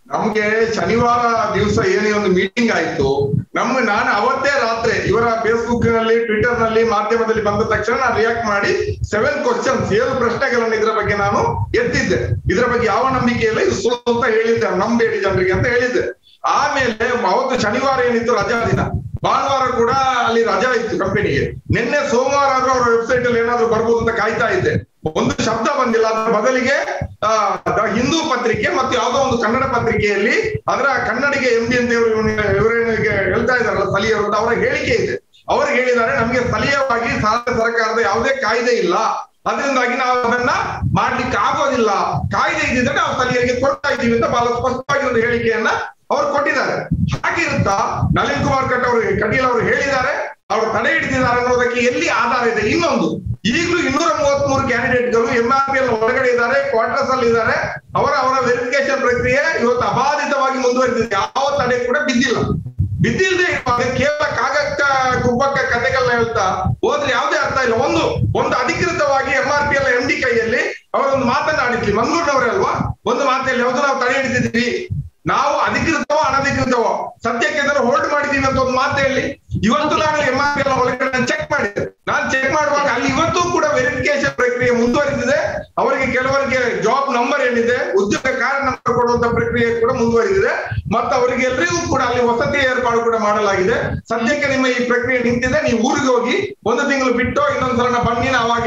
ನಮ್ಗೆ ಶನಿವಾರ ದಿವಸ ಏನೇ ಒಂದು ಮೀಟಿಂಗ್ ಆಯ್ತು, ನಾನು ಅವತ್ತೇ ರಾತ್ರಿ ಇವರ ಫೇಸ್ಬುಕ್ ನಲ್ಲಿ, ಟ್ವಿಟರ್ ನಲ್ಲಿ, ಮಾಧ್ಯಮದಲ್ಲಿ ಬಂದ ತಕ್ಷಣ ನಾನು ರಿಯಾಕ್ಟ್ ಮಾಡಿ 7 ಕ್ವಶನ್ಸ್ 7 ಪ್ರಶ್ನೆಗಳನ್ನು ಇದರ ಬಗ್ಗೆ ನಾನು ಎತ್ತಿದ್ದೆ. ಇದರ ಬಗ್ಗೆ ಯಾವ ನಂಬಿಕೆ ಇಲ್ಲ, ಇದು ಸುಳ್ಳು ಅಂತ ಹೇಳಿದ್ದೆ, ನಂಬೇಡಿ ಜನರಿಗೆ ಅಂತ ಹೇಳಿದ್ದೆ. ಆಮೇಲೆ ಅವತ್ತು ಶನಿವಾರ ಏನಿತ್ತು ರಜಾ ದಿನ, ಭಾನುವಾರ ಕೂಡ ಅಲ್ಲಿ ರಜಾ ಇತ್ತು ಕಂಪನಿಗೆ. ನಿನ್ನೆ ಸೋಮವಾರ ಆದ್ರೂ ಅವರ ವೆಬ್ಸೈಟ್ ಅಲ್ಲಿ ಏನಾದ್ರು ಬರ್ಬೋದು ಅಂತ ಕಾಯ್ತಾ ಇದ್ದೆ. ಒಂದು ಶಬ್ದ ಬಂದಿಲ್ಲ. ಅದರ ಬದಲಿಗೆ ಹಿಂದೂ ಪತ್ರಿಕೆ ಮತ್ತು ಯಾವುದೋ ಒಂದು ಕನ್ನಡ ಪತ್ರಿಕೆಯಲ್ಲಿ ಅದರ ಕನ್ನಡಿಗೆ MD ಅಂತ ಇವರೇನಿಗೆ ಹೇಳ್ತಾ ಇದಾರಲ್ಲ ಸ್ಥಳೀಯರು ಅಂತ ಅವರ ಹೇಳಿಕೆ ಇದೆ. ಅವರು ಹೇಳಿದ್ದಾರೆ, ನಮಗೆ ಸ್ಥಳೀಯವಾಗಿ ಸರ್ಕಾರದ ಯಾವುದೇ ಕಾಯ್ದೆ ಇಲ್ಲ, ಅದರಿಂದಾಗಿ ನಾವು ಅದನ್ನ ಮಾಡ್ಲಿಕ್ಕೆ ಆಗೋದಿಲ್ಲ, ಕಾಯ್ದೆ ಇದ್ದಿದ್ರೆ ನಾವು ಸ್ಥಳೀಯರಿಗೆ ಕೊಡ್ತಾ ಇದ್ದೀವಿ ಅಂತ ಬಹಳ ಸ್ಪಷ್ಟವಾಗಿ ಒಂದು ಹೇಳಿಕೆಯನ್ನ ಅವ್ರು ಕೊಟ್ಟಿದ್ದಾರೆ. ಹಾಗಿರುತ್ತಾ ನಳಿನ್ ಕುಮಾರ್ ಕಟೀಲ್ ಅವರು ಹೇಳಿದ್ದಾರೆ, ಅವರು ತಡೆ ಹಿಡಿದಿದ್ದಾರೆ ಅನ್ನೋದಕ್ಕೆ ಎಲ್ಲಿ ಆಧಾರ ಇದೆ? ಇನ್ನೊಂದು, ಈಗಲೂ 233 ಕ್ಯಾಂಡಿಡೇಟ್ಗಳು MRPL ಒಳಗಡೆ ಇದ್ದಾರೆ, ಕ್ವಾರ್ಟರ್ಸ್ ಅಲ್ಲಿ ಇದ್ದಾರೆ. ಅವರ ವೆರಿಫಿಕೇಶನ್ ಪ್ರಕ್ರಿಯೆ ಇವತ್ತು ಅಬಾಧಿತವಾಗಿ ಮುಂದುವರಿದಿದೆ. ಯಾವ ತಡೆ ಕೂಡ ಬಿದ್ದಿಲ್ಲದೆ ಕೇವಲ ಕಾಗಕ್ಕ ಗುಬ್ಬಕ್ಕ ಕಥೆಗಳನ್ನ ಹೇಳ್ತಾ ಹೋದ್ರೆ ಯಾವುದೇ ಅರ್ಥ ಇಲ್ಲ. ಒಂದು ಅಧಿಕೃತವಾಗಿ MRPL MD ಕೈಯಲ್ಲಿ ಅವರೊಂದು ಮಾತನಾಡಿದ್ಲಿ, ಮಂಗಳೂರಿನವರೇ ಅಲ್ವಾ, ಒಂದು ಮಾತಲ್ಲಿ ಯಾವುದು ನಾವು ತಡೆ ಹಿಡಿದಿದ್ವಿ, ನಾವು ಅಧಿಕೃತವೋ ಅನಧಿಕೃತವೋ ಸದ್ಯಕ್ಕೆ ಇದನ್ನು ಹೋಲ್ಡ್ ಮಾಡಿದೀವಿ ಅಂತ ಒಂದು ಮಾತು ಹೇಳಿ. ಇವತ್ತು ನಾನು MRPL ಒಳಗಡೆ ಚೆಕ್ ಮಾಡಿದ್ದೆ. ನಾನು ಚೆಕ್ ಮಾಡುವಾಗ ಅಲ್ಲಿ ಇವತ್ತು ಕೂಡ ವೆರಿಫಿಕೇಶನ್ ಪ್ರಕ್ರಿಯೆ ಮುಂದುವರಿದಿದೆ. ಅವರಿಗೆ ಕೆಲವರಿಗೆ ಜಾಬ್ ನಂಬರ್ ಏನಿದೆ, ಉದ್ಯೋಗ ಕಾರ್ಡ್ ನಂಬರ್ ಕೊಡುವಂತ ಪ್ರಕ್ರಿಯೆ ಕೂಡ ಮುಂದುವರಿದಿದೆ. ಮತ್ತು ಅವರಿಗೆ ಎಲ್ಲರಿಗೂ ಕೂಡ ಅಲ್ಲಿ ವಸತಿ ಏರ್ಪಾಡು ಕೂಡ ಮಾಡಲಾಗಿದೆ. ಸದ್ಯಕ್ಕೆ ನಿಮ್ಮ ಈ ಪ್ರಕ್ರಿಯೆ ನಿಂತಿದೆ, ನೀವು ಊರಿಗೆ ಹೋಗಿ 1 ತಿಂಗಳು ಬಿಟ್ಟು ಇನ್ನೊಂದ್ಸಲ ಬನ್ನಿ, ನಾವಾಗಿ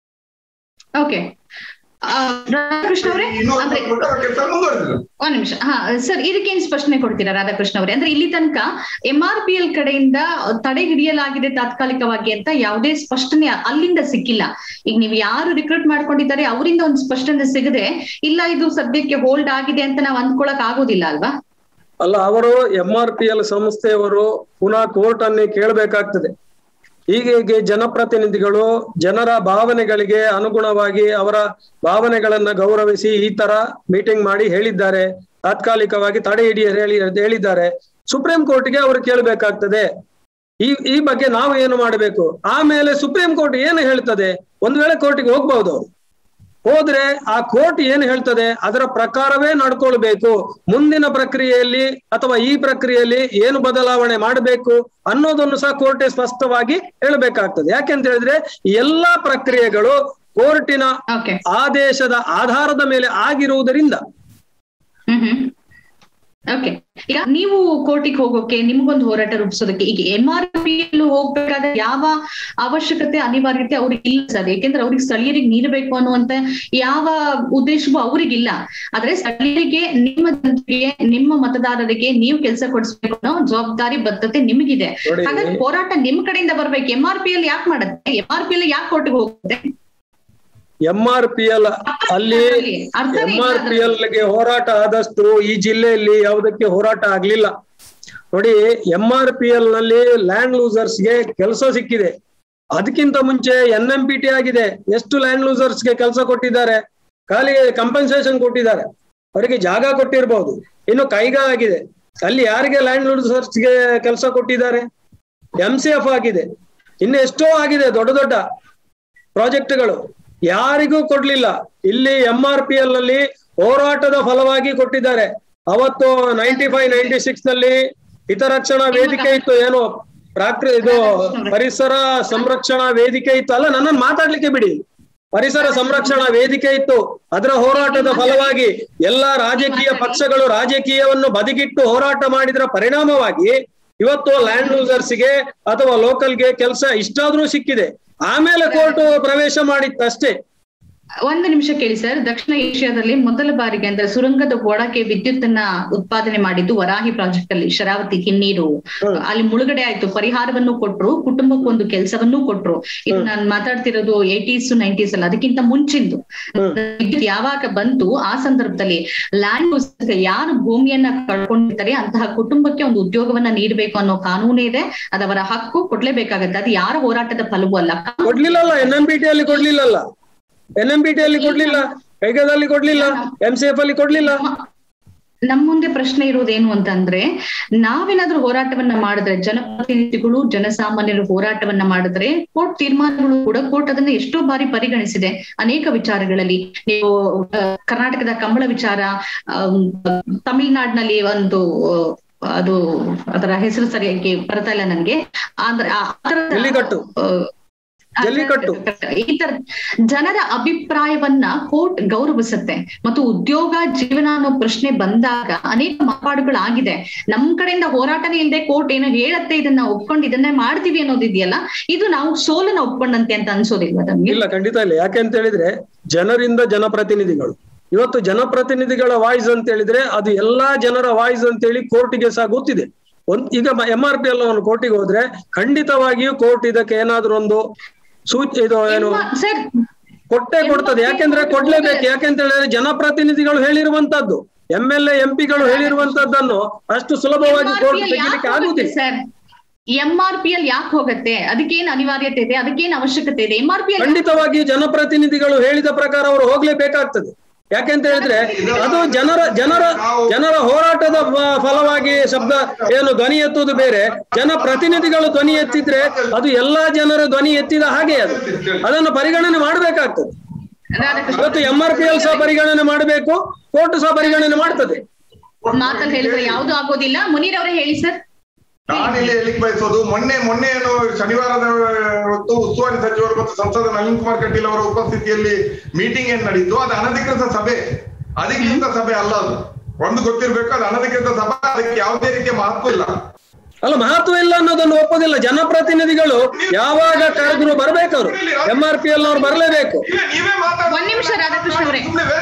ಓಕೆ. ರಾಧಾಕೃಷ್ಣ ಅವರೇ, ಒಂದ್ ನಿಮಿಷ. ಸರ್, ಇದಕ್ಕೇನ್ ಸ್ಪಷ್ಟನೆ ಕೊಡ್ತೀರಾ ರಾಧಾಕೃಷ್ಣ ಅವರೇ? ಅಂದ್ರೆ ಇಲ್ಲಿ ತನಕ MRPL ಕಡೆಯಿಂದ ತಡೆ ಹಿಡಿಯಲಾಗಿದೆ ತಾತ್ಕಾಲಿಕವಾಗಿ ಅಂತ ಯಾವುದೇ ಸ್ಪಷ್ಟನೆ ಅಲ್ಲಿಂದ ಸಿಕ್ಕಿಲ್ಲ. ಈಗ ನೀವು ಯಾರು ರಿಕ್ರೂಟ್ ಮಾಡ್ಕೊಂಡಿದ್ದಾರೆ ಅವರಿಂದ ಒಂದು ಸ್ಪಷ್ಟನೆ ಸಿಗದೆ ಇಲ್ಲ ಇದು ಸದ್ಯಕ್ಕೆ ಹೋಲ್ಡ್ ಆಗಿದೆ ಅಂತ ನಾವು ಅಂದ್ಕೊಳಕ್ ಆಗೋದಿಲ್ಲ ಅಲ್ವಾ? ಅಲ್ಲ, ಅವರು MRPL ಸಂಸ್ಥೆಯವರು ಪುನಃ ಕೋರ್ಟ್ ಅನ್ನೇ ಕೇಳಬೇಕಾಗ್ತದೆ. ಹೀಗೆ ಜನಪ್ರತಿನಿಧಿಗಳು ಜನರ ಭಾವನೆಗಳಿಗೆ ಅನುಗುಣವಾಗಿ ಅವರ ಭಾವನೆಗಳನ್ನ ಗೌರವಿಸಿ ಈ ತರ ಮೀಟಿಂಗ್ ಮಾಡಿ ಹೇಳಿದ್ದಾರೆ, ತಾತ್ಕಾಲಿಕವಾಗಿ ತಡೆ ಹೇಳಿದ್ದಾರೆ. ಸುಪ್ರೀಂ ಕೋರ್ಟ್ಗೆ ಅವರು ಕೇಳಬೇಕಾಗ್ತದೆ. ಈ ಬಗ್ಗೆ ನಾವು ಏನು ಮಾಡಬೇಕು? ಆಮೇಲೆ ಸುಪ್ರೀಂ ಕೋರ್ಟ್ ಏನು ಹೇಳ್ತದೆ, ಒಂದ್ ವೇಳೆ ಕೋರ್ಟಿಗೆ ಹೋಗ್ಬಹುದು. ಹೋದ್ರೆ ಆ ಕೋರ್ಟ್ ಏನು ಹೇಳ್ತದೆ ಅದರ ಪ್ರಕಾರವೇ ನಡ್ಕೊಳ್ಬೇಕು. ಮುಂದಿನ ಪ್ರಕ್ರಿಯೆಯಲ್ಲಿ ಅಥವಾ ಈ ಪ್ರಕ್ರಿಯೆಯಲ್ಲಿ ಏನು ಬದಲಾವಣೆ ಮಾಡಬೇಕು ಅನ್ನೋದನ್ನು ಸಹ ಕೋರ್ಟೇ ಸ್ಪಷ್ಟವಾಗಿ ಹೇಳಬೇಕಾಗ್ತದೆ. ಯಾಕೆಂತ ಹೇಳಿದ್ರೆ ಎಲ್ಲಾ ಪ್ರಕ್ರಿಯೆಗಳು ಕೋರ್ಟಿನ ಆದೇಶದ ಆಧಾರದ ಮೇಲೆ ಆಗಿರುವುದರಿಂದ. ಓಕೆ, ಈಗ ನೀವು ಕೋರ್ಟಿಗೆ ಹೋಗೋಕೆ ನಿಮ್ಗೊಂದು ಹೋರಾಟ ರೂಪಿಸೋದಕ್ಕೆ ಈಗ MRPL ಹೋಗ್ಬೇಕಾದ್ರೆ ಯಾವ ಅವಶ್ಯಕತೆ ಅನಿವಾರ್ಯತೆ ಅವ್ರಿಗೆ ಇಲ್ಲ ಸರ್. ಯಾಕೆಂದ್ರೆ ಅವ್ರಿಗೆ ಸ್ಥಳೀಯರಿಗೆ ನೀಡಬೇಕು ಅನ್ನುವಂತ ಯಾವ ಉದ್ದೇಶವೂ ಅವ್ರಿಗಿಲ್ಲ. ಆದ್ರೆ ಸ್ಥಳೀಯರಿಗೆ, ನಿಮ್ಮ ಜನರಿಗೆ, ನಿಮ್ಮ ಮತದಾರರಿಗೆ ನೀವು ಕೆಲಸ ಕೊಡಿಸ್ಬೇಕು ಅನ್ನೋ ಜವಾಬ್ದಾರಿ ಬದ್ಧತೆ ನಿಮಗಿದೆ. ಹಾಗಾಗಿ ಹೋರಾಟ ನಿಮ್ ಕಡೆಯಿಂದ ಬರ್ಬೇಕು. MRPL ಯಾಕೆ ಮಾಡುತ್ತೆ? MRPL ಯಾಕೆ ಕೋರ್ಟಿಗೆ ಹೋಗುತ್ತೆ? MRPL ಅಲ್ಲಿ MRPL ಗೆ ಹೋರಾಟ ಆದಷ್ಟು ಈ ಜಿಲ್ಲೆಯಲ್ಲಿ ಯಾವುದಕ್ಕೆ ಹೋರಾಟ ಆಗ್ಲಿಲ್ಲ. ನೋಡಿ, MRPL ನಲ್ಲಿ ಲ್ಯಾಂಡ್ ಲೂಸರ್ಸ್ ಗೆ ಕೆಲಸ ಸಿಕ್ಕಿದೆ. ಅದಕ್ಕಿಂತ ಮುಂಚೆ NMPT ಆಗಿದೆ. ಎಷ್ಟು ಲ್ಯಾಂಡ್ ಲೂಸರ್ಸ್ ಗೆ ಕೆಲಸ ಕೊಟ್ಟಿದ್ದಾರೆ? ಖಾಲಿ ಕಂಪನ್ಸೇಷನ್ ಕೊಟ್ಟಿದ್ದಾರೆ, ಅವರಿಗೆ ಜಾಗ ಕೊಟ್ಟಿರ್ಬಹುದು. ಇನ್ನು ಕೈಗಾ ಆಗಿದೆ. ಅಲ್ಲಿ ಯಾರಿಗೆ ಲ್ಯಾಂಡ್ ಲೂಸರ್ಸ್ ಗೆ ಕೆಲಸ ಕೊಟ್ಟಿದ್ದಾರೆ? MCF ಆಗಿದೆ. ಇನ್ನು ಎಷ್ಟೋ ಆಗಿದೆ, ದೊಡ್ಡ ದೊಡ್ಡ ಪ್ರಾಜೆಕ್ಟ್ಗಳು ಯಾರಿಗೂ ಕೊಡ್ಲಿಲ್ಲ. ಇಲ್ಲಿ MRPL ನಲ್ಲಿ ಹೋರಾಟದ ಫಲವಾಗಿ ಕೊಟ್ಟಿದ್ದಾರೆ. ಅವತ್ತು 95-96 ನಲ್ಲಿ ಹಿತರಕ್ಷಣಾ ವೇದಿಕೆ ಇತ್ತು, ಏನು ಇದು ಪರಿಸರ ಸಂರಕ್ಷಣಾ ವೇದಿಕೆ ಇತ್ತು. ಅಲ್ಲ, ನನ್ನನ್ನು ಮಾತಾಡ್ಲಿಕ್ಕೆ ಬಿಡಿ. ಪರಿಸರ ಸಂರಕ್ಷಣಾ ವೇದಿಕೆ ಇತ್ತು. ಅದರ ಹೋರಾಟದ ಫಲವಾಗಿ ಎಲ್ಲಾ ರಾಜಕೀಯ ಪಕ್ಷಗಳು ರಾಜಕೀಯವನ್ನು ಬದಿಗಿಟ್ಟು ಹೋರಾಟ ಮಾಡಿದ್ರ ಪರಿಣಾಮವಾಗಿ ಇವತ್ತು ಲ್ಯಾಂಡ್ ಲೂಸರ್ಸ್ಗೆ ಅಥವಾ ಲೋಕಲ್ಗೆ ಕೆಲಸ ಇಷ್ಟಾದ್ರೂ ಸಿಕ್ಕಿದೆ. ಆಮೇಲೆ ಕೋರ್ಟ್ ಪ್ರವೇಶ ಮಾಡಿತ್ತಷ್ಟೇ. ಒಂದು ನಿಮಿಷ ಕೇಳಿ ಸರ್. ದಕ್ಷಿಣ ಏಷ್ಯಾದಲ್ಲಿ ಮೊದಲ ಬಾರಿಗೆ ಅಂದ್ರೆ ಸುರಂಗದ ಗೋಡಕ್ಕೆ ವಿದ್ಯುತ್ ಅನ್ನ ಉತ್ಪಾದನೆ ಮಾಡಿದ್ದು ವರಾಹಿ ಪ್ರಾಜೆಕ್ಟ್ ಅಲ್ಲಿ. ಶರಾವತಿ ಹಿನ್ನೀರು ಅಲ್ಲಿ ಮುಳುಗಡೆ ಆಯ್ತು. ಪರಿಹಾರವನ್ನು ಕೊಟ್ರು, ಕುಟುಂಬಕ್ಕೊಂದು ಕೆಲಸವನ್ನೂ ಕೊಟ್ರು. ಇದು ನಾನು ಮಾತಾಡ್ತಿರೋದು 80s 90s ಅಲ್ಲ, ಅದಕ್ಕಿಂತ ಮುಂಚಿಂದು. ವಿದ್ಯುತ್ ಯಾವಾಗ ಬಂತು ಆ ಸಂದರ್ಭದಲ್ಲಿ ಲ್ಯಾಂಡ್ ಯಾರು ಭೂಮಿಯನ್ನ ಕಳ್ಕೊಂಡಿರ್ತಾರೆ ಅಂತಹ ಕುಟುಂಬಕ್ಕೆ ಒಂದು ಉದ್ಯೋಗವನ್ನ ನೀಡಬೇಕು ಅನ್ನೋ ಕಾನೂನು ಇದೆ. ಅದವರ ಹಕ್ಕು, ಕೊಡ್ಲೇಬೇಕಾಗತ್ತೆ. ಅದು ಯಾರ ಹೋರಾಟದ ಫಲವೂ ಅಲ್ಲ. ಕೊಡ್ಲಿಲ್ಲಲ್ಲ, NMPT ಅಲ್ಲಿ ಕೊಡ್ಲಿಲ್ಲಲ್ಲ, NMPT ಅಲ್ಲಿ ಕೊಡ್ಲಿಲ್ಲ, ಕೈಗಾದಲ್ಲಿ ಕೊಡ್ಲಿಲ್ಲ, MCF ಅಲ್ಲಿ ಕೊಡ್ಲಿಲ್ಲ. ನಮ್ ಮುಂದೆ ಪ್ರಶ್ನೆ ಇರೋದೇನು ಅಂತಂದ್ರೆ, ನಾವೇನಾದ್ರೂ ಹೋರಾಟವನ್ನ ಮಾಡಿದ್ರೆ, ಜನಪ್ರತಿನಿಧಿಗಳು ಜನಸಾಮಾನ್ಯರು ಹೋರಾಟವನ್ನ ಮಾಡಿದ್ರೆ, ಕೋರ್ಟ್ ತೀರ್ಮಾನಗಳು ಕೂಡ ಕೋರ್ಟ್ ಅದನ್ನ ಎಷ್ಟೋ ಬಾರಿ ಪರಿಗಣಿಸಿದೆ ಅನೇಕ ವಿಚಾರಗಳಲ್ಲಿ. ನೀವು ಕರ್ನಾಟಕದ ಕಂಬಳ ವಿಚಾರ, ತಮಿಳ್ನಾಡಿನಲ್ಲಿ ಒಂದು ಅದು ಅದರ ಹೆಸರು ಸರಿಯಾಗಿ ಬರ್ತಾ ಇಲ್ಲ ನನ್ಗೆ, ಆದ್ರೆ ಈ ತರ ಜನರ ಅಭಿಪ್ರಾಯವನ್ನ ಕೋರ್ಟ್ ಗೌರವಿಸುತ್ತೆ. ಮತ್ತು ಉದ್ಯೋಗ ಜೀವನ ಅನ್ನೋ ಪ್ರಶ್ನೆ ಬಂದಾಗ ಅನೇಕ ಮಾರ್ಪಾಡುಗಳಾಗಿದೆ. ನಮ್ ಕಡೆಯಿಂದ ಹೋರಾಟನೇ ಇಲ್ಲದೆ ಕೋರ್ಟ್ ಏನೋ ಹೇಳತ್ತೆ, ಇದನ್ನ ಒಪ್ಕೊಂಡು ಇದನ್ನೇ ಮಾಡ್ತೀವಿ ಅನ್ನೋದಿದೆಯಲ್ಲ, ಇದು ನಾವು ಸೋಲನ್ನ ಒಪ್ಕೊಂಡಂತೆ ಅಂತ ಅನ್ಸೋದಿಲ್ವಾ ನಮ್ಗೆ? ಇಲ್ಲ, ಖಂಡಿತ ಇಲ್ಲ. ಯಾಕೆಂತ ಹೇಳಿದ್ರೆ ಜನರಿಂದ ಜನಪ್ರತಿನಿಧಿಗಳು, ಇವತ್ತು ಜನಪ್ರತಿನಿಧಿಗಳ ವಾಯ್ಸ್ ಅಂತ ಹೇಳಿದ್ರೆ ಅದು ಎಲ್ಲಾ ಜನರ ವಾಯ್ಸ್ ಅಂತ ಹೇಳಿ ಕೋರ್ಟಿಗೆ ಸಹ ಗೊತ್ತಿದೆ. ಈಗ MRP ಎಲ್ಲವನ್ನು ಕೋರ್ಟಿಗೆ ಹೋದ್ರೆ ಖಂಡಿತವಾಗಿಯೂ ಕೋರ್ಟ್ ಇದಕ್ಕೆ ಏನಾದ್ರೂ ಒಂದು ಇದು ಏನು ಕೊಟ್ಟೆ ಕೊಡ್ತದೆ. ಯಾಕೆಂದ್ರೆ ಕೊಡ್ಲೇಬೇಕು. ಯಾಕೆಂತ ಹೇಳಿದ್ರೆ ಜನಪ್ರತಿನಿಧಿಗಳು ಹೇಳಿರುವಂತದ್ದು, MLA MP ಗಳು ಹೇಳಿರುವಂತದ್ದನ್ನು ಅಷ್ಟು ಸುಲಭವಾಗಿ ಕೋರ್ಟ್ ತೆಗಿಲಿಕ್ಕೆ ಆಗುದಿಲ್ಲ. MRPL ಯಾಕೆ ಹೋಗತ್ತೆ? ಅದಕ್ಕೇನು ಅನಿವಾರ್ಯತೆ ಇದೆ? ಅದಕ್ಕೇನು ಅವಶ್ಯಕತೆ ಇದೆ? MRPL ಖಂಡಿತವಾಗಿ ಜನಪ್ರತಿನಿಧಿಗಳು ಹೇಳಿದ ಪ್ರಕಾರ ಅವರು ಹೋಗ್ಲೇಬೇಕಾಗ್ತದೆ. ಯಾಕೆಂತ ಹೇಳಿದ್ರೆ ಅದು ಜನರ ಹೋರಾಟದ ಫಲವಾಗಿ ಶಬ್ದ ಏನು ಧ್ವನಿ ಎತ್ತುವುದು ಬೇರೆ, ಜನಪ್ರತಿನಿಧಿಗಳು ಧ್ವನಿ ಎತ್ತಿದ್ರೆ ಅದು ಎಲ್ಲಾ ಜನರ ಧ್ವನಿ ಎತ್ತಿದ ಹಾಗೆ ಅದನ್ನು ಪರಿಗಣನೆ ಮಾಡಬೇಕಾಗ್ತದೆ. ಇವತ್ತು MRPL ಸಹ ಪರಿಗಣನೆ ಮಾಡಬೇಕು, ಕೋರ್ಟ್ ಸಹ ಪರಿಗಣನೆ ಮಾಡ್ತದೆ. ಮಾತಲ್ಲಿ ಹೇಳಿದ್ರೆ ಯಾವ್ದು ಆಗೋದಿಲ್ಲ. ಮುನೀರ್ ಅವರೇ ಹೇಳಿ ಸರ್. ನಾನಿಲ್ಲಿ ಹೇಳಿಕ್ ಬಯಸೋದು, ಮೊನ್ನೆ ಏನು ಶನಿವಾರದ ಹೊತ್ತು ಉಸ್ತುವಾರಿ ಸಚಿವರು ಮತ್ತು ಸಂಸದ ನಳಿನ್ ಕುಮಾರ್ ಕಟೀಲ್ ಅವರ ಉಪಸ್ಥಿತಿಯಲ್ಲಿ ಮೀಟಿಂಗ್ ಏನ್ ನಡೀತು, ಅದು ಅನಧಿಕೃತ ಸಭೆ, ಅಧಿಕೃತ ಸಭೆ ಅಲ್ಲ. ಅದು ಒಂದು ಗೊತ್ತಿರ್ಬೇಕು, ಅದು ಅನಧಿಕೃತ ಸಭೆ. ಅದಕ್ಕೆ ಯಾವುದೇ ರೀತಿಯ ಮಹತ್ವ ಇಲ್ಲ. ಅಲ್ಲ, ಮಹತ್ವ ಇಲ್ಲ ಅನ್ನೋದನ್ನು ಒಪ್ಪೋದಿಲ್ಲ. ಜನಪ್ರತಿನಿಧಿಗಳು ಯಾವಾಗ ಕರೆದ್ರು ಬರ್ಬೇಕವ್ರು, MRPL ಅವ್ರು ಬರ್ಲೇಬೇಕು. ಒಂದ್ ನಿಮಿಷ ರಾಧಾಕೃಷ್ಣ ಅವರೇ,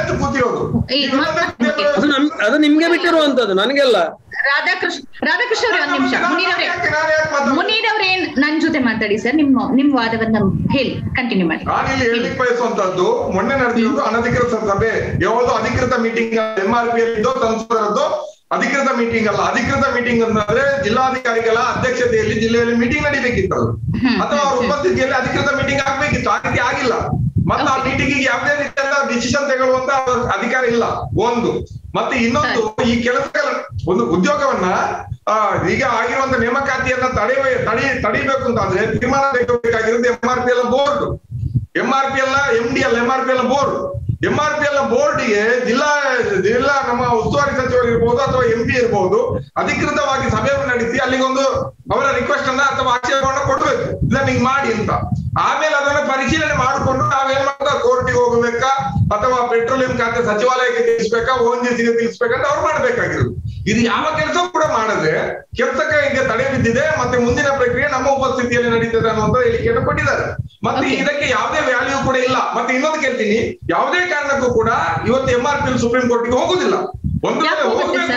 ಅದು ನಿಮ್ಗೆ ಬಿಟ್ಟಿರುವಂತದ್ದು, ನನಗೆಲ್ಲ. ರಾಧಾಕೃಷ್ಣ ಅವರೇ ಒಂದ್ ನಿಮಿಷ. ಮುನೀರ್ ಅವರೇ ನನ್ ಜೊತೆ ಮಾತಾಡಿ ಸರ್. ನಿಮ್ ವಾದವನ್ನ ಹೇಳಿ, ಕಂಟಿನ್ಯೂ ಮಾಡಿ. ನಾನಿಲ್ಲಿ ಹೇಳಿಕ್ ಬಯಸುವಂತದ್ದು, ಮೊನ್ನೆ ನಡೆದಿರೋದು ಅನಧಿಕೃತ ಸಭೆ, ಯಾವುದು ಅಧಿಕೃತ ಮೀಟಿಂಗ್ MRPL ಇದ್ದೋ ಸಂಸದರದ್ದು ಅಧಿಕೃತ ಮೀಟಿಂಗ್ ಅಲ್ಲ. ಅಧಿಕೃತ ಮೀಟಿಂಗ್ ಅಂತಂದ್ರೆ ಜಿಲ್ಲಾಧಿಕಾರಿಗಳ ಅಧ್ಯಕ್ಷತೆಯಲ್ಲಿ ಜಿಲ್ಲೆಯಲ್ಲಿ ಮೀಟಿಂಗ್ ನಡೀಬೇಕಿತ್ತು, ಅಥವಾ ಅವ್ರ ಉಪಸ್ಥಿತಿಯಲ್ಲಿ ಅಧಿಕೃತ ಮೀಟಿಂಗ್ ಆಗ್ಬೇಕಿತ್ತು. ಆ ರೀತಿ ಆಗಿಲ್ಲ. ಮತ್ತೆ ಆ ಮೀಟಿಂಗಿಗೆ ಯಾವುದೇ ರೀತಿಯ ಡಿಸಿಷನ್ ತಗೊಳ್ಳುವಂತ ಅಧಿಕಾರ ಇಲ್ಲ ಒಂದು. ಮತ್ತೆ ಇನ್ನೊಂದು, ಈ ಕೆಲಸಗಳ ಒಂದು ಉದ್ಯೋಗವನ್ನ ಈಗ ಆಗಿರುವಂತ ನೇಮಕಾತಿಯನ್ನ ತಡಿಬೇಕು ಅಂತಾದ್ರೆ ತೀರ್ಮಾನ ತೆಗೆದುಕೊಳ್ಳಬೇಕಾಗಿರೋದು MRPL board, MRPL MDL MRPL board. MRPL ಬೋರ್ಡ್ಗೆ ಜಿಲ್ಲಾ ನಮ್ಮ ಉಸ್ತುವಾರಿ ಸಚಿವರು ಇರ್ಬೋದು ಅಥವಾ MP ಇರ್ಬೋದು, ಅಧಿಕೃತವಾಗಿ ಸಭೆಯನ್ನು ನಡೆಸಿ ಅಲ್ಲಿಗೊಂದು ಅವರ ರಿಕ್ವೆಸ್ಟ್ ಅನ್ನ ಅಥವಾ ಆಕ್ಷೇಪವನ್ನು ಕೊಡ್ಬೇಕು, ಇದನ್ನ ಹಿಂಗ್ ಮಾಡಿ ಅಂತ. ಆಮೇಲೆ ಅದನ್ನ ಪರಿಶೀಲನೆ ಮಾಡಿಕೊಂಡು ನಾವೇನ್ ಮಾಡ್ತಾ ಕೋರ್ಟಿಗೆ ಹೋಗ್ಬೇಕಾ ಅಥವಾ ಪೆಟ್ರೋಲಿಯಂ ಖಾತೆ ಸಚಿವಾಲಯಕ್ಕೆ ತಿಳಿಸ್ಬೇಕಾ, ONGCಗೆ ತಿಳಿಸ್ಬೇಕಂತ ಅವ್ರು ಮಾಡ್ಬೇಕಾಗಿರೋದು. ಇದು ಯಾವ ಕೆಲಸ ಕೂಡ ಮಾಡದೆ ಕೆಲಸಕ್ಕೆ ಈಗ ತಡೆ ಬಿದ್ದಿದೆ. ಮತ್ತೆ ಮುಂದಿನ ಪ್ರಕ್ರಿಯೆ ನಮ್ಮ ಉಪಸ್ಥಿತಿಯಲ್ಲಿ ನಡೀತದೆ ಅನ್ನುವಂತ ಹೇಳಿಕೆಯನ್ನು ಕೊಟ್ಟಿದ್ದಾರೆ. ಮತ್ತೆ ಇದಕ್ಕೆ ಯಾವುದೇ ವ್ಯಾಲ್ಯೂ ಕೂಡ ಇಲ್ಲ. ಮತ್ತೆ ಇನ್ನೊಂದು ಕೇಳ್ತೀನಿ, ಯಾವುದೇ ಕಾರಣಕ್ಕೂ ಕೂಡ ಇವತ್ತು MRPL ಸುಪ್ರೀಂ ಕೋರ್ಟ್ಗೆ ಹೋಗುದಿಲ್ಲ. ಒಂದು ವೇಳೆ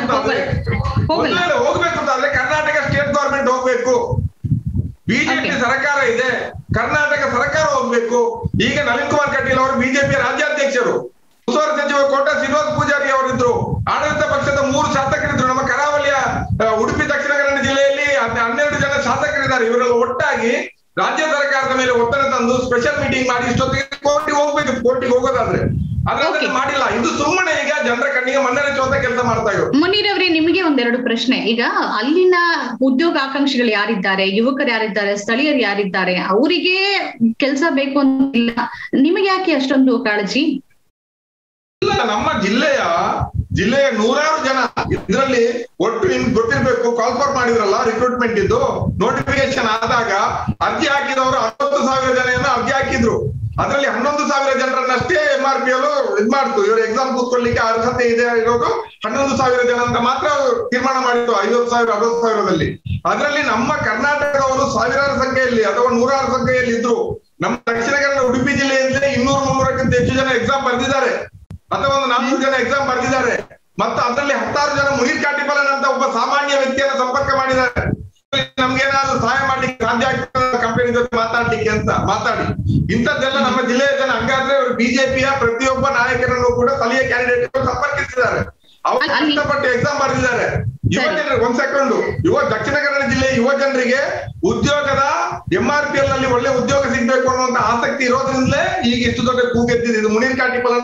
ಹೋಗ್ಬೇಕು ಅಂತಾದ್ರೆ ಕರ್ನಾಟಕ ಸ್ಟೇಟ್ ಗವರ್ಮೆಂಟ್ ಹೋಗ್ಬೇಕು. ಬಿಜೆಪಿ ಸರ್ಕಾರ ಇದೆ, ಕರ್ನಾಟಕ ಸರ್ಕಾರ ಹೋಗ್ಬೇಕು. ಈಗ ನಳಿನ್ ಕುಮಾರ್ ಕಟೀಲ್ ಅವರು ಬಿಜೆಪಿ ರಾಜ್ಯಾಧ್ಯಕ್ಷರು, ಉಸ್ತುವಾರಿ ಸಚಿವ ಕೋಟ ಶ್ರೀನಿವಾಸ ಪೂಜಾರಿ ಅವರಿದ್ರು, ಆಡಳಿತ ಪಕ್ಷದ 3 ಶಾಸಕರಿದ್ರು. ನಮ್ಮ ಕರಾವಳಿಯ ಉಡುಪಿ ದಕ್ಷಿಣ ಕನ್ನಡ ಜಿಲ್ಲೆಯಲ್ಲಿ 12 ಜನ ಶಾಸಕರಿದ್ದಾರೆ. ಇವರೆಲ್ಲ ಒಟ್ಟಾಗಿ ರಾಜ್ಯ ಸರ್ಕಾರದ ಮೇಲೆ ಒತ್ತಡ ತಂದು ಸ್ಪೆಷಲ್ ಮೀಟಿಂಗ್ ಮಾಡಿ ಇಷ್ಟೊತ್ತಿಗೆ ಕೋರ್ಟಿಗೆ ಹೋಗ್ಬೇಕು. ಕೋರ್ಟಿಗೆ ಹೋಗೋದಾದ್ರೆ ಅದನ್ನ ಮಾಡಿಲ್ಲ. ಇದು ಸುಮ್ಮನೆ ಈಗ ಜನರ ಕಣ್ಣಿಗೆ ಮಣ್ಣೆರೆ ಚೋತ ಕೆಲಸ ಮಾಡ್ತಾ ಇದ್ರು. ಮುನೀರ್ ಅವರೇ, ನಿಮಗೆ ಒಂದೆರಡು ಪ್ರಶ್ನೆ. ಈಗ ಅಲ್ಲಿನ ಉದ್ಯೋಗ ಆಕಾಂಕ್ಷಿಗಳು ಯಾರಿದ್ದಾರೆ, ಯುವಕರು ಯಾರಿದ್ದಾರೆ, ಸ್ಥಳೀಯರು ಯಾರಿದ್ದಾರೆ, ಅವರಿಗೆ ಕೆಲಸ ಬೇಕು ಅಂತಿಲ್ಲ. ನಿಮಗೆ ಯಾಕೆ ಅಷ್ಟೊಂದು ಕಾಳಜಿ? ಇಲ್ಲ, ನಮ್ಮ ಜಿಲ್ಲೆಯ 100 ಜನ ಇದರಲ್ಲಿ ಒಟ್ಟು ನಿಮ್ಗೆ ಗೊತ್ತಿರ್ಬೇಕು, ಕಾಲ್ ಫಾರ್ ಮಾಡಿದ್ರಲ್ಲ ರಿಕ್ರೂಟ್ಮೆಂಟ್ ಇದ್ದು, ನೋಟಿಫಿಕೇಶನ್ ಆದಾಗ ಅರ್ಜಿ ಹಾಕಿದವರು 60,000 ಜನ ಅರ್ಜಿ ಹಾಕಿದ್ರು. ಅದರಲ್ಲಿ 11,000 ಜನರನ್ನಷ್ಟೇ MRPL ಇದ್ ಮಾಡ್ತು. ಇವರು ಎಕ್ಸಾಮ್ ಕೂತ್ಕೊಳ್ಳಿಕ್ಕೆ ಅರ್ಹತೆ ಇದೆ ಇರೋದು 11,000 ಜನ ಅಂತ ಮಾತ್ರ ತೀರ್ಮಾನ ಮಾಡಿತ್ತು 50,000 60,000ದಲ್ಲಿ. ಅದರಲ್ಲಿ ನಮ್ಮ ಕರ್ನಾಟಕದವರು ಸಾವಿರಾರು ಸಂಖ್ಯೆಯಲ್ಲಿ ಅಥವಾ 100 ಸಂಖ್ಯೆಯಲ್ಲಿ ಇದ್ರು. ನಮ್ಮ ದಕ್ಷಿಣ ಕನ್ನಡ ಉಡುಪಿ ಜಿಲ್ಲೆಯಿಂದ 200-300ಕ್ಕಿಂತ ಹೆಚ್ಚು ಜನ ಎಕ್ಸಾಮ್ ಬರೆದಿದ್ದಾರೆ, ಅಥವಾ ಒಂದು 400 ಜನ ಎಕ್ಸಾಮ್ ಬರೆದಿದ್ದಾರೆ. ಮತ್ತು ಅದರಲ್ಲಿ 16 ಜನ ಮುನೀರ್ ಕಾಟಿಪಾಲನ್ ಅಂತ ಒಬ್ಬ ಸಾಮಾನ್ಯ ವ್ಯಕ್ತಿಯನ್ನ ಸಂಪರ್ಕ ಮಾಡಿದ್ದಾರೆ. ನಮ್ಗೇನಾದ್ರೂ ಸಹಾಯ ಮಾಡ್ಲಿಕ್ಕೆ ಸಾಧ್ಯ ಆಗ್ತದೆ ಕಂಪನಿ ಜೊತೆ ಮಾತಾಡ್ಲಿಕ್ಕೆ ಅಂತ ಮಾತಾಡಿ. ಇಂಥದ್ದೆಲ್ಲ ನಮ್ಮ ಜಿಲ್ಲೆಯ ಜನ. ಹಂಗಾದ್ರೆ ಬಿಜೆಪಿಯ ಪ್ರತಿಯೊಬ್ಬ ನಾಯಕರನ್ನು ಕೂಡ ಸ್ಥಳೀಯ ಕ್ಯಾಂಡಿಡೇಟ್ ಸಂಪರ್ಕಿಸಿದ್ದಾರೆ, ಅವರು ಕಷ್ಟಪಟ್ಟು ಎಕ್ಸಾಮ್ ಬರೆದಿದ್ದಾರೆ. ಯುವ ಜನರಿಗೆ ಒಂದ್ ಸೆಕೆಂಡ್, ದಕ್ಷಿಣ ಕನ್ನಡ ಜಿಲ್ಲೆಯ ಯುವ ಜನರಿಗೆ ಉದ್ಯೋಗದ MRPL ನಲ್ಲಿ ಒಳ್ಳೆ ಉದ್ಯೋಗ ಸಿಗ್ಬೇಕು ಅನ್ನುವಂತ ಆಸಕ್ತಿ ಇರೋದ್ರಿಂದಲೇ ಈಗ ಇಷ್ಟು ದೊಡ್ಡ ಕೂಗೆದ್ದಿದೆ. ಇದು ಮುನೀರ್ ಕಾಟಿಪಾಲನ್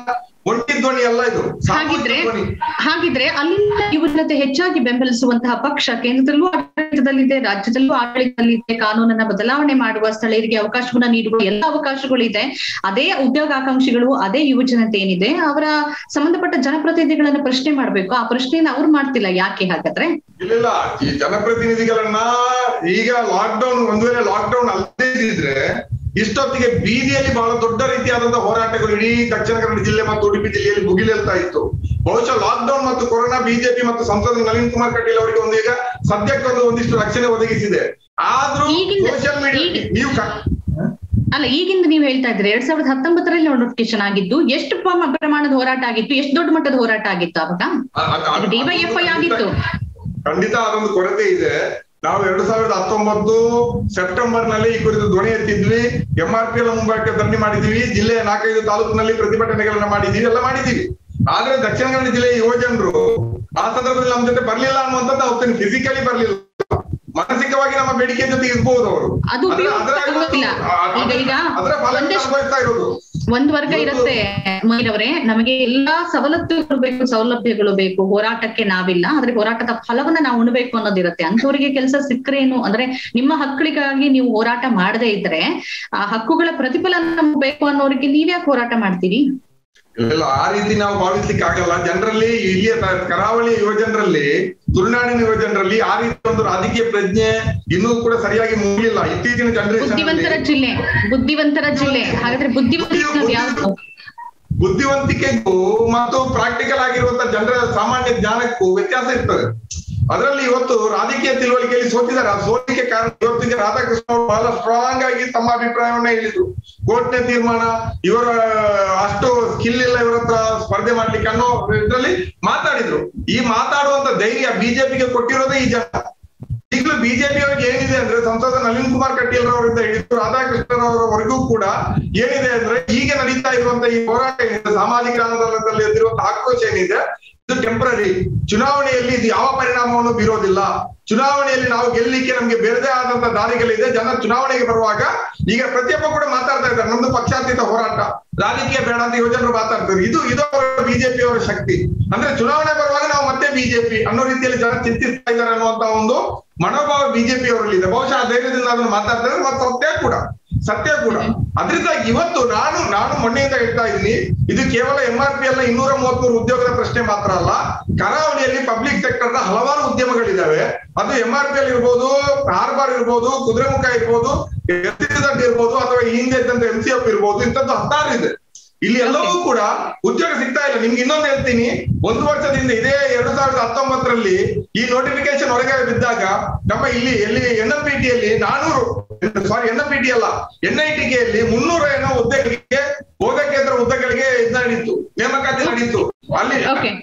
ಒಂಟಿ ಧ್ವನಿ ಅಲ್ಲ ಇದು. ಹಾಗಿದ್ರೆ ಅಲ್ಲಿಂದ ಯುವಜನತೆ ಹೆಚ್ಚಾಗಿ ಬೆಂಬಲಿಸುವಂತಹ ಪಕ್ಷ ಕೇಂದ್ರದಲ್ಲೂ ಆಡಳಿತದಲ್ಲಿದೆ, ರಾಜ್ಯದಲ್ಲೂ ಆಡಳಿತದಲ್ಲಿದೆ, ಕಾನೂನನ್ನ ಬದಲಾವಣೆ ಮಾಡುವ, ಸ್ಥಳೀಯರಿಗೆ ಅವಕಾಶವನ್ನ ನೀಡುವ ಎಲ್ಲ ಅವಕಾಶಗಳಿದೆ. ಅದೇ ಉದ್ಯೋಗಾಕಾಂಕ್ಷಿಗಳು, ಅದೇ ಯುವಜನತೆ ಏನಿದೆ ಅವರ ಸಂಬಂಧಪಟ್ಟ ಜನಪ್ರತಿನಿಧಿಗಳನ್ನ ಪ್ರಶ್ನೆ ಮಾಡ್ಬೇಕು. ಆ ಪ್ರಶ್ನೆಯನ್ನು ಅವ್ರು ಮಾಡ್ತಿಲ್ಲ, ಯಾಕೆ ಹಾಗಾದ್ರೆ? ಇಲ್ಲ, ಈ ಜನಪ್ರತಿನಿಧಿಗಳನ್ನ ಈಗ ಲಾಕ್ಡೌನ್, ಒಂದ್ ವೇಳೆ ಲಾಕ್ಡೌನ್ ಅಲ್ಲದೇ ಇದ್ರೆ ಇಷ್ಟೊತ್ತಿಗೆ ಬೀದಿಯಲ್ಲಿ ಬಹಳ ದೊಡ್ಡ ರೀತಿಯಾದಂತಹ ಹೋರಾಟಗಳು ಇಡೀ ದಕ್ಷಿಣ ಕನ್ನಡ ಜಿಲ್ಲೆ ಮತ್ತು ಉಡುಪಿ ಜಿಲ್ಲೆಯಲ್ಲಿ ಭುಗಿಲೇಳ್ತಾ ಇತ್ತು. ಬಹುಶಃ ಲಾಕ್ಡೌನ್ ಮತ್ತು ಕೊರೋನಾ ಬಿಜೆಪಿ ಮತ್ತು ಸಂಸದ ನಳಿನ್ ಕುಮಾರ್ ಕಟೀಲ್ ಅವರಿಗೆ ಒಂದು ಈಗ ಸದ್ಯಕ್ಕೆ ಒಂದಿಷ್ಟು ರಕ್ಷಣೆ ಒದಗಿಸಿದೆ. ಆದ್ರೂ ಸೋಷಿಯಲ್ ಮೀಡಿಯಾ ನೀವು ಅಲ್ಲ, ಈಗಿಂದ ನೀವು ಹೇಳ್ತಾ ಇದ್ರಿ 2019ರಲ್ಲಿ ನೋಟಿಫಿಕೇಶನ್ ಆಗಿದ್ದು, ಎಷ್ಟು ಪ್ರಮಾಣದ ಹೋರಾಟ ಆಗಿತ್ತು, ಎಷ್ಟು ದೊಡ್ಡ ಮಟ್ಟದ ಹೋರಾಟ ಆಗಿತ್ತು ಅವಾಗ? ಡಿವೈಎಫ್ಐ ಆಗಿತ್ತು. ಖಂಡಿತ ಅದೊಂದು ಕೊರತೆ ಇದೆ. ನಾವು 2019 ಸೆಪ್ಟೆಂಬರ್ ನಲ್ಲಿ ಈ ಕುರಿತು ಧ್ವನಿ ಎತ್ತಿದ್ವಿ. MRP ಎಲ್ಲ ಮುಂಭಾಗಕ್ಕೆ ಧರಣಿ ಮಾಡಿದೀವಿ. ಜಿಲ್ಲೆಯ 4-5 ತಾಲೂಕಿನಲ್ಲಿ ಪ್ರತಿಭಟನೆಗಳನ್ನ ಮಾಡಿದೀವಿ, ಎಲ್ಲ ಮಾಡಿದೀವಿ. ಆದ್ರೆ ದಕ್ಷಿಣ ಕನ್ನಡ ಜಿಲ್ಲೆಯ ಯುವಜನರು ಆ ಸಂದರ್ಭದಲ್ಲಿ ನಮ್ಮ ಜೊತೆ ಬರ್ಲಿಲ್ಲ ಅನ್ನುವಂಥದ್ದು ಅವತ್ತಿನ ಫಿಸಿಕಲಿ ಬರ್ಲಿಲ್ಲ, ಮಾನಸಿಕವಾಗಿ ನಮ್ಮ ಬೇಡಿಕೆ ಜೊತೆ ಇರ್ಬೋದು ಅವರು. ಅನುಭವಿಸ್ತಾ ಇರೋದು ಒಂದ್ ವರ್ಗ ಇರುತ್ತೆ ಮಹಿಳವರೇ, ನಮಗೆ ಎಲ್ಲಾ ಸವಲತ್ತುಗಳು ಬೇಕು, ಸೌಲಭ್ಯಗಳು ಬೇಕು, ಹೋರಾಟಕ್ಕೆ ನಾವಿಲ್ಲ, ಆದ್ರೆ ಹೋರಾಟದ ಫಲವನ್ನ ನಾವು ಉಣ್ಬೇಕು ಅನ್ನೋದಿರುತ್ತೆ. ಅಂತವರಿಗೆ ಕೆಲಸ ಸಿಕ್ಕರೇನು ಅಂದ್ರೆ, ನಿಮ್ಮ ಹಕ್ಕುಗಳಿಗಾಗಿ ನೀವು ಹೋರಾಟ ಮಾಡದೇ ಇದ್ರೆ ಆ ಹಕ್ಕುಗಳ ಪ್ರತಿಫಲನ ನಮ್ಗೆ ಬೇಕು ಅನ್ನೋರಿಗೆ ನೀವ್ಯಾಕೆ ಹೋರಾಟ ಮಾಡ್ತೀರಿ? ಇಲ್ಲ, ಆ ರೀತಿ ನಾವು ಭಾವಿಸ್ಲಿಕ್ಕೆ ಆಗಲ್ಲ. ಜನರಲ್ಲಿ, ಇಲ್ಲಿಯ ಕರಾವಳಿ ಯುವಜನರಲ್ಲಿ, ತುಳುನಾಡಿನ ಯುವಜನರಲ್ಲಿ ಆ ರೀತಿ ಒಂದು ರಾಜಕೀಯ ಪ್ರಜ್ಞೆ ಇನ್ನೂ ಕೂಡ ಸರಿಯಾಗಿ ಮೂಡಿಲ್ಲ. ಇತ್ತೀಚಿನ ಬುದ್ಧಿವಂತರ ಜಿಲ್ಲೆ ಹಾಗಾದ್ರೆ ಬುದ್ಧಿವಂತಿಕೆಗೂ ಮತ್ತು ಪ್ರಾಕ್ಟಿಕಲ್ ಆಗಿರುವಂತಹ ಜನರ ಸಾಮಾನ್ಯ ಜ್ಞಾನಕ್ಕೂ ವ್ಯತ್ಯಾಸ ಇರ್ತದೆ. ಅದರಲ್ಲಿ ಇವತ್ತು ರಾಜಕೀಯ ತಿಳುವಳಿಕೆಯಲ್ಲಿ ಸೋತಿದ್ದಾರೆ. ಆ ಸೋಲಿಕೆ ಕಾರಣ ಇವತ್ತಿಗೆ ರಾಧಾಕೃಷ್ಣ ಅವರು ಬಹಳ ಸ್ಟ್ರಾಂಗ್ ಆಗಿ ತಮ್ಮ ಅಭಿಪ್ರಾಯವನ್ನ ಹೇಳಿದ್ರು. ಕೋರ್ಟ್ನ ತೀರ್ಮಾನ, ಇವರ ಅಷ್ಟು ಸ್ಕಿಲ್ ಇಲ್ಲ ಇವರ ಹತ್ರ ಸ್ಪರ್ಧೆ ಮಾಡ್ಲಿಕ್ಕೆ ಅನ್ನೋ ಇದ್ರಲ್ಲಿ ಮಾತಾಡಿದ್ರು. ಈ ಮಾತಾಡುವಂತ ಧೈರ್ಯ ಬಿಜೆಪಿಗೆ ಕೊಟ್ಟಿರೋದೇ ಈ ಜನ. ಈಗಲೂ ಬಿಜೆಪಿ ಅವರಿಗೆ ಏನಿದೆ ಅಂದ್ರೆ, ಸಂಸದ ನಳಿನ್ ಕುಮಾರ್ ಕಟೀಲ್ ಅವರಿಂದ ಹಿಡಿದು ರಾಧಾಕೃಷ್ಣರವರೆಗೂ ಕೂಡ ಏನಿದೆ ಅಂದ್ರೆ, ಈಗ ನಡೀತಾ ಇರುವಂತ ಈ ಹೋರಾಟ ಏನಿದೆ, ಸಾಮಾಜಿಕ ಜಾಲತಾಣದಲ್ಲಿ ಎದ್ದಿರುವಂತಹ ಆಕ್ರೋಶ ಏನಿದೆ, ಇದು ಟೆಂಪರರಿ. ಚುನಾವಣೆಯಲ್ಲಿ ಇದು ಯಾವ ಪರಿಣಾಮವನ್ನು ಬೀರೋದಿಲ್ಲ. ಚುನಾವಣೆಯಲ್ಲಿ ನಾವು ಗೆಲ್ಲಲಿಕ್ಕೆ ನಮ್ಗೆ ಬೇರೆದೇ ಆದಂತಹ ದಾರಿಗಳಿದೆ. ಜನ ಚುನಾವಣೆಗೆ ಬರುವಾಗ ಈಗ ಪ್ರತಿಯೊಬ್ಬ ಕೂಡ ಮಾತಾಡ್ತಾ ಇದ್ದಾರೆ, ನಮ್ದು ಪಕ್ಷಾತೀತ ಹೋರಾಟ, ರಾಜಕೀಯ ಬೇಡ ಅಂತ ಯುವಜನರು ಮಾತಾಡ್ತಾರೆ. ಇದು ಬಿಜೆಪಿ ಅವರ ಶಕ್ತಿ. ಅಂದ್ರೆ ಚುನಾವಣೆ ಬರುವಾಗ ನಾವು ಮತ್ತೆ ಬಿಜೆಪಿ ಅನ್ನೋ ರೀತಿಯಲ್ಲಿ ಜನ ಚಿಂತಿಸ್ತಾ ಇದ್ದಾರೆ ಅನ್ನುವಂತ ಒಂದು ಮನೋಭಾವ ಬಿಜೆಪಿ ಅವರಲ್ಲಿ ಇದೆ. ಬಹುಶಃ ಆ ಧೈರ್ಯದಿಂದ ಅದನ್ನು ಮಾತಾಡ್ತಾರೆ ಮತ್ತು ಸತ್ಯ ಕೂಡ. ಅದರಿಂದ ಇವತ್ತು ನಾನು ಮೊನ್ನೆಯಿಂದ ಹೇಳ್ತಾ ಇದ್ದೀನಿ, ಇದು ಕೇವಲ MRP ಅಲ್ಲ, 233 ಉದ್ಯೋಗದ ಪ್ರಶ್ನೆ ಮಾತ್ರ ಅಲ್ಲ. ಕರಾವಳಿಯಲ್ಲಿ ಪಬ್ಲಿಕ್ ಸೆಕ್ಟರ್ ನ ಹಲವಾರು ಉದ್ಯಮಗಳಿದ್ದಾವೆ. ಅದು MRP ಅಲ್ಲಿ ಇರ್ಬೋದು, ಹಾರ್ಬರ್ ಇರ್ಬೋದು, ಕುದುರೆಮುಖ ಇರ್ಬೋದು, ಇರ್ಬೋದು, ಅಥವಾ ಹಿಂದೆ ಇದ್ದಂತ MCF ಇರ್ಬೋದು, ಇಂಥದ್ದು 16 ಇದೆ. ಇಲ್ಲಿ ಎಲ್ಲವೂ ಕೂಡ ಉದ್ಯೋಗ ಸಿಗ್ತಾ ಇಲ್ಲ. ನಿಮ್ಗೆ ಇನ್ನೊಂದು ಹೇಳ್ತೀನಿ, 1 ವರ್ಷದಿಂದ ಇದೇ 2019ರಲ್ಲಿ ಈ ನೋಟಿಫಿಕೇಶನ್ ಹೊರಗೆ ಬಿದ್ದಾಗ ನಮ್ಮ ಎಲ್ಲಿ NMPTಯಲ್ಲಿ 400 NMPT ಅಲ್ಲ, NITKಯಲ್ಲಿ 300 ಏನೋ ಹುದ್ದೆಗಳಿಗೆ, ಬೋಧಕೇತರ ಹುದ್ದೆಗಳಿಗೆ ಇದು ನಡೀತು, ನೇಮಕಾತಿ ನಡೀತು ಅಲ್ಲಿ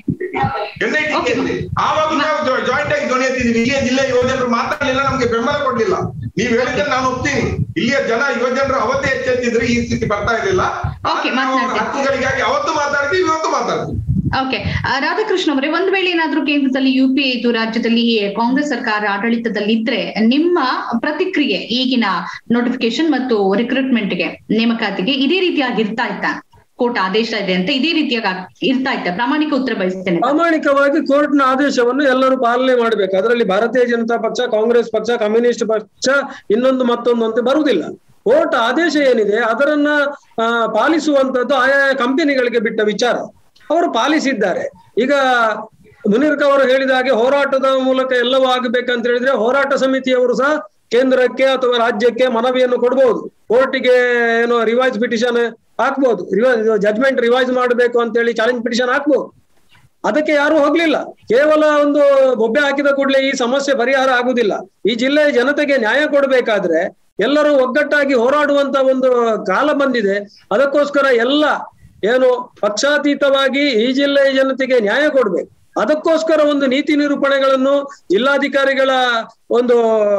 NITKಯಲ್ಲಿ. ಆವಾಗ ನಾವು ಜಾಯಿಂಟ್ ಆಗಿ ಧ್ವನಿ ಎತ್ತಿದ್ವಿ. ಇಲ್ಲಿಯ ಜಿಲ್ಲೆ ಯುವಜನರು ಮಾತಾಡ್ಲಿಲ್ಲ, ನಮ್ಗೆ ಬೆಂಬಲ ಕೊಡ್ಲಿಲ್ಲ. ನೀವ್ ಹೇಳಿದ್ರೆ ನಾನು ಒಪ್ತೀನಿ, ಇಲ್ಲಿಯ ಯುವಜನರು ಅವತ್ತೇ ಎಚ್ಚೆತ್ತಿದ್ರೆ ಈ ಸ್ಥಿತಿ ಬರ್ತಾ ಇರಲಿಲ್ಲ. ಹಕ್ಕುಗಳಿಗಾಗಿ ಅವತ್ತು ಮಾತಾಡ್ತೀವಿ, ಇವತ್ತು ಮಾತಾಡ್ತೀವಿ. ಓಕೆ, ರಾಧಾಕೃಷ್ಣ ಅವರೇ, ಒಂದ್ ವೇಳೆ ಏನಾದ್ರೂ ಕೇಂದ್ರದಲ್ಲಿ UPA ಇದು, ರಾಜ್ಯದಲ್ಲಿ ಕಾಂಗ್ರೆಸ್ ಸರ್ಕಾರ ಆಡಳಿತದಲ್ಲಿ ಇದ್ರೆ ನಿಮ್ಮ ಪ್ರತಿಕ್ರಿಯೆ ಈಗಿನ ನೋಟಿಫಿಕೇಶನ್ ಮತ್ತು ರಿಕ್ರೂಟ್ಮೆಂಟ್ಗೆ, ನೇಮಕಾತಿಗೆ ಇದೇ ರೀತಿಯಾಗಿ ಇರ್ತಾ ಇತ್ತಾ? ಕೋರ್ಟ್ ಆದೇಶ ಇದೆ ಅಂತ ಇದೇ ರೀತಿಯಾಗಿ ಇರ್ತಾ ಇತ್ತ? ಪ್ರಾಮಾಣಿಕ ಉತ್ತರ ಬಯಸ್ತೇನೆ. ಪ್ರಾಮಾಣಿಕವಾಗಿ ಕೋರ್ಟ್ನ ಆದೇಶವನ್ನು ಎಲ್ಲರೂ ಪಾಲನೆ ಮಾಡ್ಬೇಕು. ಅದರಲ್ಲಿ ಭಾರತೀಯ ಜನತಾ ಪಕ್ಷ, ಕಾಂಗ್ರೆಸ್ ಪಕ್ಷ, ಕಮ್ಯುನಿಸ್ಟ್ ಪಕ್ಷ, ಇನ್ನೊಂದು ಮತ್ತೊಂದು ಅಂತ ಬರುವುದಿಲ್ಲ. ಕೋರ್ಟ್ ಆದೇಶ ಏನಿದೆ ಅದರನ್ನ ಪಾಲಿಸುವಂತದ್ದು ಆಯಾ ಕಂಪನಿಗಳಿಗೆ ಬಿಟ್ಟ ವಿಚಾರ. ಅವರು ಪಾಲಿಸಿದ್ದಾರೆ. ಈಗ ಮುನೀರ್ ಅವರು ಹೇಳಿದ ಹಾಗೆ ಹೋರಾಟದ ಮೂಲಕ ಎಲ್ಲವೂ ಆಗಬೇಕಂತ ಹೇಳಿದ್ರೆ, ಹೋರಾಟ ಸಮಿತಿಯವರು ಸಹ ಕೇಂದ್ರಕ್ಕೆ ಅಥವಾ ರಾಜ್ಯಕ್ಕೆ ಮನವಿಯನ್ನು ಕೊಡ್ಬಹುದು. ಕೋರ್ಟಿಗೆ ಏನೋ ರಿವೈಸ್ ಪಿಟಿಷನ್ ಹಾಕ್ಬಹುದು, ಜಡ್ಜ್ಮೆಂಟ್ ರಿವೈಸ್ ಮಾಡಬೇಕು ಅಂತ ಹೇಳಿ ಚಾಲೆಂಜ್ ಪಿಟಿಷನ್ ಹಾಕ್ಬಹುದು. ಅದಕ್ಕೆ ಯಾರು ಹೋಗ್ಲಿಲ್ಲ. ಕೇವಲ ಒಂದು ಬೊಬ್ಬೆ ಹಾಕಿದ ಕೂಡಲೇ ಈ ಸಮಸ್ಯೆ ಪರಿಹಾರ ಆಗುದಿಲ್ಲ. ಈ ಜಿಲ್ಲೆಯ ಜನತೆಗೆ ನ್ಯಾಯ ಕೊಡ್ಬೇಕಾದ್ರೆ ಎಲ್ಲರೂ ಒಗ್ಗಟ್ಟಾಗಿ ಹೋರಾಡುವಂತ ಒಂದು ಕಾಲ ಬಂದಿದೆ. ಅದಕ್ಕೋಸ್ಕರ ಎಲ್ಲ ಏನು ಪಕ್ಷಾತೀತವಾಗಿ ಈ ಜಿಲ್ಲೆಯ ಜನತೆಗೆ ನ್ಯಾಯ ಕೊಡ್ಬೇಕು. ಅದಕ್ಕೋಸ್ಕರ ಒಂದು ನೀತಿ ನಿರೂಪಣೆಗಳನ್ನು ಜಿಲ್ಲಾಧಿಕಾರಿಗಳ ಒಂದು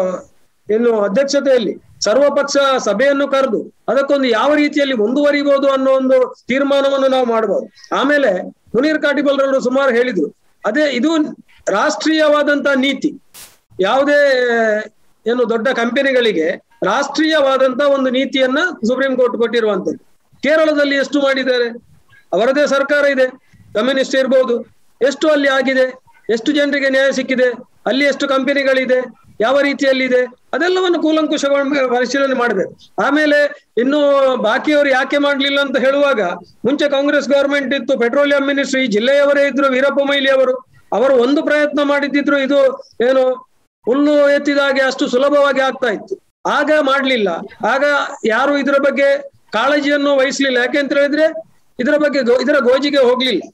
ಅಧ್ಯಕ್ಷತೆಯಲ್ಲಿ ಸರ್ವಪಕ್ಷ ಸಭೆಯನ್ನು ಕರೆದು ಅದಕ್ಕೊಂದು ಯಾವ ರೀತಿಯಲ್ಲಿ ಮುಂದುವರಿಬಹುದು ಅನ್ನೋ ಒಂದು ತೀರ್ಮಾನವನ್ನು ನಾವು ಮಾಡಬಹುದು. ಆಮೇಲೆ ಮುನೀರ್ ಕಾಟಿಬಲ್ರವರು ಸುಮಾರು ಹೇಳಿದ್ರು, ಅದೇ ಇದು ರಾಷ್ಟ್ರೀಯವಾದಂತಹ ನೀತಿ. ಯಾವುದೇ ದೊಡ್ಡ ಕಂಪನಿಗಳಿಗೆ ರಾಷ್ಟ್ರೀಯವಾದಂತಹ ಒಂದು ನೀತಿಯನ್ನ ಸುಪ್ರೀಂ ಕೋರ್ಟ್ ಕೊಟ್ಟಿರುವಂತದ್ದು. ಕೇರಳದಲ್ಲಿ ಎಷ್ಟು ಮಾಡಿದ್ದಾರೆ? ಅವರದೇ ಸರ್ಕಾರ ಇದೆ, ಕಮ್ಯುನಿಸ್ಟ್ ಇರ್ಬೋದು. ಎಷ್ಟು ಅಲ್ಲಿ ಆಗಿದೆ, ಎಷ್ಟು ಜನರಿಗೆ ನ್ಯಾಯ ಸಿಕ್ಕಿದೆ, ಅಲ್ಲಿ ಎಷ್ಟು ಕಂಪನಿಗಳಿದೆ, ಯಾವ ರೀತಿಯಲ್ಲಿದೆ, ಅದೆಲ್ಲವನ್ನು ಕೂಲಂಕುಷವಾಗಿ ಪರಿಶೀಲನೆ ಮಾಡಬೇಕು. ಆಮೇಲೆ ಇನ್ನು ಬಾಕಿಯವರು ಯಾಕೆ ಮಾಡ್ಲಿಲ್ಲ ಅಂತ ಹೇಳುವಾಗ, ಮುಂಚೆ ಕಾಂಗ್ರೆಸ್ ಗವರ್ಮೆಂಟ್ ಇತ್ತು, ಪೆಟ್ರೋಲಿಯಂ ಮಿನಿಸ್ಟ್ರಿ ಜಿಲ್ಲೆಯವರೇ ಇದ್ರು, ವೀರಪ್ಪ ಮೊಯ್ಲಿ ಅವರು ಒಂದು ಪ್ರಯತ್ನ ಮಾಡಿದ್ರು, ಇದು ಏನು ಹುಲ್ಲು ಎತ್ತಿದಾಗೆ ಅಷ್ಟು ಸುಲಭವಾಗಿ ಆಗ್ತಾ ಇತ್ತು. ಆಗ ಮಾಡ್ಲಿಲ್ಲ, ಆಗ ಯಾರು ಇದರ ಬಗ್ಗೆ ಕಾಳಜಿಯನ್ನು ವಹಿಸ್ಲಿಲ್ಲ. ಯಾಕೆಂತ ಹೇಳಿದ್ರೆ ಇದರ ಗೋಜಿಗೆ ಹೋಗ್ಲಿಲ್ಲ.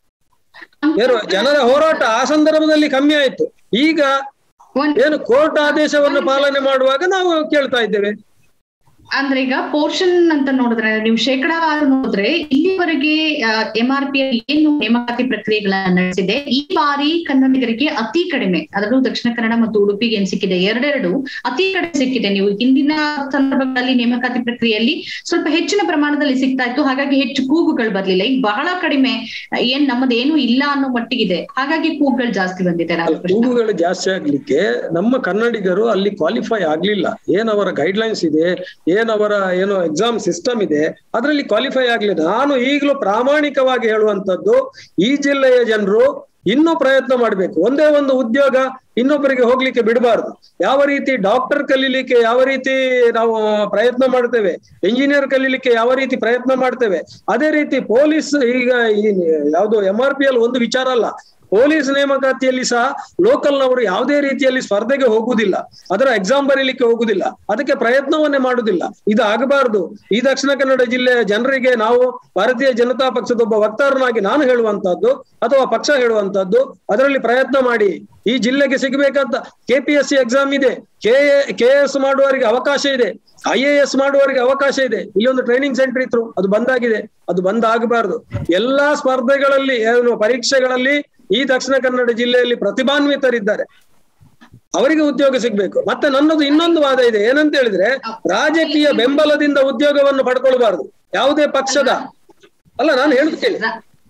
ಜನರ ಹೋರಾಟ ಆ ಸಂದರ್ಭದಲ್ಲಿ ಕಮ್ಮಿ ಆಯ್ತು. ಈಗ ಏನು ಕೋರ್ಟ್ ಆದೇಶವನ್ನು ಪಾಲನೆ ಮಾಡುವಾಗ ನಾವು ಕೇಳ್ತಾ ಇದ್ದೇವೆ. ಅಂದ್ರೆ ಈಗ ಪೋರ್ಷನ್ ಅಂತ ನೋಡಿದ್ರೆ, ನೀವು ಶೇಕಡಾವಾರು ನೋಡಿದ್ರೆ ಇಲ್ಲಿವರೆಗೆ MRP ಏನು ನೇಮಕಾತಿ ಪ್ರಕ್ರಿಯೆಗಳನ್ನ ನಡೆಸಿದೆ, ಈ ಬಾರಿ ಕನ್ನಡಿಗರಿಗೆ ಅತಿ ಕಡಿಮೆ, ಅದರಲ್ಲೂ ದಕ್ಷಿಣ ಕನ್ನಡ ಮತ್ತು ಉಡುಪಿಗೆ ಏನ್ ಸಿಕ್ಕಿದೆ, ಎರಡೆರಡು ಅತಿ ಕಡಿಮೆ ಸಿಕ್ಕಿದೆ. ನೀವು ಹಿಂದಿನ ಸಂದರ್ಭಗಳಲ್ಲಿ ನೇಮಕಾತಿ ಪ್ರಕ್ರಿಯೆಯಲ್ಲಿ ಸ್ವಲ್ಪ ಹೆಚ್ಚಿನ ಪ್ರಮಾಣದಲ್ಲಿ ಸಿಗ್ತಾ ಇತ್ತು, ಹಾಗಾಗಿ ಹೆಚ್ಚು ಕೂಗುಗಳು ಬರ್ಲಿಲ್ಲ. ಈಗ ಬಹಳ ಕಡಿಮೆ, ಏನ್ ನಮ್ಮದೇನು ಇಲ್ಲ ಅನ್ನೋ ಮಟ್ಟಿಗಿದೆ, ಹಾಗಾಗಿ ಕೂಗುಗಳು ಜಾಸ್ತಿ ಬಂದಿದೆ. ಕೂಗುಗಳು ಜಾಸ್ತಿ ಆಗ್ಲಿಕ್ಕೆ ನಮ್ಮ ಕನ್ನಡಿಗರು ಅಲ್ಲಿ ಕ್ವಾಲಿಫೈ ಆಗ್ಲಿಲ್ಲ. ಏನವರ ಗೈಡ್ಲೈನ್ಸ್ ಇದೆ, ಏನವರ ಏನೋ ಎಕ್ಸಾಮ್ ಸಿಸ್ಟಮ್ ಇದೆ, ಅದರಲ್ಲಿ ಕ್ವಾಲಿಫೈ ಆಗ್ಲಿಲ್ಲ. ನಾನು ಈಗಲೂ ಪ್ರಾಮಾಣಿಕವಾಗಿ ಹೇಳುವಂತದ್ದು, ಈ ಜಿಲ್ಲೆಯ ಜನರು ಇನ್ನೂ ಪ್ರಯತ್ನ ಮಾಡಬೇಕು. ಒಂದೇ ಒಂದು ಉದ್ಯೋಗ ಇನ್ನೊಬ್ಬರಿಗೆ ಹೋಗ್ಲಿಕ್ಕೆ ಬಿಡಬಾರ್ದು. ಯಾವ ರೀತಿ ಡಾಕ್ಟರ್ ಕಲೀಲಿಕ್ಕೆ ಯಾವ ರೀತಿ ನಾವು ಪ್ರಯತ್ನ ಮಾಡ್ತೇವೆ, ಇಂಜಿನಿಯರ್ ಕಲೀಲಿಕ್ಕೆ ಯಾವ ರೀತಿ ಪ್ರಯತ್ನ ಮಾಡ್ತೇವೆ, ಅದೇ ರೀತಿ ಪೊಲೀಸ್ ಈಗ ಈ ಯಾವುದು MRP ಅಲ್ಲಿ ಒಂದು ವಿಚಾರ ಅಲ್ಲ, ಪೊಲೀಸ್ ನೇಮಕಾತಿಯಲ್ಲಿ ಸಹ ಲೋಕಲ್ನವರು ಯಾವುದೇ ರೀತಿಯಲ್ಲಿ ಸ್ಪರ್ಧೆಗೆ ಹೋಗುವುದಿಲ್ಲ, ಅದರ ಎಕ್ಸಾಮ್ ಬರೀಲಿಕ್ಕೆ ಹೋಗುದಿಲ್ಲ, ಅದಕ್ಕೆ ಪ್ರಯತ್ನವನ್ನೇ ಮಾಡುದಿಲ್ಲ. ಇದು ಆಗಬಾರದು. ಈ ದಕ್ಷಿಣ ಕನ್ನಡ ಜಿಲ್ಲೆಯ ಜನರಿಗೆ ನಾವು ಭಾರತೀಯ ಜನತಾ ಪಕ್ಷದ ಒಬ್ಬ ವಕ್ತಾರನಾಗಿ ನಾನು ಹೇಳುವಂತದ್ದು ಅಥವಾ ಪಕ್ಷ ಹೇಳುವಂತದ್ದು, ಅದರಲ್ಲಿ ಪ್ರಯತ್ನ ಮಾಡಿ. ಈ ಜಿಲ್ಲೆಗೆ ಸಿಗಬೇಕಂತ KPSC ಎಕ್ಸಾಮ್ ಇದೆ, KS ಮಾಡುವವರಿಗೆ ಅವಕಾಶ ಇದೆ, IAS ಮಾಡುವವರಿಗೆ ಅವಕಾಶ ಇದೆ. ಇಲ್ಲಿ ಒಂದು ಟ್ರೈನಿಂಗ್ ಸೆಂಟರ್ ಇತ್ತು, ಅದು ಬಂದಾಗಿದೆ. ಅದು ಬಂದ್ ಆಗಬಾರ್ದು. ಎಲ್ಲಾ ಸ್ಪರ್ಧೆಗಳಲ್ಲಿ ಪರೀಕ್ಷೆಗಳಲ್ಲಿ ಈ ದಕ್ಷಿಣ ಕನ್ನಡ ಜಿಲ್ಲೆಯಲ್ಲಿ ಪ್ರತಿಭಾನ್ವಿತರಿದ್ದಾರೆ, ಅವರಿಗೆ ಉದ್ಯೋಗ ಸಿಗ್ಬೇಕು. ಮತ್ತೆ ನನ್ನದು ಇನ್ನೊಂದು ವಾದ ಇದೆ. ಏನಂತ ಹೇಳಿದ್ರೆ, ರಾಜಕೀಯ ಬೆಂಬಲದಿಂದ ಉದ್ಯೋಗವನ್ನು ಪಡ್ಕೊಳ್ಬಾರ್ದು. ಯಾವುದೇ ಪಕ್ಷದ ಅಲ್ಲ, ನಾನು ಹೇಳುದು ಕೇಳಿ,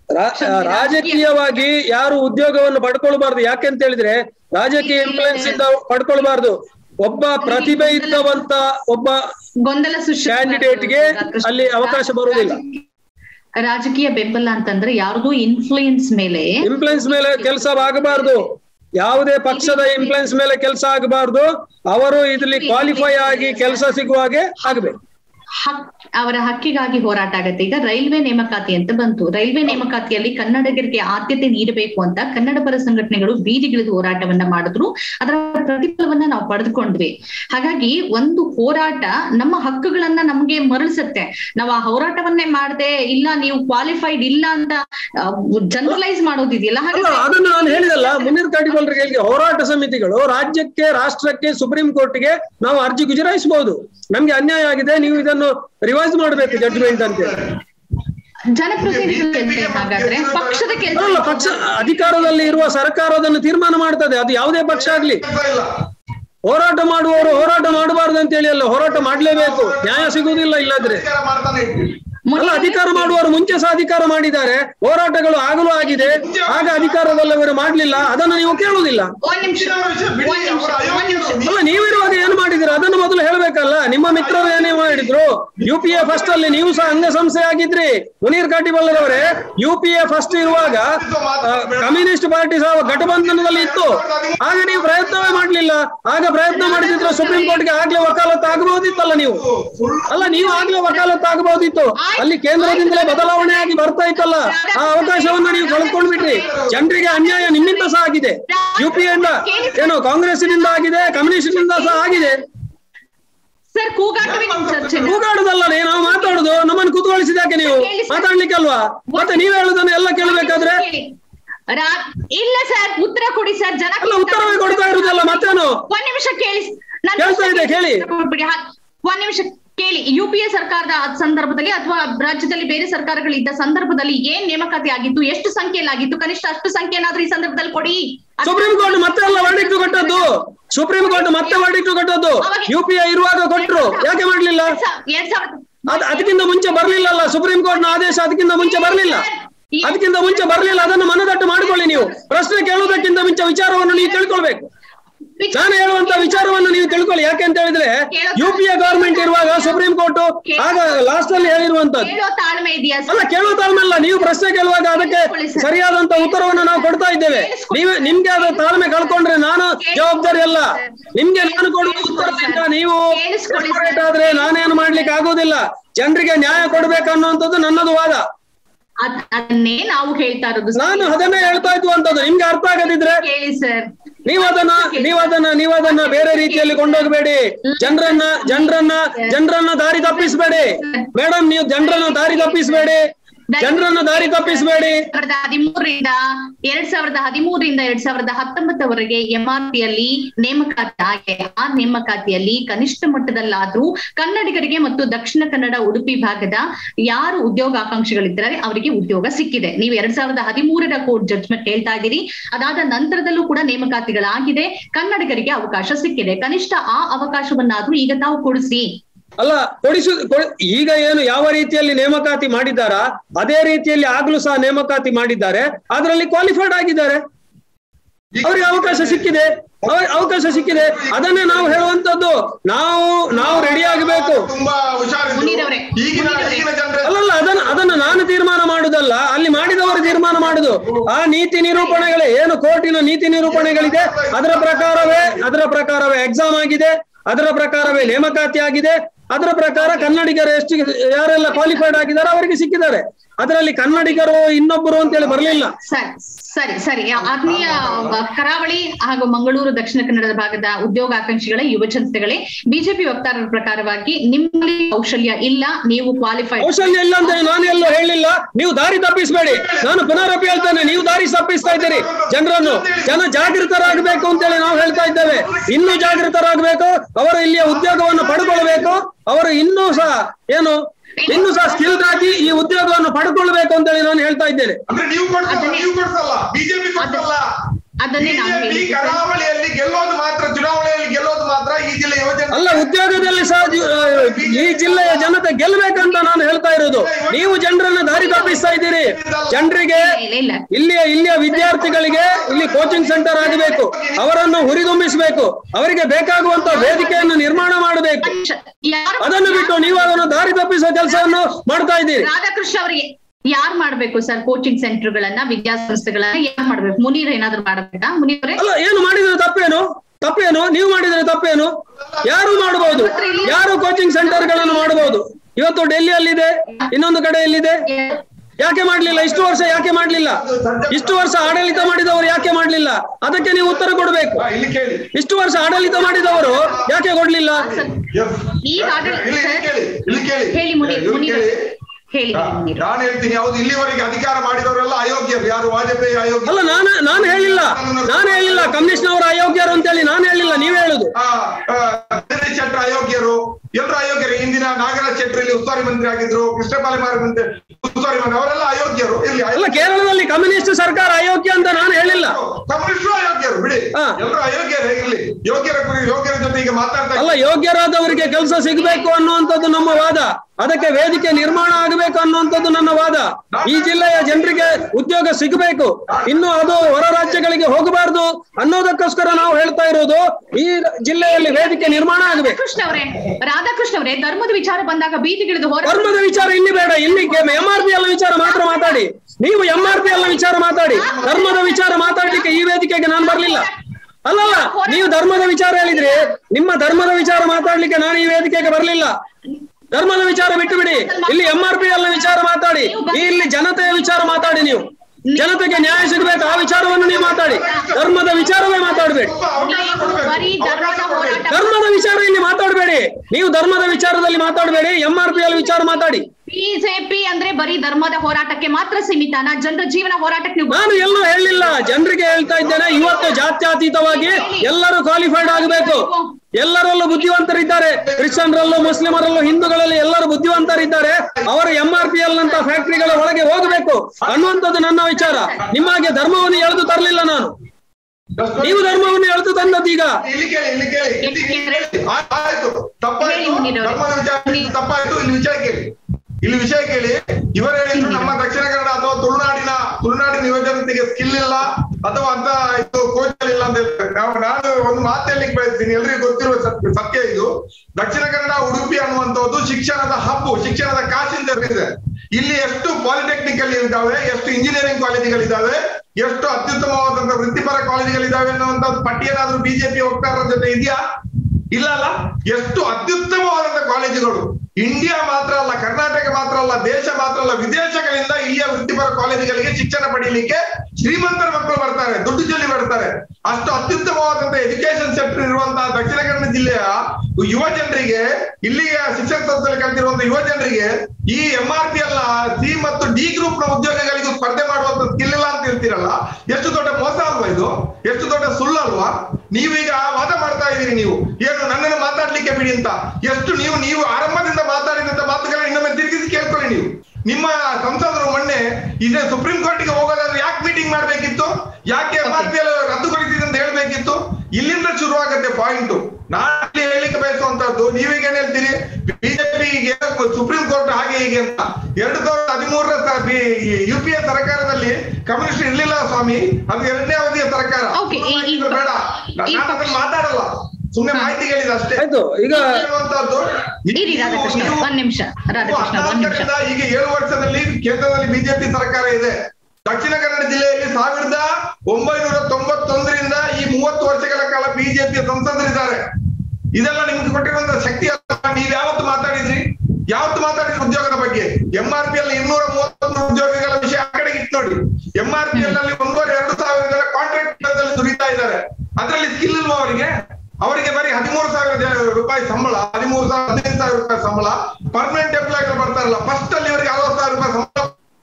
ರಾಜಕೀಯವಾಗಿ ಯಾರು ಉದ್ಯೋಗವನ್ನು ಪಡ್ಕೊಳ್ಬಾರ್ದು. ಯಾಕೆಂತ ಹೇಳಿದ್ರೆ ರಾಜಕೀಯ ಇನ್ಫ್ಲೂಯೆನ್ಸ್ ಇಂದ ಪಡ್ಕೊಳ್ಬಾರ್ದು. ಒಬ್ಬ ಪ್ರತಿಭೆ ಇದ್ದವಂತ ಒಬ್ಬ ಕ್ಯಾಂಡಿಡೇಟ್ಗೆ ಅಲ್ಲಿ ಅವಕಾಶ ಬರುವುದಿಲ್ಲ. ರಾಜಕೀಯ ಬೆಂಬಲ ಅಂತಂದ್ರೆ ಯಾರ್ದು ಇನ್ಫ್ಲೂಯೆನ್ಸ್ ಮೇಲೆ ಕೆಲಸ ಆಗಬಾರ್ದು. ಯಾವುದೇ ಪಕ್ಷದ ಇನ್ಫ್ಲೂಯೆನ್ಸ್ ಮೇಲೆ ಕೆಲಸ ಆಗಬಾರ್ದು. ಅವರು ಇದರಲ್ಲಿ ಕ್ವಾಲಿಫೈ ಆಗಿ ಕೆಲಸ ಸಿಗುವ ಹಾಗೆ ಆಗಬೇಕು. ಅವರ ಹಕ್ಕಿಗಾಗಿ ಹೋರಾಟ ಆಗತ್ತೆ. ಈಗ ರೈಲ್ವೆ ನೇಮಕಾತಿ ಅಂತ ಬಂತು. ರೈಲ್ವೆ ನೇಮಕಾತಿಯಲ್ಲಿ ಕನ್ನಡಿಗರಿಗೆ ಆದ್ಯತೆ ನೀಡಬೇಕು ಅಂತ ಕನ್ನಡ ಪರ ಸಂಘಟನೆಗಳು ಬೀದಿಗಿಳಿದು ಹೋರಾಟವನ್ನ ಮಾಡಿದ್ರು. ಅದರ ಪ್ರತಿಫಲವನ್ನ ನಾವು ಪಡೆದುಕೊಂಡ್ವಿ. ಹಾಗಾಗಿ ಒಂದು ಹೋರಾಟ ನಮ್ಮ ಹಕ್ಕುಗಳನ್ನ ನಮ್ಗೆ ಮರಳಿಸುತ್ತೆ. ನಾವು ಆ ಹೋರಾಟವನ್ನೇ ಮಾಡದೆ, ಇಲ್ಲ ನೀವು ಕ್ವಾಲಿಫೈಡ್ ಇಲ್ಲ ಅಂತ ಜನರಲೈಸ್ ಮಾಡೋದಿದೆಯಲ್ಲ, ಅದನ್ನು ನಾನು ಹೇಳಿದಲ್ಲ, ಮುನೀರ್ ಕಾಟಿಗೊಳ್ರಿಗೆ ಹೋರಾಟ ಸಮಿತಿಗಳು ರಾಜ್ಯಕ್ಕೆ, ರಾಷ್ಟ್ರಕ್ಕೆ, ಸುಪ್ರೀಂ ಕೋರ್ಟ್ಗೆ ನಾವು ಅರ್ಜಿ ಗುಜರಾಯಿಸಬಹುದು. ನಮ್ಗೆ ಅನ್ಯಾಯ ಆಗಿದೆ, ನೀವು ಇದನ್ನು ರಿವೈಸ್ ಮಾಡಬೇಕು ಜಡ್ಜ್ಮೆಂಟ್ ಅಂತ ಹೇಳಿ. ಪಕ್ಷ ಅಧಿಕಾರದಲ್ಲಿ ಇರುವ ಸರ್ಕಾರ ಅದನ್ನು ತೀರ್ಮಾನ ಮಾಡ್ತದೆ. ಅದು ಯಾವುದೇ ಪಕ್ಷ ಆಗ್ಲಿ. ಹೋರಾಟ ಮಾಡುವವರು ಹೋರಾಟ ಮಾಡಬಾರ್ದು ಅಂತ ಹೇಳಿ ಅಲ್ಲ, ಹೋರಾಟ ಮಾಡ್ಲೇಬೇಕು. ನ್ಯಾಯ ಸಿಗುವುದಿಲ್ಲ ಇಲ್ಲದ್ರೆ. ಅಲ್ಲ, ಅಧಿಕಾರ ಮಾಡುವವರು ಮುಂಚೆ ಸಹ ಅಧಿಕಾರ ಮಾಡಿದ್ದಾರೆ, ಹೋರಾಟಗಳು ಆಗಲೂ ಆಗಿದೆ. ಆಗ ಅಧಿಕಾರದಲ್ಲಿ ಅವರು ಮಾಡ್ಲಿಲ್ಲ, ಅದನ್ನು ನೀವು ಕೇಳುವುದಿಲ್ಲ. ಅಲ್ಲ, ನೀವಿರುವಾಗ ಏನು ಮಾಡಿದಿರ ಅದನ್ನು ಮೊದಲು ಹೇಳ್ಬೇಕಲ್ಲ. ನಿಮ್ಮ ಮಿತ್ರರು ಏನೇ ಮಾಡಿದ್ರು, UPA ಫಸ್ಟ್ ಅಲ್ಲಿ ನೀವು ಸಹ ಅಂಗಸಂಸ್ಥೆ ಆಗಿದ್ರಿ. ಮುನೀರ್ ಕಾಟಿಬಲ್ಲರವರೇ, UPA ಫಸ್ಟ್ ಇರುವಾಗ ಕಮ್ಯುನಿಸ್ಟ್ ಪಾರ್ಟಿ ಸಹ ಘಟಬಂಧನದಲ್ಲಿ ಇತ್ತು. ಆಗ ನೀವು ಪ್ರಯತ್ನವೇ ಮಾಡ್ಲಿಲ್ಲ. ಆಗ ಪ್ರಯತ್ನ ಮಾಡಿದ್ರೆ ಸುಪ್ರೀಂ ಕೋರ್ಟ್ಗೆ ಆಗ್ಲೇ ವಕಾಲತ್ತು ಆಗಬಹುದಿತ್ತಲ್ಲ ನೀವು. ಅಲ್ಲ, ನೀವು ಆಗ್ಲೇ ವಕಾಲತ್ತು ಆಗಬಹುದಿತ್ತು. ಅಲ್ಲಿ ಕೇಂದ್ರದಿಂದಲೇ ಬದಲಾವಣೆ ಆಗಿ ಬರ್ತಾ ಇತ್ತಲ್ಲ, ಆ ಅವಕಾಶವನ್ನು ನೀವು ಕಳೆದುಕೊಂಡ್ಬಿಟ್ರಿ. ಜನರಿಗೆ ಅನ್ಯಾಯ ನಿಮ್ಮಿಂದ ಸಹ ಆಗಿದೆ. UPA ಇಂದ ಏನು ಕಾಂಗ್ರೆಸ್ನಿಂದ ಆಗಿದೆ, ಕಮ್ಯುನಿಸ್ಟ್ನಿಂದ ಸಹ ಆಗಿದೆ. ಕೂಗಾಡುದಲ್ಲ, ನಾವು ಮಾತಾಡುದು. ನಮ್ಮನ್ನು ಕುತೂಹಲಿಸಿದಾಕೆ ನೀವು ಮಾತಾಡ್ಲಿಕ್ಕೆ ಅಲ್ವಾ? ಮತ್ತೆ ನೀವ್ ಹೇಳುದನ್ನು ಎಲ್ಲ ಕೇಳಬೇಕಾದ್ರೆ ಇಲ್ಲ ಸರ್, ಉತ್ತರ ಕೊಡಿ ಸರ್. ಜನ ಉತ್ತರವೇ ಕೊಡ್ತಾ ಇರುದಲ್ಲ, ಮತ್ತೇನು? ಒಂದ್ ನಿಮಿಷ ಕೇಳಿ, ಕೇಳ್ತಾ ಇದೆ, ಕೇಳಿ. ಒಂದ್ ನಿಮಿಷ ಕೇಳಿ. UPA ಸರ್ಕಾರದ ಸಂದರ್ಭದಲ್ಲಿ ಅಥವಾ ರಾಜ್ಯದಲ್ಲಿ ಬೇರೆ ಸರ್ಕಾರಗಳಿದ್ದ ಸಂದರ್ಭದಲ್ಲಿ ಏನ್ ನೇಮಕಾತಿ ಆಗಿತ್ತು, ಎಷ್ಟು ಸಂಖ್ಯೆಯಲ್ಲಿ ಆಗಿತ್ತು, ಕನಿಷ್ಠ ಅಷ್ಟು ಸಂಖ್ಯೆ ಏನಾದ್ರೂ ಈ ಸಂದರ್ಭದಲ್ಲಿ ಕೊಡಿ. ಸುಪ್ರೀಂ ಕೋರ್ಟ್ ಮತ್ತೆ ಎಲ್ಲ ವರ್ಡಿಕ್ಟ್ ಕೊಟ್ಟದ್ದು. ಸುಪ್ರೀಂ ಕೋರ್ಟ್ ಮತ್ತೆ ವರ್ಡಿಕ್ಟ್ ಕೊಟ್ಟದ್ದು. UPA ಇರುವಾಗ ಕೊಟ್ರು, ಯಾಕೆ ಮಾಡ್ಲಿಲ್ಲ? ಅದಕ್ಕಿಂತ ಮುಂಚೆ ಬರ್ಲಿಲ್ಲ ಅಲ್ಲ ಸುಪ್ರೀಂ ಕೋರ್ಟ್ ನ ಆದೇಶ. ಅದಕ್ಕಿಂತ ಮುಂಚೆ ಬರ್ಲಿಲ್ಲ. ಅದನ್ನು ಮನದಟ್ಟು ಮಾಡ್ಕೊಳ್ಳಿ. ನೀವು ಪ್ರಶ್ನೆ ಕೇಳುವುದಕ್ಕಿಂತ ಮುಂಚೆ ವಿಚಾರವನ್ನು ನೀವು ತಿಳ್ಕೊಳ್ಬೇಕು. ನಾನು ಹೇಳುವಂತ ವಿಚಾರವನ್ನು ನೀವು ತಿಳ್ಕೊಳ್ಳಿ. ಯಾಕೆ ಅಂತ ಹೇಳಿದ್ರೆ UPA ಗವರ್ಮೆಂಟ್ ಇರುವಾಗ ಸುಪ್ರೀಂ ಕೋರ್ಟ್ ಆಗ ಲಾಸ್ಟ್ ಅಲ್ಲಿ ಹೇಳಿರುವಂತದ್ದು. ಅಲ್ಲ, ಕೇಳುವ ತಾಳ್ಮೆ ಅಲ್ಲ, ನೀವು ಪ್ರಶ್ನೆ ಕೇಳುವಾಗ ಅದಕ್ಕೆ ಸರಿಯಾದಂತ ಉತ್ತರವನ್ನು ನಾವು ಕೊಡ್ತಾ ಇದ್ದೇವೆ. ನಿಮ್ಗೆ ಅದ ತಾಳ್ಮೆ ಕಳ್ಕೊಂಡ್ರೆ ನಾನು ಜವಾಬ್ದಾರಿ ಅಲ್ಲ. ನಿಮ್ಗೆ ನಾನು ಕೊಡುವ ಉತ್ತರದಿಂದ ನೀವು ಆದ್ರೆ ನಾನೇನು ಮಾಡ್ಲಿಕ್ಕೆ ಆಗುವುದಿಲ್ಲ. ಜನರಿಗೆ ನ್ಯಾಯ ಕೊಡ್ಬೇಕನ್ನುವಂಥದ್ದು ನನ್ನದು ವಾದ. ಅದನ್ನೇ ನಾವು ಹೇಳ್ತಾ ಇರೋದು. ನಾನು ಅದನ್ನೇ ಹೇಳ್ತಾ ಇದ್ದುವಂತದ್ದು. ನಿಮ್ಗೆ ಅರ್ಥ ಆಗದಿದ್ರೆ ಹೇಳಿ ಸರ್. ನೀವದನ್ನ ಬೇರೆ ರೀತಿಯಲ್ಲಿ ಕೊಂಡೋಗಬೇಡಿ. ಜನರನ್ನ ದಾರಿ ತಪ್ಪಿಸಬೇಡಿ ಮೇಡಮ್. ನೀವು ಜನರನ್ನ ದಾರಿ ತಪ್ಪಿಸಬೇಡಿ. 2013ರಿಂದ 2019ವರೆಗೆ MRPಯಲ್ಲಿ ನೇಮಕಾತಿ ಆಗಿದೆ. ಆ ನೇಮಕಾತಿಯಲ್ಲಿ ಕನಿಷ್ಠ ಮಟ್ಟದಲ್ಲಾದ್ರೂ ಕನ್ನಡಿಗರಿಗೆ ಮತ್ತು ದಕ್ಷಿಣ ಕನ್ನಡ ಉಡುಪಿ ಭಾಗದ ಯಾರು ಉದ್ಯೋಗಾಕಾಂಕ್ಷಿಗಳಿದ್ದಾರೆ ಅವರಿಗೆ ಉದ್ಯೋಗ ಸಿಕ್ಕಿದೆ. ನೀವು 2013ರ ಕೋರ್ಟ್ ಜಡ್ಜ್ಮೆಂಟ್ ಹೇಳ್ತಾ ಇದ್ದೀರಿ. ಅದಾದ ನಂತರದಲ್ಲೂ ಕೂಡ ನೇಮಕಾತಿಗಳಾಗಿದೆ, ಕನ್ನಡಿಗರಿಗೆ ಅವಕಾಶ ಸಿಕ್ಕಿದೆ. ಕನಿಷ್ಠ ಆ ಅವಕಾಶವನ್ನಾದ್ರೂ ಈಗ ತಾವು ಕೊಡಿಸಿ. ಅಲ್ಲ, ಈಗ ಏನು ಯಾವ ರೀತಿಯಲ್ಲಿ ನೇಮಕಾತಿ ಮಾಡಿದ್ದಾರಾ ಅದೇ ರೀತಿಯಲ್ಲಿ ಆಗ್ಲೂ ಸಹ ನೇಮಕಾತಿ ಮಾಡಿದ್ದಾರೆ. ಅದರಲ್ಲಿ ಕ್ವಾಲಿಫೈಡ್ ಆಗಿದ್ದಾರೆ, ಅವರಿಗೆ ಅವಕಾಶ ಸಿಕ್ಕಿದೆ. ಅದನ್ನೇ ನಾವು ಹೇಳುವಂತದ್ದು. ನಾವು ರೆಡಿ ಆಗಬೇಕು. ಅಲ್ಲಲ್ಲ, ಅದನ್ನ ನಾನು ತೀರ್ಮಾನ ಮಾಡುದಲ್ಲ, ಅಲ್ಲಿ ಮಾಡಿದವರು ತೀರ್ಮಾನ ಮಾಡುದು. ಆ ನೀತಿ ನಿರೂಪಣೆಗಳೇ ಏನು ಕೋರ್ಟಿನ ನೀತಿ ನಿರೂಪಣೆಗಳಿದೆ, ಅದರ ಪ್ರಕಾರವೇ ಎಕ್ಸಾಮ್ ಆಗಿದೆ, ಅದರ ಪ್ರಕಾರವೇ ನೇಮಕಾತಿ ಆಗಿದೆ. ಅದರ ಪ್ರಕಾರ ಕನ್ನಡಿಗರು ಯಾರೆಲ್ಲ ಕ್ವಾಲಿಫೈಡ್ ಆಗಿದ್ದಾರೆ ಅವರಿಗೆ ಸಿಕ್ಕಿದ್ದಾರೆ. ಅದರಲ್ಲಿ ಕನ್ನಡಿಗರು ಇನ್ನೊಬ್ಬರು ಅಂತೇಳಿ ಬರಲಿಲ್ಲ. ಸರಿ. ಆತ್ಮೀಯ ಕರಾವಳಿ ಹಾಗೂ ಮಂಗಳೂರು ದಕ್ಷಿಣ ಕನ್ನಡದ ಭಾಗದ ಉದ್ಯೋಗಾಕಾಂಕ್ಷಿಗಳ ಯುವ ಜನತೆಗಳೇ, ಬಿಜೆಪಿ ವಕ್ತಾರರ ಪ್ರಕಾರವಾಗಿ ನಿಮ್ಮಲ್ಲಿ ಕೌಶಲ್ಯ ಇಲ್ಲ, ನೀವು ಕ್ವಾಲಿಫೈಡ್. ಕೌಶಲ್ಯ ಇಲ್ಲ ಅಂತ ನಾನು ಎಲ್ಲೂ ಹೇಳಿಲ್ಲ. ನೀವು ದಾರಿ ತಪ್ಪಿಸಬೇಡಿ. ನಾನು ಪುನರಪಿ ಹೇಳ್ತೇನೆ, ನೀವು ದಾರಿ ತಪ್ಪಿಸ್ತಾ ಇದ್ದೀರಿ ಜನ ಜಾಗೃತರಾಗಬೇಕು ಅಂತೇಳಿ ನಾವು ಹೇಳ್ತಾ ಇದ್ದೇವೆ. ಇನ್ನೂ ಜಾಗೃತರಾಗಬೇಕು. ಅವರು ಇಲ್ಲಿಯ ಉದ್ಯೋಗವನ್ನು ಪಡ್ಕೊಳ್ಬೇಕು. ಅವರು ಇನ್ನೂ ಸಹ ಸ್ಕಿಲ್ಡ್ ಆಗಿ ಈ ಉದ್ಯೋಗವನ್ನು ಪಡ್ಕೊಳ್ಬೇಕು ಅಂತೇಳಿ ನಾನು ಹೇಳ್ತಾ ಇದ್ದೇನೆ. ಕರಾವಳಿಯಲ್ಲಿ ಗೆಲ್ಲೋದು ಮಾತ್ರ, ಚುನಾವಣೆಯಲ್ಲಿ ಗೆಲ್ಲೋದು ಮಾತ್ರ ಈ ಜಿಲ್ಲೆಯ ಅಲ್ಲ, ಉದ್ಯೋಗದಲ್ಲಿ ಸಹ ಈ ಜಿಲ್ಲೆಯ ಜನತೆ ಗೆಲ್ಲಬೇಕಂತ ನಾನು ಹೇಳ್ತಾ ಇರೋದು. ನೀವು ಜನರನ್ನ ದಾರಿ ತಪ್ಪಿಸ್ತಾ ಇದ್ದೀರಿ. ಜನರಿಗೆ ಇಲ್ಲಿಯ ವಿದ್ಯಾರ್ಥಿಗಳಿಗೆ ಇಲ್ಲಿ ಕೋಚಿಂಗ್ ಸೆಂಟರ್ ಆಗಬೇಕು, ಅವರನ್ನು ಹುರಿದುಂಬಿಸಬೇಕು, ಅವರಿಗೆ ಬೇಕಾಗುವಂತ ವೇದಿಕೆಯನ್ನು ನಿರ್ಮಾಣ ಮಾಡಬೇಕು. ಅದನ್ನು ಬಿಟ್ಟು ನೀವು ಅದನ್ನು ದಾರಿ ತಪ್ಪಿಸುವ ಕೆಲಸವನ್ನು ಮಾಡ್ತಾ ಇದ್ದೀರಿ. ರಾಧಾಕೃಷ್ಣ ಅವರಿಗೆ ಯಾರು ಮಾಡ್ಬೇಕು ಸರ್ ಕೋಚಿಂಗ್ ಸೆಂಟರ್ಗಳನ್ನ, ವಿದ್ಯಾಸಂಸ್ಥೆಗಳನ್ನ ಯಾರು ಮಾಡ್ಬೇಕು? ಮುನೀರ್ ಏನಾದ್ರು ಮಾಡಬೇಕಾ? ಮುನೀರ್ ಅಲ್ಲ, ಏನು ಮಾಡಿದ್ರೆ ತಪ್ಪೇನು? ನೀವು ಮಾಡಿದ್ರೆ ತಪ್ಪೇನು? ಯಾರು ಮಾಡಬಹುದು, ಯಾರು ಕೋಚಿಂಗ್ ಸೆಂಟರ್ಗಳನ್ನು ಮಾಡಬಹುದು. ಇವತ್ತು ಡೆಲ್ಲಿಯಲ್ಲಿದೆ, ಇನ್ನೊಂದು ಕಡೆಯಲ್ಲಿದೆ. ಯಾಕೆ ಮಾಡ್ಲಿಲ್ಲ? ಇಷ್ಟು ವರ್ಷ ಯಾಕೆ ಮಾಡ್ಲಿಲ್ಲ? ಇಷ್ಟು ವರ್ಷ ಆಡಳಿತ ಮಾಡಿದವರು ಯಾಕೆ ಮಾಡ್ಲಿಲ್ಲ? ಅದಕ್ಕೆ ನೀವು ಉತ್ತರ ಕೊಡಬೇಕು. ಇಷ್ಟು ವರ್ಷ ಆಡಳಿತ ಮಾಡಿದವರು ಯಾಕೆ ಕೊಡ್ಲಿಲ್ಲ? ನಾನು ಹೇಳ್ತೀನಿ, ಯಾವ್ದು ಇಲ್ಲಿವರೆಗೆ ಅಧಿಕಾರ ಮಾಡಿದವರೆಲ್ಲ ಅಯೋಗ್ಯರು. ಯಾರು ವಾಜಪೇಯಿ ಅಯೋಗ್ಯ ಅಲ್ಲ, ನಾನು ಹೇಳಿಲ್ಲ ಕಮ್ಯುನಿಸ್ಟ್ನವರು ಅಯೋಗ್ಯರು ಅಂತೇಳಿ ನಾನು ಹೇಳಿಲ್ಲ, ನೀವೇ ಹೇಳುದು. ಶೆಟ್ಟರ್ ಅಯೋಗ್ಯರು, ಎಲ್ಲರೂ ಅಯೋಗ್ಯರು. ಇಂದಿನ ನಾಗರಾಜ್ ಶೆಟ್ಟರ್ ಇಲ್ಲಿ ಉಸ್ತುವಾರಿ ಮಂತ್ರಿ ಆಗಿದ್ರು, ಕೃಷ್ಣಪಾಲಿ ಮಂತ್ರಿ ಉಸ್ತುವಾರಿ ಮಂತ್ರಿ, ಅವರೆಲ್ಲ ಅಯೋಗ್ಯರು. ಇಲ್ಲಿ ಅಲ್ಲ, ಕೇರಳದಲ್ಲಿ ಕಮ್ಯುನಿಸ್ಟ್ ಸರ್ಕಾರ ಅಯೋಗ್ಯ ಅಂತ ನಾನು ಹೇಳಿಲ್ಲ. ಕಮ್ಯುನಿಸ್ಟರು ಅಯೋಗ್ಯರು ಬಿಡಿ, ಎಲ್ಲರೂ ಅಯೋಗ್ಯರು. ಇಲ್ಲಿ ಯೋಗ್ಯರ ಜೊತೆ ಈಗ ಮಾತಾಡ್ತಾ ಅಲ್ಲ, ಯೋಗ್ಯರಾದವರಿಗೆ ಕೆಲಸ ಸಿಗಬೇಕು ಅನ್ನುವಂಥದ್ದು ನಮ್ಮ ವಾದ. ಅದಕ್ಕೆ ವೇದಿಕೆ ನಿರ್ಮಾಣ ಆಗಬೇಕು ಅನ್ನುವಂಥದ್ದು ನನ್ನ ವಾದ. ಈ ಜಿಲ್ಲೆಯ ಜನರಿಗೆ ಉದ್ಯೋಗ ಸಿಗಬೇಕು, ಇನ್ನು ಅದು ಹೊರ ರಾಜ್ಯಗಳಿಗೆ ಹೋಗಬಾರ್ದು ಅನ್ನೋದಕ್ಕೋಸ್ಕರ ನಾವು ಹೇಳ್ತಾ ಇರೋದು. ಈ ಜಿಲ್ಲೆಯಲ್ಲಿ ವೇದಿಕೆ ನಿರ್ಮಾಣ ಆಗಬೇಕು. ರಾಧಾಕೃಷ್ಣ ಅವರೇ, ಧರ್ಮದ ವಿಚಾರ ಬಂದಾಗ ಬೀದಿಗಿಳಿದು ಧರ್ಮದ ವಿಚಾರ ಇಲ್ಲಿ ಬೇಡ. ಇಲ್ಲಿ MRP ಎಲ್ಲ ವಿಚಾರ ಮಾತ್ರ ಮಾತಾಡಿ. ನೀವು MRP ಎಲ್ಲ ವಿಚಾರ ಮಾತಾಡಿ. ಧರ್ಮದ ವಿಚಾರ ಮಾತಾಡ್ಲಿಕ್ಕೆ ಈ ವೇದಿಕೆಗೆ ನಾನು ಬರ್ಲಿಲ್ಲ. ಅಲ್ಲಲ್ಲ, ನೀವು ಧರ್ಮದ ವಿಚಾರ ಹೇಳಿದ್ರಿ. ನಿಮ್ಮ ಧರ್ಮದ ವಿಚಾರ ಮಾತಾಡ್ಲಿಕ್ಕೆ ನಾನು ಈ ವೇದಿಕೆಗೆ ಬರ್ಲಿಲ್ಲ. ಧರ್ಮದ ವಿಚಾರ ಬಿಟ್ಟು ಬಿಡಿ. ಇಲ್ಲಿ MRP ಎಲ್ಲ ವಿಚಾರ ಮಾತಾಡಿ. ಇಲ್ಲಿ ಜನತೆಯ ವಿಚಾರ ಮಾತಾಡಿ. ನೀವು ಜನತೆಗೆ ನ್ಯಾಯ ಸಿಗಬೇಕು, ಆ ವಿಚಾರವನ್ನು ನೀವು ಮಾತಾಡಿ. ಧರ್ಮದ ವಿಚಾರವೇ ಮಾತಾಡ್ಬೇಡಿ. ಧರ್ಮದ ವಿಚಾರ ಇಲ್ಲಿ ಮಾತಾಡಬೇಡಿ. ನೀವು ಧರ್ಮದ ವಿಚಾರದಲ್ಲಿ ಮಾತಾಡಬೇಡಿ. MRP ಎಲ್ಲ ವಿಚಾರ ಮಾತಾಡಿ. ಬಿಜೆಪಿ ಅಂದ್ರೆ ಬರೀ ಧರ್ಮದ ಹೋರಾಟಕ್ಕೆ ಮಾತ್ರ ಸೀಮಿತನಾ? ಜನರ ಜೀವನ ಹೋರಾಟಕ್ಕೆ ನಾನು ಎಲ್ಲೂ ಹೇಳಿಲ್ಲ. ಜನರಿಗೆ ಹೇಳ್ತಾ ಇದ್ದೇನೆ, ಇವತ್ತು ಜಾತ್ಯತೀತವಾಗಿ ಎಲ್ಲರೂ ಕ್ವಾಲಿಫೈಡ್ ಆಗಬೇಕು. ಎಲ್ಲರಲ್ಲೂ ಬುದ್ಧಿವಂತರಿದ್ದಾರೆ. ಕ್ರಿಶ್ಚಿಯನ್ರಲ್ಲೂ, ಮುಸ್ಲಿಮರಲ್ಲೂ, ಹಿಂದೂಗಳಲ್ಲಿ ಎಲ್ಲರೂ ಬುದ್ಧಿವಂತರಿದ್ದಾರೆ. ಅವರು MRPL ನಂತ ಫ್ಯಾಕ್ಟರಿಗಳ ಒಳಗೆ ಹೋಗಬೇಕು ಅನ್ನುವಂಥದ್ದು ನನ್ನ ವಿಚಾರ. ನಿಮಗೆ ಧರ್ಮವನ್ನು ಎಳೆದು ತರಲಿಲ್ಲ ನಾನು. ನೀವು ಧರ್ಮವನ್ನು ಎಳೆದು ತಂದದ್ದು ಈಗ. ತಪ್ಪಾಯ್ತು, ಇಲ್ಲಿ ವಿಚಾರ ಕೇಳಿ. ಇಲ್ಲಿ ವಿಷಯ ಕೇಳಿ. ಇವರು ಹೇಳಿದ್ರು ನಮ್ಮ ದಕ್ಷಿಣ ಕನ್ನಡ ಅಥವಾ ತುಳುನಾಡಿನ ಯುವಜನತೆಗೆ ಸ್ಕಿಲ್ ಇಲ್ಲ ಅಥವಾ ಅಂತ ಇದು ಕೋಚ್ ಇಲ್ಲ ಅಂತ ಹೇಳ್ತಾರೆ. ನಾನು ಒಂದು ಮಾತಲ್ಲಿ ಬಯಸ್ತೀನಿ, ಎಲ್ರಿಗೂ ಗೊತ್ತಿರುವ ಸತ್ಯ ಇದು. ದಕ್ಷಿಣ ಕನ್ನಡ ಉಡುಪಿ ಅನ್ನುವಂಥದ್ದು ಶಿಕ್ಷಣದ ಹಬ್ಬು, ಶಿಕ್ಷಣದ ಕಾಶಿಂದ ಇದೆ. ಇಲ್ಲಿ ಎಷ್ಟು ಪಾಲಿಟೆಕ್ನಿಕಲ್ ಇದ್ದಾವೆ, ಎಷ್ಟು ಇಂಜಿನಿಯರಿಂಗ್ ಕಾಲೇಜುಗಳಿದ್ದಾವೆ, ಎಷ್ಟು ಅತ್ಯುತ್ತಮವಾದಂತಹ ವೃತ್ತಿಪರ ಕಾಲೇಜುಗಳಿದ್ದಾವೆ ಅನ್ನುವಂಥದ್ದು ಪಟ್ಟಿಯೇನಾದ್ರೂ ಬಿಜೆಪಿ ವಕ್ತಾರರ ಜೊತೆ ಇದೆಯಾ? ಇಲ್ಲ ಅಲ್ಲ. ಎಷ್ಟು ಅತ್ಯುತ್ತಮವಾದಂತಹ ಕಾಲೇಜುಗಳು ಇಂಡಿಯಾ ಮಾತ್ರ ಅಲ್ಲ, ಕರ್ನಾಟಕ ಮಾತ್ರ ಅಲ್ಲ, ದೇಶ ಮಾತ್ರ ಅಲ್ಲ, ವಿದೇಶಗಳಿಂದ ಇಲ್ಲಿಯ ವೃತ್ತಿಪರ ಕಾಲೇಜುಗಳಿಗೆ ಶಿಕ್ಷಣ ಪಡೆಯಲಿಕ್ಕೆ ಶ್ರೀಮಂತರ ಮಕ್ಕಳು ಬರ್ತಾರೆ, ದುಡ್ಡು ಜಲ್ಲಿ ಬರ್ತಾರೆ. ಅಷ್ಟು ಅತ್ಯುತ್ತಮವಾದಂತಹ ಎಜುಕೇಶನ್ ಸೆಕ್ಟರ್ ಇರುವಂತಹ ದಕ್ಷಿಣ ಕನ್ನಡ ಜಿಲ್ಲೆಯ ಯುವ ಜನರಿಗೆ, ಇಲ್ಲಿಯ ಶಿಕ್ಷಣ ಸಂಸ್ಥೆಯಲ್ಲಿ ಕಲಿತಿರುವಂತಹ ಯುವ ಜನರಿಗೆ ಈ MRPL ಸಿ ಮತ್ತು ಡಿ ಗ್ರೂಪ್ ನ ಉದ್ಯೋಗಗಳಿಗೂ ಸ್ಪರ್ಧೆ ಮಾಡುವಂತ ಸ್ಕಿಲ್ ಇಲ್ಲ ಅಂತ ಹೇಳ್ತೀರಲ್ಲ, ಎಷ್ಟು ದೊಡ್ಡ ಮೋಸ ಅಲ್ವಾ ಇದು? ಎಷ್ಟು ದೊಡ್ಡ ಸುಳ್ಳು ಅಲ್ವಾ? ನೀವೀಗ ವಾದ ಮಾಡ್ತಾ ಇದ್ದೀರಿ, ನೀವು ಏನು ನನ್ನನ್ನು ಮಾತಾಡ್ಲಿಕ್ಕೆ ಬಿಡಿ ಅಂತ. ಎಷ್ಟು ನೀವು ಆರಂಭದಿಂದ ಮಾತಾಡಿದಂತ ಮಾತುಗಳನ್ನ ಇನ್ನೊಮ್ಮೆ ತಿರುಗಿಸಿ ಕೇಳ್ಕೊಳ್ಳಿ. ನೀವು ನಿಮ್ಮ ಸಂಸದರು ಮೊನ್ನೆ ಇದೇ ಸುಪ್ರೀಂ ಕೋರ್ಟ್ಗೆ ಹೋಗೋದಾದ್ರೆ ಯಾಕೆ ಮೀಟಿಂಗ್ ಮಾಡ್ಬೇಕಿತ್ತು? ಯಾಕೆ MRPL ರದ್ದುಗೊಳಿಸಿದೆ ಅಂತ ಹೇಳ್ಬೇಕಿತ್ತು? ಇಲ್ಲಿಂದ ಶುರುವಾಗತ್ತೆ ಪಾಯಿಂಟ್. ನಾನು ಹೇಳಿಕ್ಕೆ ಬಯಸುವಂತದ್ದು, ನೀವೀಗ ಏನ್ ಹೇಳ್ತೀರಿ, ಬಿಜೆಪಿಗೆ ಸುಪ್ರೀಂ ಕೋರ್ಟ್ ಹಾಗೆ ಹೀಗೆ ಅಂತ. 2013 UPA ಸರ್ಕಾರದಲ್ಲಿ ಕಮ್ಯುನಿಸ್ಟ್ ಇರ್ಲಿಲ್ಲ ಸ್ವಾಮಿ, ಅದು 2ನೇ ಅವಧಿಯ ಸರ್ಕಾರ. ಬೇಡ, ನಾನು ಅದನ್ನ ಮಾತಾಡಲ್ಲ, ಸುಮ್ಮನೆ ಮಾಹಿತಿ ಹೇಳಿದ ಅಷ್ಟೇ. ಈಗ ಈಗ 7 ವರ್ಷದಲ್ಲಿ ಕೇಂದ್ರದಲ್ಲಿ ಬಿಜೆಪಿ ಸರ್ಕಾರ ಇದೆ. ದಕ್ಷಿಣ ಕನ್ನಡ ಜಿಲ್ಲೆಯಲ್ಲಿ 1991ರಿಂದ ಈ 30 ವರ್ಷಗಳ ಕಾಲ ಬಿಜೆಪಿಯ ಸಂಸದರಿದ್ದಾರೆ. ಇದೆಲ್ಲ ನಿಮ್ಗೆ ಕೊಟ್ಟಿರುವಂತಹ ಶಕ್ತಿ ಅಲ್ಲ. ನೀವ್ ಯಾವತ್ತು ಮಾತಾಡಿದ್ರಿ ಉದ್ಯೋಗದ ಬಗ್ಗೆ? MRPL 231 ಉದ್ಯೋಗಗಳ ವಿಷಯ ಆ ಕಡೆಗೆ ಇತ್ತು ನೋಡಿ. MRPL ನಲ್ಲಿ 1,500-2,000 ಜನ ಕಾಂಟ್ರಾಕ್ಟ್ ದುಡಿತಾ ಇದ್ದಾರೆ. ಅದರಲ್ಲಿ ಸ್ಕಿಲ್ ಇಲ್ವಾ ಅವರಿಗೆ ಬರೀ 13,000 ರೂಪಾಯಿ ಸಂಬಳ, 15,000 ರೂಪಾಯಿ ಸಂಬಳ. ಪರ್ಮನೆಂಟ್ ಎಂಪ್ಲಾಯ್ಗಳು ಬರ್ತಾರಲ್ಲ, ಫಸ್ಟ್ ಅಲ್ಲಿ ಇವರಿಗೆ 60,000 ರೂಪಾಯಿ ಸಂಬಳ.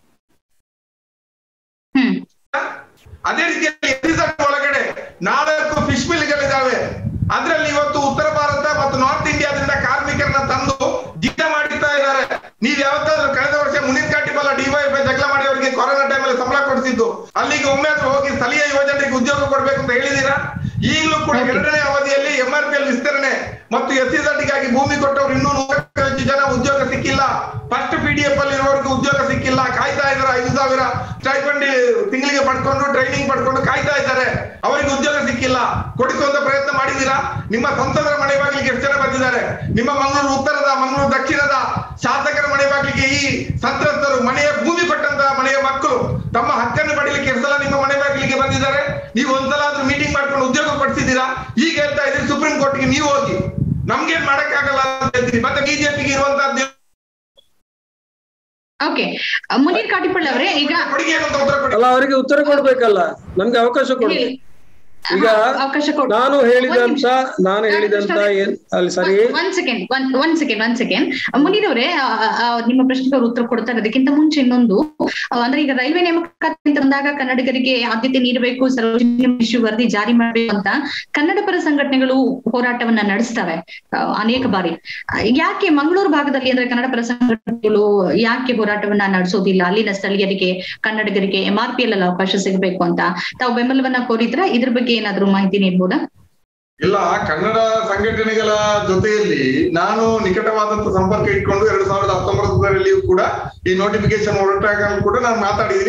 ಅದೇ ರೀತಿಯಲ್ಲಿ ಒಳಗಡೆ 4 ಫಿಶ್ ಮಿಲ್ಗಳಿದ್ದಾವೆ. ಅದ್ರಲ್ಲಿ ಇವತ್ತು ಉತ್ತರ ಭಾರತ ಮತ್ತು ನಾರ್ತ್ ಇಂಡಿಯಾದಿಂದ ಕಾರ್ಮಿಕರನ್ನ ತಂದು ಜೀತ ಮಾಡಿರ್ತಾ ಇದ್ದಾರೆ. ನೀವ್ ಯಾವತ್ತಾದ್ರೂ ಕಳೆದ ವರ್ಷ ಮುನೀರ್ ಕಾಟಿಬಾಲ DYFI ಜಗಳ ಮಾಡಿ ಅವರಿಗೆ ಕೊರೋನಾ ಟೈಮಲ್ಲಿ ಸಂಬಳ ಕೊಡಿಸಿದ್ದು, ಅಲ್ಲಿಗೆ ಒಮ್ಮೆ ಹೋಗಿ ಸ್ಥಳೀಯ ಯುವಜನರಿಗೆ ಉದ್ಯೋಗ ಕೊಡ್ಬೇಕು ಅಂತ ಹೇಳಿದೀರಾ? ಈಗಲೂ ಕೂಡ 2ನೇ ಅವಧಿಯಲ್ಲಿ MRPL ವಿಸ್ತರಣೆ ಮತ್ತು SEZಗಾಗಿ ಭೂಮಿ ಕೊಟ್ಟವರು ಇನ್ನೂ 100ಕ್ಕೂ ಹೆಚ್ಚು ಜನ ಉದ್ಯೋಗ ಸಿಕ್ಕಿಲ್ಲ. ಫಸ್ಟ್ PDF ಅಲ್ಲಿ ಇರುವವರಿಗೆ ಉದ್ಯೋಗ ಸಿಕ್ಕಿಲ್ಲ, ಕಾಯ್ತಾ ಇದ್ದಾರೆ. 5,000 ಸ್ಟೈಪೆಂಡ್ ತಿಂಗಳಿಗೆ ಪಡ್ಕೊಂಡು ಟ್ರೈನಿಂಗ್ ಪಡ್ಕೊಂಡು ಕಾಯ್ತಾ ಇದ್ದಾರೆ, ಅವರಿಗೆ ಉದ್ಯೋಗ ಸಿಕ್ಕಿಲ್ಲ. ಕೊಡಿಸುವಂತ ಪ್ರಯತ್ನ ಮಾಡಿದೀರಾ? ನಿಮ್ಮ ಸಂಸದರ ಮನೆ ಬಾಗಿಲಿಗೆ ಎಷ್ಟು ಜನ ಬಂದಿದ್ದಾರೆ? ನಿಮ್ಮ ಮಂಗಳೂರು ಉತ್ತರದ, ಮಂಗಳೂರು ದಕ್ಷಿಣದ ಶಾಸಕರ ಮನೆ ಬಾಗಿಲಿಗೆ ಈ ಸಂತ್ರಸ್ತರು, ಮನೆಯ ಭೂಮಿ ಕೊಟ್ಟಂತಹ ಮನೆಯ ಮಕ್ಕಳು ತಮ್ಮ ಹಕ್ಕನ್ನು ಪಡೀಲಿಕ್ಕೆ ಎಷ್ಟು ಸಲ ನಿಮ್ಮ ಮನೆ ಬಾಗಿಲಿಗೆ ಬಂದಿದ್ದಾರೆ? ನೀವು ಒಂದ್ಸಲ ಆದ್ರೂ ಮೀಟಿಂಗ್ ಮಾಡ್ಕೊಂಡು ಉದ್ಯೋಗ ಪಡಿಸಿದ್ದೀರಾ? ಈಗ ಹೇಳ್ತಾ ಇದ್ದೀರಿ ಸುಪ್ರೀಂ ಕೋರ್ಟ್ಗೆ ನೀವು ಹೋಗಿ, ನಮ್ಗೇನ್ ಮಾಡಕ್ಕಾಗಲ್ಲ ಅಂತ ಹೇಳ್ತೀರಿ. ಮತ್ತೆ ಬಿಜೆಪಿಗೆ ಇರುವಂತಹದ್ದು ಮುನೀರ್ ಕಾಟಿಪಳ್ಳಿ ಅವರೇ, ಈಗ ಅವರಿಗೆ ಉತ್ತರ ಕೊಡ್ಬೇಕಲ್ಲ, ನಮ್ಗೆ ಅವಕಾಶ ಕೊಡಿ. ಈಗ ನಾನು ಹೇಳಿದಂತ ಅಲ್ಲಿ ಸರಿ. ಒಂದ್ ಸೆಕೆಂಡ್ ಮುನೀರ್ ಅವರೇ, ನಿಮ್ಮ ಪ್ರಶ್ನೆಗೆ ಅವರು ಉತ್ತರ ಕೊಡ್ತಾರೆ. ಅದಕ್ಕಿಂತ ಮುಂಚೆ ಇನ್ನೊಂದು, ಅಂದ್ರೆ ಈಗ ರೈಲ್ವೆ ನೇಮಕಾತಿ ತಂದಾಗ ಕನ್ನಡಿಗರಿಗೆ ಆದ್ಯತೆ ನೀಡಬೇಕು, ಸರೋಜಿನಿ ಇಶ್ಯೂ ವರದಿ ಜಾರಿ ಮಾಡಬೇಕು ಅಂತ ಕನ್ನಡ ಪರ ಸಂಘಟನೆಗಳು ಹೋರಾಟವನ್ನ ನಡೆಸ್ತವೆ ಅನೇಕ ಬಾರಿ. ಯಾಕೆ ಮಂಗಳೂರು ಭಾಗದಲ್ಲಿ ಅಂದ್ರೆ ಕನ್ನಡ ಪರ ಸಂಘಟನೆಗಳು ಯಾಕೆ ಹೋರಾಟವನ್ನ ನಡೆಸೋದಿಲ್ಲ? ಅಲ್ಲಿನ ಸ್ಥಳೀಯರಿಗೆ, ಕನ್ನಡಿಗರಿಗೆ MRPL ಅಲ್ಲಿ ಅವಕಾಶ ಸಿಗಬೇಕು ಅಂತ ತಾವು ಬೆಂಬಲವನ್ನ ಕೋರಿದ್ರೆ ಇದ್ರ ಬಗ್ಗೆ ಏನಾದ್ರೂ ಮಾಹಿತಿ ನೀಡಬಹುದಾ? ಇಲ್ಲ, ಕನ್ನಡ ಸಂಘಟನೆಗಳ ಜೊತೆಯಲ್ಲಿ ನಾನು ನಿಕಟವಾದಂತ ಸಂಪರ್ಕ ಇಟ್ಕೊಂಡು 2019ರಲ್ಲಿಯೂ ಕೂಡ ಈ ನೋಟಿಫಿಕೇಶನ್ ಹೊರಟಾಗ ಕೂಡ ನಾನು ಮಾತಾಡಿದ್ದೀನಿ.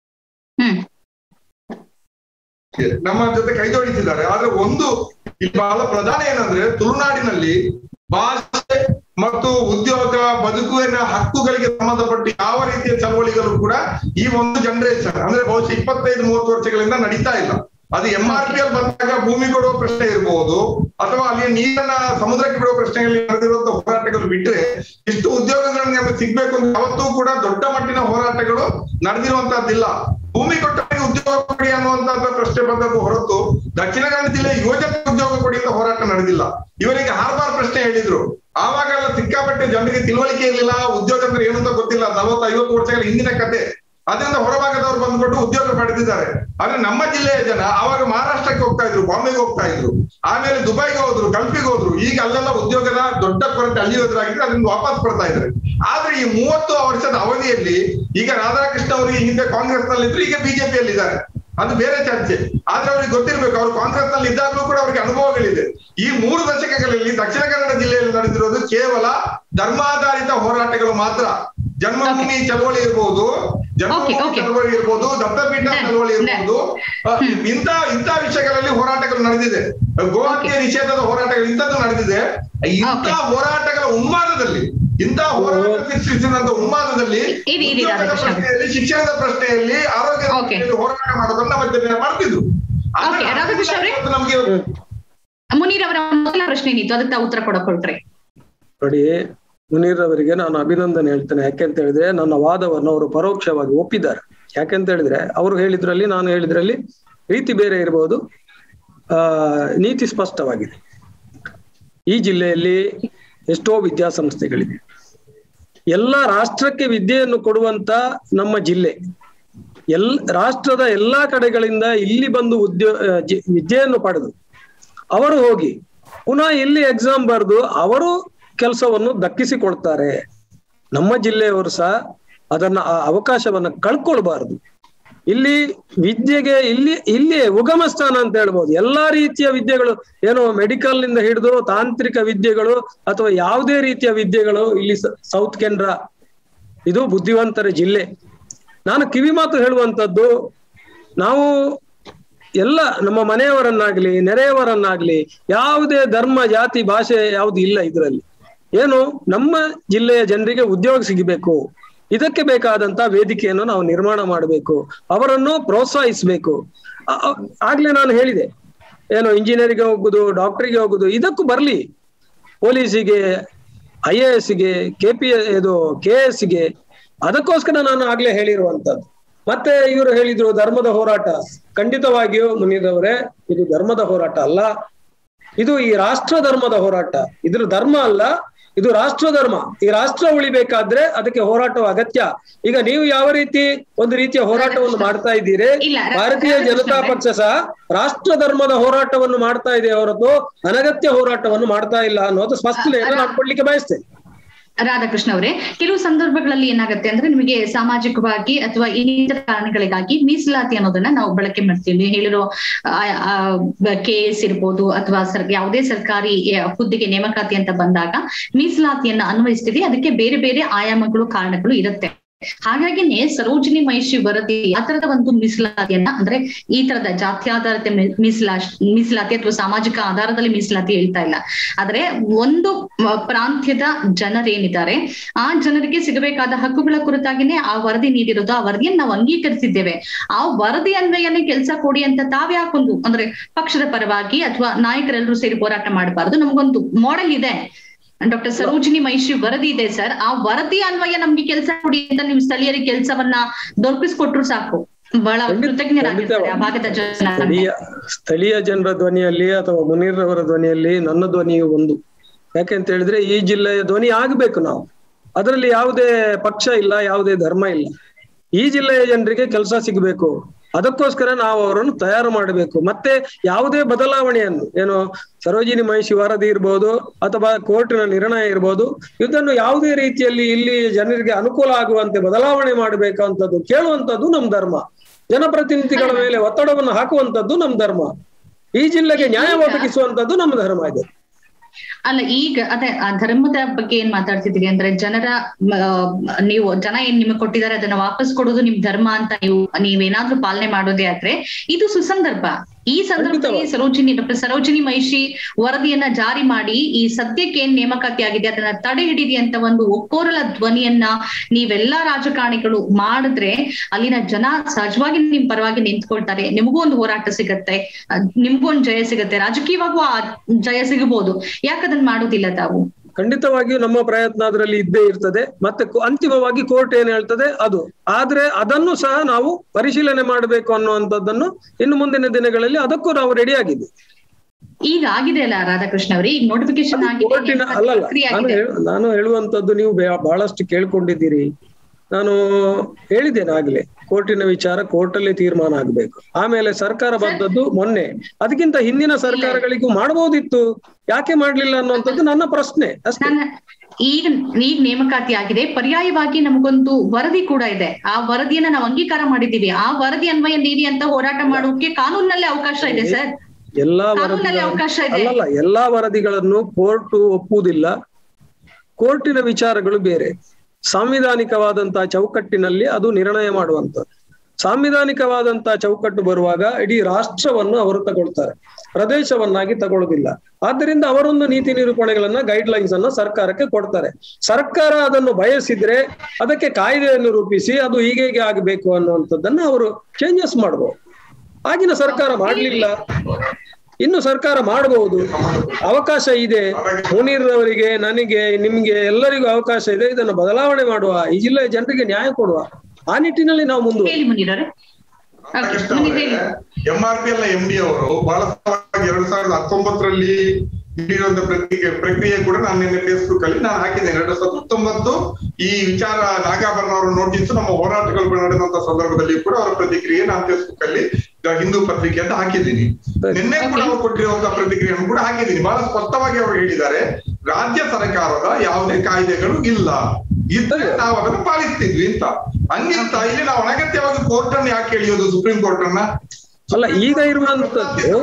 ನಮ್ಮ ಜೊತೆ ಕೈ ಜೋಡಿಸಿದ್ದಾರೆ. ಆದ್ರೆ ಒಂದು ಇಲ್ಲಿ ಬಹಳ ಪ್ರಧಾನ ಏನಂದ್ರೆ, ತುಳುನಾಡಿನಲ್ಲಿ ಭಾಷೆ ಮತ್ತು ಉದ್ಯೋಗ, ಬದುಕುವಿನ ಹಕ್ಕುಗಳಿಗೆ ಸಂಬಂಧಪಟ್ಟ ಯಾವ ರೀತಿಯ ಚಳವಳಿಗಳು ಕೂಡ ಈ ಒಂದು ಜನರೇಷನ್ ಅಂದ್ರೆ ಬಹುಶಃ 25-30 ವರ್ಷಗಳಿಂದ ನಡೀತಾ ಇಲ್ಲ. ಅದು MRPL ಬಂದಾಗ ಭೂಮಿ ಕೊಡುವ ಪ್ರಶ್ನೆ ಇರಬಹುದು, ಅಥವಾ ಅಲ್ಲಿ ನೀರನ್ನ ಸಮುದ್ರಕ್ಕೆ ಬಿಡುವ ಪ್ರಶ್ನೆಗಳಲ್ಲಿ ನಡೆದಿರುವಂತಹ ಹೋರಾಟಗಳು ಬಿಟ್ರೆ, ಇಷ್ಟು ಉದ್ಯೋಗಗಳನ್ನ ನಮಗೆ ಸಿಗ್ಬೇಕು ಅಂತ ಯಾವತ್ತೂ ಕೂಡ ದೊಡ್ಡ ಮಟ್ಟಿನ ಹೋರಾಟಗಳು ನಡೆದಿರುವಂತಹದ್ದಿಲ್ಲ. ಭೂಮಿ ಕೊಟ್ಟವರಿಗೆ ಉದ್ಯೋಗ ಕೊಡಿ ಅನ್ನುವಂತಹ ಪ್ರಶ್ನೆ ಬಂದದ್ದು ಹೊರತು ದಕ್ಷಿಣ ಕನ್ನಡ ಜಿಲ್ಲೆ ಯುವಜನ ಉದ್ಯೋಗ ಕೊಡಿ ಅಂತ ಹೋರಾಟ ನಡೆದಿಲ್ಲ. ಇವರಿಗೆ ಹಾರ್ಬಾರ್ ಪ್ರಶ್ನೆ ಹೇಳಿದ್ರು, ಆವಾಗೆಲ್ಲ ಸಿಕ್ಕಾಪಟ್ಟೆ ಜನರಿಗೆ ತಿಳುವಳಿಕೆ ಇರಲಿಲ್ಲ, ಉದ್ಯೋಗ ಅಂದ್ರೆ ಏನು ಅಂತ ಗೊತ್ತಿಲ್ಲ. 40-50 ವರ್ಷಗಳ ಹಿಂದಿನ ಕತೆ. ಅದರಿಂದ ಹೊರಭಾಗದವ್ರು ಬಂದ್ಬಿಟ್ಟು ಉದ್ಯೋಗ ಪಡೆದಿದ್ದಾರೆ. ಆದ್ರೆ ನಮ್ಮ ಜಿಲ್ಲೆಯ ಜನ ಅವಾಗ ಮಹಾರಾಷ್ಟ್ರಕ್ಕೆ ಹೋಗ್ತಾ ಇದ್ರು, ಬಾಂಬೆಗೆ ಹೋಗ್ತಾ ಇದ್ರು, ಆಮೇಲೆ ದುಬೈಗೆ ಹೋದ್ರು, ಗಲ್ಫಿಗೆ ಹೋದ್ರು. ಈಗ ಅಲ್ಲೆಲ್ಲ ಉದ್ಯೋಗದ ದೊಡ್ಡ ಕೊರತೆ ಅಲ್ಲಿ ಎದುರಾಗಿದ್ರೆ ಅದರಿಂದ ವಾಪಸ್ ಬರ್ತಾ ಇದ್ದಾರೆ. ಆದ್ರೆ ಈ 30 ವರ್ಷದ ಅವಧಿಯಲ್ಲಿ ಈಗ ರಾಧಾಕೃಷ್ಣ ಅವರಿಗೆ ಹಿಂದೆ ಕಾಂಗ್ರೆಸ್ ನಲ್ಲಿ ಇದ್ರು, ಈಗ ಬಿಜೆಪಿಯಲ್ಲಿ ಇದ್ದಾರೆ. ಅದು ಬೇರೆ ಚರ್ಚೆ. ಆದ್ರೆ ಅವ್ರಿಗೆ ಗೊತ್ತಿರ್ಬೇಕು, ಅವ್ರು ಕಾಂಗ್ರೆಸ್ ನಲ್ಲಿ ಇದ್ದಾಗಲೂ ಕೂಡ ಅವ್ರಿಗೆ ಅನುಭವಗಳಿದೆ. ಈ 3 ದಶಕಗಳಲ್ಲಿ ದಕ್ಷಿಣ ಕನ್ನಡ ಜಿಲ್ಲೆಯಲ್ಲಿ ನಡೆದಿರೋದು ಕೇವಲ ಧರ್ಮಾಧಾರಿತ ಹೋರಾಟಗಳು ಮಾತ್ರ. ಜನ್ಮಭೂಮಿ ಚಳವಳಿ ಇರ್ಬೋದು, ಚಳವಳಿ ಇರ್ಬೋದು, ದತ್ತಪೀಠ ಚಳವಳಿ ಇರ್ಬೋದು, ಇಂಥ ವಿಷಯಗಳಲ್ಲಿ ಹೋರಾಟಗಳು ನಡೆದಿದೆ. ಗೋಹತ್ಯೆ ನಿಷೇಧದ ಹೋರಾಟಗಳು ಇಂಥದ್ದು ನಡೆದಿದೆ. ಇಂಥ ಹೋರಾಟಗಳ ಉನ್ಮಾದದಲ್ಲಿ, ಇಂಥ ಹೋರಾಟ ಸೃಷ್ಟಿಸಿದಂತ ಉನ್ಮಾದದಲ್ಲಿ ಪ್ರಶ್ನೆಯಲ್ಲಿ, ಶಿಕ್ಷಣದ ಪ್ರಶ್ನೆಯಲ್ಲಿ, ಆರೋಗ್ಯದ ಹೋರಾಟ ಮಾಡೋದನ್ನ ಅವತ್ತು ಮಾಡ್ತಿದ್ರು. ನಮ್ಗೆ ಮುನೀರ್ ಅವರ ಮೊದಲ ಪ್ರಶ್ನೆ ಏನಿತ್ತು, ಅದಕ್ಕೆ ಉತ್ತರ ಕೊಡಕೊಳ್ರಿ. ನೋಡಿ, ಮುನೀರ್ ಅವರಿಗೆ ನಾನು ಅಭಿನಂದನೆ ಹೇಳ್ತೇನೆ. ಯಾಕೆಂತ ಹೇಳಿದ್ರೆ ನನ್ನ ವಾದವನ್ನು ಅವರು ಪರೋಕ್ಷವಾಗಿ ಒಪ್ಪಿದ್ದಾರೆ. ಯಾಕೆಂತ ಹೇಳಿದ್ರೆ ಅವರು ಹೇಳಿದ್ರಲ್ಲಿ ನಾನು ಹೇಳಿದ್ರಲ್ಲಿ ರೀತಿ ಬೇರೆ ಇರಬಹುದು, ನೀತಿ ಸ್ಪಷ್ಟವಾಗಿದೆ. ಈ ಜಿಲ್ಲೆಯಲ್ಲಿ ಎಷ್ಟೋ ವಿದ್ಯಾಸಂಸ್ಥೆಗಳಿವೆ. ಎಲ್ಲ ರಾಷ್ಟ್ರಕ್ಕೆ ವಿದ್ಯೆಯನ್ನು ಕೊಡುವಂತ ನಮ್ಮ ಜಿಲ್ಲೆ, ರಾಷ್ಟ್ರದ ಎಲ್ಲಾ ಕಡೆಗಳಿಂದ ಇಲ್ಲಿ ಬಂದು ವಿದ್ಯೆಯನ್ನು ಪಡೆದು ಅವರು ಹೋಗಿ ಪುನಃ ಇಲ್ಲಿ ಎಕ್ಸಾಮ್ ಬರೆದು ಅವರು ಕೆಲಸವನ್ನು ದಕ್ಕಿಸಿಕೊಳ್ತಾರೆ. ನಮ್ಮ ಜಿಲ್ಲೆಯವರು ಸಹ ಅದನ್ನ ಆ ಅವಕಾಶವನ್ನ ಕಳ್ಕೊಳ್ಬಾರ್ದು. ಇಲ್ಲಿ ವಿದ್ಯೆಗೆ ಇಲ್ಲಿ ಉಗಮ ಸ್ಥಾನ ಅಂತ ಹೇಳ್ಬೋದು. ಎಲ್ಲಾ ರೀತಿಯ ವಿದ್ಯೆಗಳು, ಏನೋ ಮೆಡಿಕಲ್ ನಿಂದ ಹಿಡಿದು ತಾಂತ್ರಿಕ ವಿದ್ಯೆಗಳು ಅಥವಾ ಯಾವುದೇ ರೀತಿಯ ವಿದ್ಯೆಗಳು ಇಲ್ಲಿ ಸೌತ್ ಕೇಂದ್ರ, ಇದು ಬುದ್ಧಿವಂತರ ಜಿಲ್ಲೆ. ನಾನು ಕಿವಿ ಮಾತು ಹೇಳುವಂಥದ್ದು, ನಾವು ಎಲ್ಲ ನಮ್ಮ ಮನೆಯವರನ್ನಾಗ್ಲಿ ನೆರೆಯವರನ್ನಾಗ್ಲಿ ಯಾವುದೇ ಧರ್ಮ ಜಾತಿ ಭಾಷೆ ಯಾವುದು ಇಲ್ಲ ಇದರಲ್ಲಿ. ಏನು, ನಮ್ಮ ಜಿಲ್ಲೆಯ ಜನರಿಗೆ ಉದ್ಯೋಗ ಸಿಗಬೇಕು, ಇದಕ್ಕೆ ಬೇಕಾದಂತ ವೇದಿಕೆಯನ್ನು ನಾವು ನಿರ್ಮಾಣ ಮಾಡಬೇಕು, ಅವರನ್ನು ಪ್ರೋತ್ಸಾಹಿಸಬೇಕು. ಆಗ್ಲೇ ನಾನು ಹೇಳಿದೆ, ಏನು ಇಂಜಿನಿಯರಿಂಗ್ ಹೋಗುದು, ಡಾಕ್ಟರಿಗೆ ಹೋಗುದು, ಇದಕ್ಕೂ ಬರ್ಲಿ, ಪೊಲೀಸಿಗೆ, IAS-ಗೆ, KS-ಗೆ, ಅದಕ್ಕೋಸ್ಕರ ನಾನು ಆಗ್ಲೇ ಹೇಳಿರುವಂತದ್ದು. ಮತ್ತೆ ಇವರು ಹೇಳಿದ್ರು ಧರ್ಮದ ಹೋರಾಟ. ಖಂಡಿತವಾಗಿಯೂ ಮುನೀರ್ ಅವರೇ, ಇದು ಧರ್ಮದ ಹೋರಾಟ ಅಲ್ಲ, ಇದು ಈ ರಾಷ್ಟ್ರ ಧರ್ಮದ ಹೋರಾಟ. ಇದ್ರ ಧರ್ಮ ಅಲ್ಲ, ಇದು ರಾಷ್ಟ್ರ ಧರ್ಮ. ಈ ರಾಷ್ಟ್ರ ಉಳಿಬೇಕಾದ್ರೆ ಅದಕ್ಕೆ ಹೋರಾಟವು ಅಗತ್ಯ. ಈಗ ನೀವು ಯಾವ ರೀತಿ ಒಂದು ರೀತಿಯ ಹೋರಾಟವನ್ನು ಮಾಡ್ತಾ ಇದ್ದೀರಿ, ಭಾರತೀಯ ಜನತಾ ಪಕ್ಷ ಸಹ ರಾಷ್ಟ್ರ ಧರ್ಮದ ಹೋರಾಟವನ್ನು ಮಾಡ್ತಾ ಇದೆ ಹೊರತು ಅನಗತ್ಯ ಹೋರಾಟವನ್ನು ಮಾಡ್ತಾ ಇಲ್ಲ ಅನ್ನೋದು ಸ್ಪಷ್ಟನೆಯನ್ನು ನಾನು ಕೊಡ್ಲಿಕ್ಕೆ ಬಯಸ್ತೇನೆ. ರಾಧಾಕೃಷ್ಣ ಅವರೇ, ಕೆಲವು ಸಂದರ್ಭಗಳಲ್ಲಿ ಏನಾಗುತ್ತೆ ಅಂದ್ರೆ ನಿಮಗೆ ಸಾಮಾಜಿಕವಾಗಿ ಅಥವಾ ಇನ್ನಿತರ ಕಾರಣಗಳಿಗಾಗಿ ಮೀಸಲಾತಿ ಅನ್ನೋದನ್ನ ನಾವು ಬಳಕೆ ಮಾಡ್ತೀವಿ. ಹೇಳಿರೋ KS ಇರ್ಬೋದು ಅಥವಾ ಯಾವುದೇ ಸರ್ಕಾರಿ ಹುದ್ದೆಗೆ ನೇಮಕಾತಿ ಅಂತ ಬಂದಾಗ ಮೀಸಲಾತಿಯನ್ನ ಅನ್ವಯಿಸ್ತೀವಿ. ಅದಕ್ಕೆ ಬೇರೆ ಬೇರೆ ಆಯಾಮಗಳು, ಕಾರಣಗಳು ಇರುತ್ತೆ. ಹಾಗಾಗಿನೇ ಸರೋಜಿನಿ ಮಹಿಷಿ ವರದಿ ಆ ತರದ ಒಂದು ಮೀಸಲಾತಿಯನ್ನ, ಅಂದ್ರೆ ಈ ತರದ ಜಾತ್ಯಾಧಾರಿತ ಮೀಸಲಾತಿ ಅಥವಾ ಸಾಮಾಜಿಕ ಆಧಾರದಲ್ಲಿ ಮೀಸಲಾತಿ ಹೇಳ್ತಾ ಇಲ್ಲ, ಆದ್ರೆ ಒಂದು ಪ್ರಾಂತ್ಯದ ಜನರೇನಿದ್ದಾರೆ ಆ ಜನರಿಗೆ ಸಿಗಬೇಕಾದ ಹಕ್ಕುಗಳ ಕುರಿತಾಗಿನೇ ಆ ವರದಿ ನೀಡಿರೋದು. ಆ ವರದಿಯನ್ನು ನಾವು ಅಂಗೀಕರಿಸಿದ್ದೇವೆ. ಆ ವರದಿ ಅನ್ವಯನೇ ಕೆಲಸ ಕೊಡಿ ಅಂತ ತಾವ್ಯಾಕೊಂದು, ಅಂದ್ರೆ ಪಕ್ಷದ ಪರವಾಗಿ ಅಥವಾ ನಾಯಕರೆಲ್ಲರೂ ಸೇರಿ ಹೋರಾಟ ಮಾಡಬಾರದು. ನಮಗೊಂದು ಮಾಡೆಲ್ ಇದೆ, ಡಾಕ್ಟರ್ ಸರೋಜಿನಿ ಮಹಿಷಿ ವರದಿ ಇದೆ ಸರ್. ಆ ವರದಿ ಅನ್ವಯ ನಮ್ಗೆ ಕೆಲಸ ಕೊಡಿ ಅಂತ ನೀವು ಸ್ಥಳೀಯರಿಗೆ ಕೆಲಸವನ್ನ ದೊರಕಿಸ್ಕೊಟ್ರು ಸಾಕು. ಬಹಳ ಕೃತಜ್ಞರಾಗಿರ್ತಾರೆ ಆ ಭಾಗದ ಜನ. ಸ್ಥಳೀಯ ಜನರ ಧ್ವನಿಯಲ್ಲಿ ಅಥವಾ ಮುನೀರ್ ಅವರ ಧ್ವನಿಯಲ್ಲಿ ನನ್ನ ಧ್ವನಿಯು ಒಂದು. ಯಾಕೆಂತ ಹೇಳಿದ್ರೆ ಈ ಜಿಲ್ಲೆಯ ಧ್ವನಿ ಆಗ್ಬೇಕು ನಾವು. ಅದರಲ್ಲಿ ಯಾವುದೇ ಪಕ್ಷ ಇಲ್ಲ, ಯಾವುದೇ ಧರ್ಮ ಇಲ್ಲ. ಈ ಜಿಲ್ಲೆಯ ಜನರಿಗೆ ಕೆಲಸ ಸಿಗಬೇಕು. ಅದಕ್ಕೋಸ್ಕರ ನಾವು ಅವರನ್ನು ತಯಾರು ಮಾಡಬೇಕು. ಮತ್ತೆ ಯಾವುದೇ ಬದಲಾವಣೆಯನ್ನು, ಏನು ಸರೋಜಿನಿ ಮಹಿಷಿ ವರದಿ ಇರ್ಬೋದು ಅಥವಾ ಕೋರ್ಟಿನ ನಿರ್ಣಯ ಇರ್ಬೋದು, ಇದನ್ನು ಯಾವುದೇ ರೀತಿಯಲ್ಲಿ ಇಲ್ಲಿ ಜನರಿಗೆ ಅನುಕೂಲ ಆಗುವಂತೆ ಬದಲಾವಣೆ ಮಾಡಬೇಕಂತದ್ದು ಕೇಳುವಂತದ್ದು ನಮ್ ಧರ್ಮ. ಜನಪ್ರತಿನಿಧಿಗಳ ಮೇಲೆ ಒತ್ತಡವನ್ನು ಹಾಕುವಂತದ್ದು ನಮ್ ಧರ್ಮ. ಈ ಜಿಲ್ಲೆಗೆ ನ್ಯಾಯ ಒದಗಿಸುವಂತದ್ದು ನಮ್ಮ ಧರ್ಮ ಇದೆ. ಅಲ್ಲ, ಈಗ ಅದೇ ಆ ಧರ್ಮದ ಬಗ್ಗೆ ಏನ್ ಮಾತಾಡ್ತಿದ್ದೀರಿ ಅಂದ್ರೆ, ನೀವು ಜನ ಏನ್ ನಿಮಗೆ ಕೊಟ್ಟಿದ್ದಾರೆ ಅದನ್ನ ವಾಪಸ್ ಕೊಡೋದು ನಿಮ್ ಧರ್ಮ ಅಂತ ನೀವೇನಾದ್ರೂ ಪಾಲನೆ ಮಾಡೋದೇ ಆದ್ರೆ ಇದು ಸುಸಂದರ್ಭ. ಈ ಸಂದರ್ಭದಲ್ಲಿ ಡಾಕ್ಟರ್ ಸರೋಜಿನಿ ಮಹಿಷಿ ವರದಿಯನ್ನ ಜಾರಿ ಮಾಡಿ ಈ ಸದ್ಯಕ್ಕೆ ಏನ್ ನೇಮಕಾತಿ ಆಗಿದೆ ಅದನ್ನ ತಡೆ ಹಿಡಿದಿ ಅಂತ ಒಂದು ಒಕ್ಕೋರಲ ಧ್ವನಿಯನ್ನ ನೀವೆಲ್ಲಾ ರಾಜಕಾರಣಿಗಳು ಮಾಡಿದ್ರೆ ಅಲ್ಲಿನ ಜನ ಸಹಜವಾಗಿ ನಿಮ್ ಪರವಾಗಿ ನಿಂತ್ಕೊಳ್ತಾರೆ. ನಿಮಗೂ ಒಂದು ಹೋರಾಟ ಸಿಗತ್ತೆ, ನಿಮ್ಗೂ ಒಂದು ಜಯ ಸಿಗತ್ತೆ, ರಾಜಕೀಯವಾಗೂ ಆ ಜಯ ಸಿಗಬಹುದು. ಯಾಕದನ್ನ ಮಾಡೋದಿಲ್ಲ ತಾವು? ಖಂಡಿತವಾಗಿಯೂ ನಮ್ಮ ಪ್ರಯತ್ನ ಅದರಲ್ಲಿ ಇದ್ದೇ ಇರ್ತದೆ. ಮತ್ತೆ ಅಂತಿಮವಾಗಿ ಕೋರ್ಟ್ ಏನ್ ಹೇಳ್ತದೆ ಅದು. ಆದ್ರೆ ಅದನ್ನು ಸಹ ನಾವು ಪರಿಶೀಲನೆ ಮಾಡಬೇಕು ಅನ್ನುವಂಥದ್ದನ್ನು ಇನ್ನು ಮುಂದಿನ ದಿನಗಳಲ್ಲಿ ಅದಕ್ಕೂ ನಾವು ರೆಡಿ ಆಗಿದ್ದೀವಿ. ಈಗ ಆಗಿದೆ ಅಲ್ಲ ರಾಧಾಕೃಷ್ಣ ಅವರೇ, ಈಗ ನೋಟಿಫಿಕೇಶನ್ ಆಗಿದೆ. ನಾನು ಹೇಳುವಂತದ್ದು ನೀವು ಬಹಳಷ್ಟು ಕೇಳ್ಕೊಂಡಿದ್ದೀರಿ. ನಾನು ಹೇಳಿದ್ದೇನೆ ಆಗ್ಲೇ, ಕೋರ್ಟಿನ ವಿಚಾರ ಕೋರ್ಟಲ್ಲಿ ತೀರ್ಮಾನ ಆಗ್ಬೇಕು. ಆಮೇಲೆ ಸರ್ಕಾರ ಬಂದದ್ದು ಮೊನ್ನೆ, ಅದಕ್ಕಿಂತ ಹಿಂದಿನ ಸರ್ಕಾರಗಳಿಗೂ ಮಾಡಬಹುದಿತ್ತು, ಯಾಕೆ ಮಾಡ್ಲಿಲ್ಲ ಅನ್ನುವಂಥದ್ದು ನನ್ನ ಪ್ರಶ್ನೆ ಅಷ್ಟೇ. ಈಗ ನೇಮಕಾತಿ ಆಗಿದೆ, ಪರ್ಯಾಯವಾಗಿ ನಮಗೊಂದು ವರದಿ ಕೂಡ ಇದೆ. ಆ ವರದಿಯನ್ನ ನಾವು ಅಂಗೀಕಾರ ಮಾಡಿದ್ದೀವಿ. ಆ ವರದಿ ಅನ್ವಯ ನೀಡಿ ಅಂತ ಹೋರಾಟ ಮಾಡೋಕೆ ಕಾನೂನಿನಲ್ಲೇ ಅವಕಾಶ ಇದೆ ಸರ್. ಎಲ್ಲಾ ಎಲ್ಲಾ ವರದಿಗಳನ್ನು ಕೋರ್ಟ್ ಒಪ್ಪುವುದಿಲ್ಲ. ಕೋರ್ಟಿನ ವಿಚಾರಗಳು ಬೇರೆ, ಸಾಂವಿಧಾನಿಕವಾದಂತಹ ಚೌಕಟ್ಟಿನಲ್ಲಿ ಅದು ನಿರ್ಣಯ ಮಾಡುವಂಥದ್ದು. ಸಾಂವಿಧಾನಿಕವಾದಂತಹ ಚೌಕಟ್ಟು ಬರುವಾಗ ಇಡೀ ರಾಷ್ಟ್ರವನ್ನು ಅವರು ತಗೊಳ್ತಾರೆ, ಪ್ರದೇಶವನ್ನಾಗಿ ತಗೊಳ್ಳೋದಿಲ್ಲ. ಆದ್ದರಿಂದ ಅವರೊಂದು ನೀತಿ ನಿರೂಪಣೆಗಳನ್ನ, ಗೈಡ್ ಲೈನ್ಸ್ ಅನ್ನ ಸರ್ಕಾರಕ್ಕೆ ಕೊಡ್ತಾರೆ. ಸರ್ಕಾರ ಅದನ್ನು ಬಯಸಿದ್ರೆ ಅದಕ್ಕೆ ಕಾಯ್ದೆಯನ್ನು ರೂಪಿಸಿ ಅದು ಹೀಗೆ ಆಗಬೇಕು ಅನ್ನುವಂಥದ್ದನ್ನ ಅವರು ಚೇಂಜಸ್ ಮಾಡಬಹುದು. ಆಗಿನ ಸರ್ಕಾರ ಮಾಡ್ಲಿಲ್ಲ, ಇನ್ನು ಸರ್ಕಾರ ಮಾಡಬಹುದು, ಅವಕಾಶ ಇದೆ. ಮುನೀರ್ ಅವರಿಗೆ, ನನಗೆ, ನಿಮ್ಗೆ ಎಲ್ಲರಿಗೂ ಅವಕಾಶ ಇದೆ. ಇದನ್ನು ಬದಲಾವಣೆ ಮಾಡುವ, ಈ ಜಿಲ್ಲೆಯ ಜನರಿಗೆ ನ್ಯಾಯ ಕೊಡುವ, ಆ ನಿಟ್ಟಿನಲ್ಲಿ ನಾವು ಮುಂದುವರಿ. MRPL MD ಅವರು ಬಹಳ 2019ರಲ್ಲಿ ನೀಡಿರುವಂತ ಪ್ರಕ್ರಿಯೆ ಕೂಡ ನಾನು ನಿನ್ನೆ ಫೇಸ್ಬುಕ್ ಅಲ್ಲಿ ನಾನು ಹಾಕಿದ್ದೇನೆ. 2019 ಈ ವಿಚಾರ ನಾಗಾಭರಣ ಅವರ ನೋಟಿಸ್ ನಮ್ಮ ಹೋರಾಟಗಳು ನಡೆದಂತ ಸಂದರ್ಭದಲ್ಲಿ ಕೂಡ ಅವರ ಪ್ರತಿಕ್ರಿಯೆ ನಾನು ಫೇಸ್ಬುಕ್ ಅಲ್ಲಿ ಹಿಂದೂ ಪತ್ರಿಕೆ ಅಂತ ಹಾಕಿದ್ದೀನಿ. ನಿನ್ನೆ ಕೂಡ ಅವರು ಕೊಟ್ಟಿರುವಂತಹ ಪ್ರತಿಕ್ರಿಯೆಯನ್ನು ಕೂಡ ಹಾಕಿದ್ದೀನಿ. ಬಹಳ ಸ್ಪಷ್ಟವಾಗಿ ಅವರು ಹೇಳಿದ್ದಾರೆ, ರಾಜ್ಯ ಸರ್ಕಾರದ ಯಾವುದೇ ಕಾಯ್ದೆಗಳು ಇಲ್ಲ, ಇದ್ದರೆ ನಾವು ಅದನ್ನು ಪಾಲಿಸ್ತಿದ್ವಿ ಅಂತ. ಹಂಗಿಂತ ಇಲ್ಲಿ ನಾವು ಅನಗತ್ಯವಾಗಿ ಕೋರ್ಟ್ ಅನ್ನು ಯಾಕೆ ಎಳೆಯೋದು, ಸುಪ್ರೀಂ ಕೋರ್ಟ್ ಅನ್ನ? ಅಲ್ಲ, ಈಗ ಇರುವಂತದ್ದು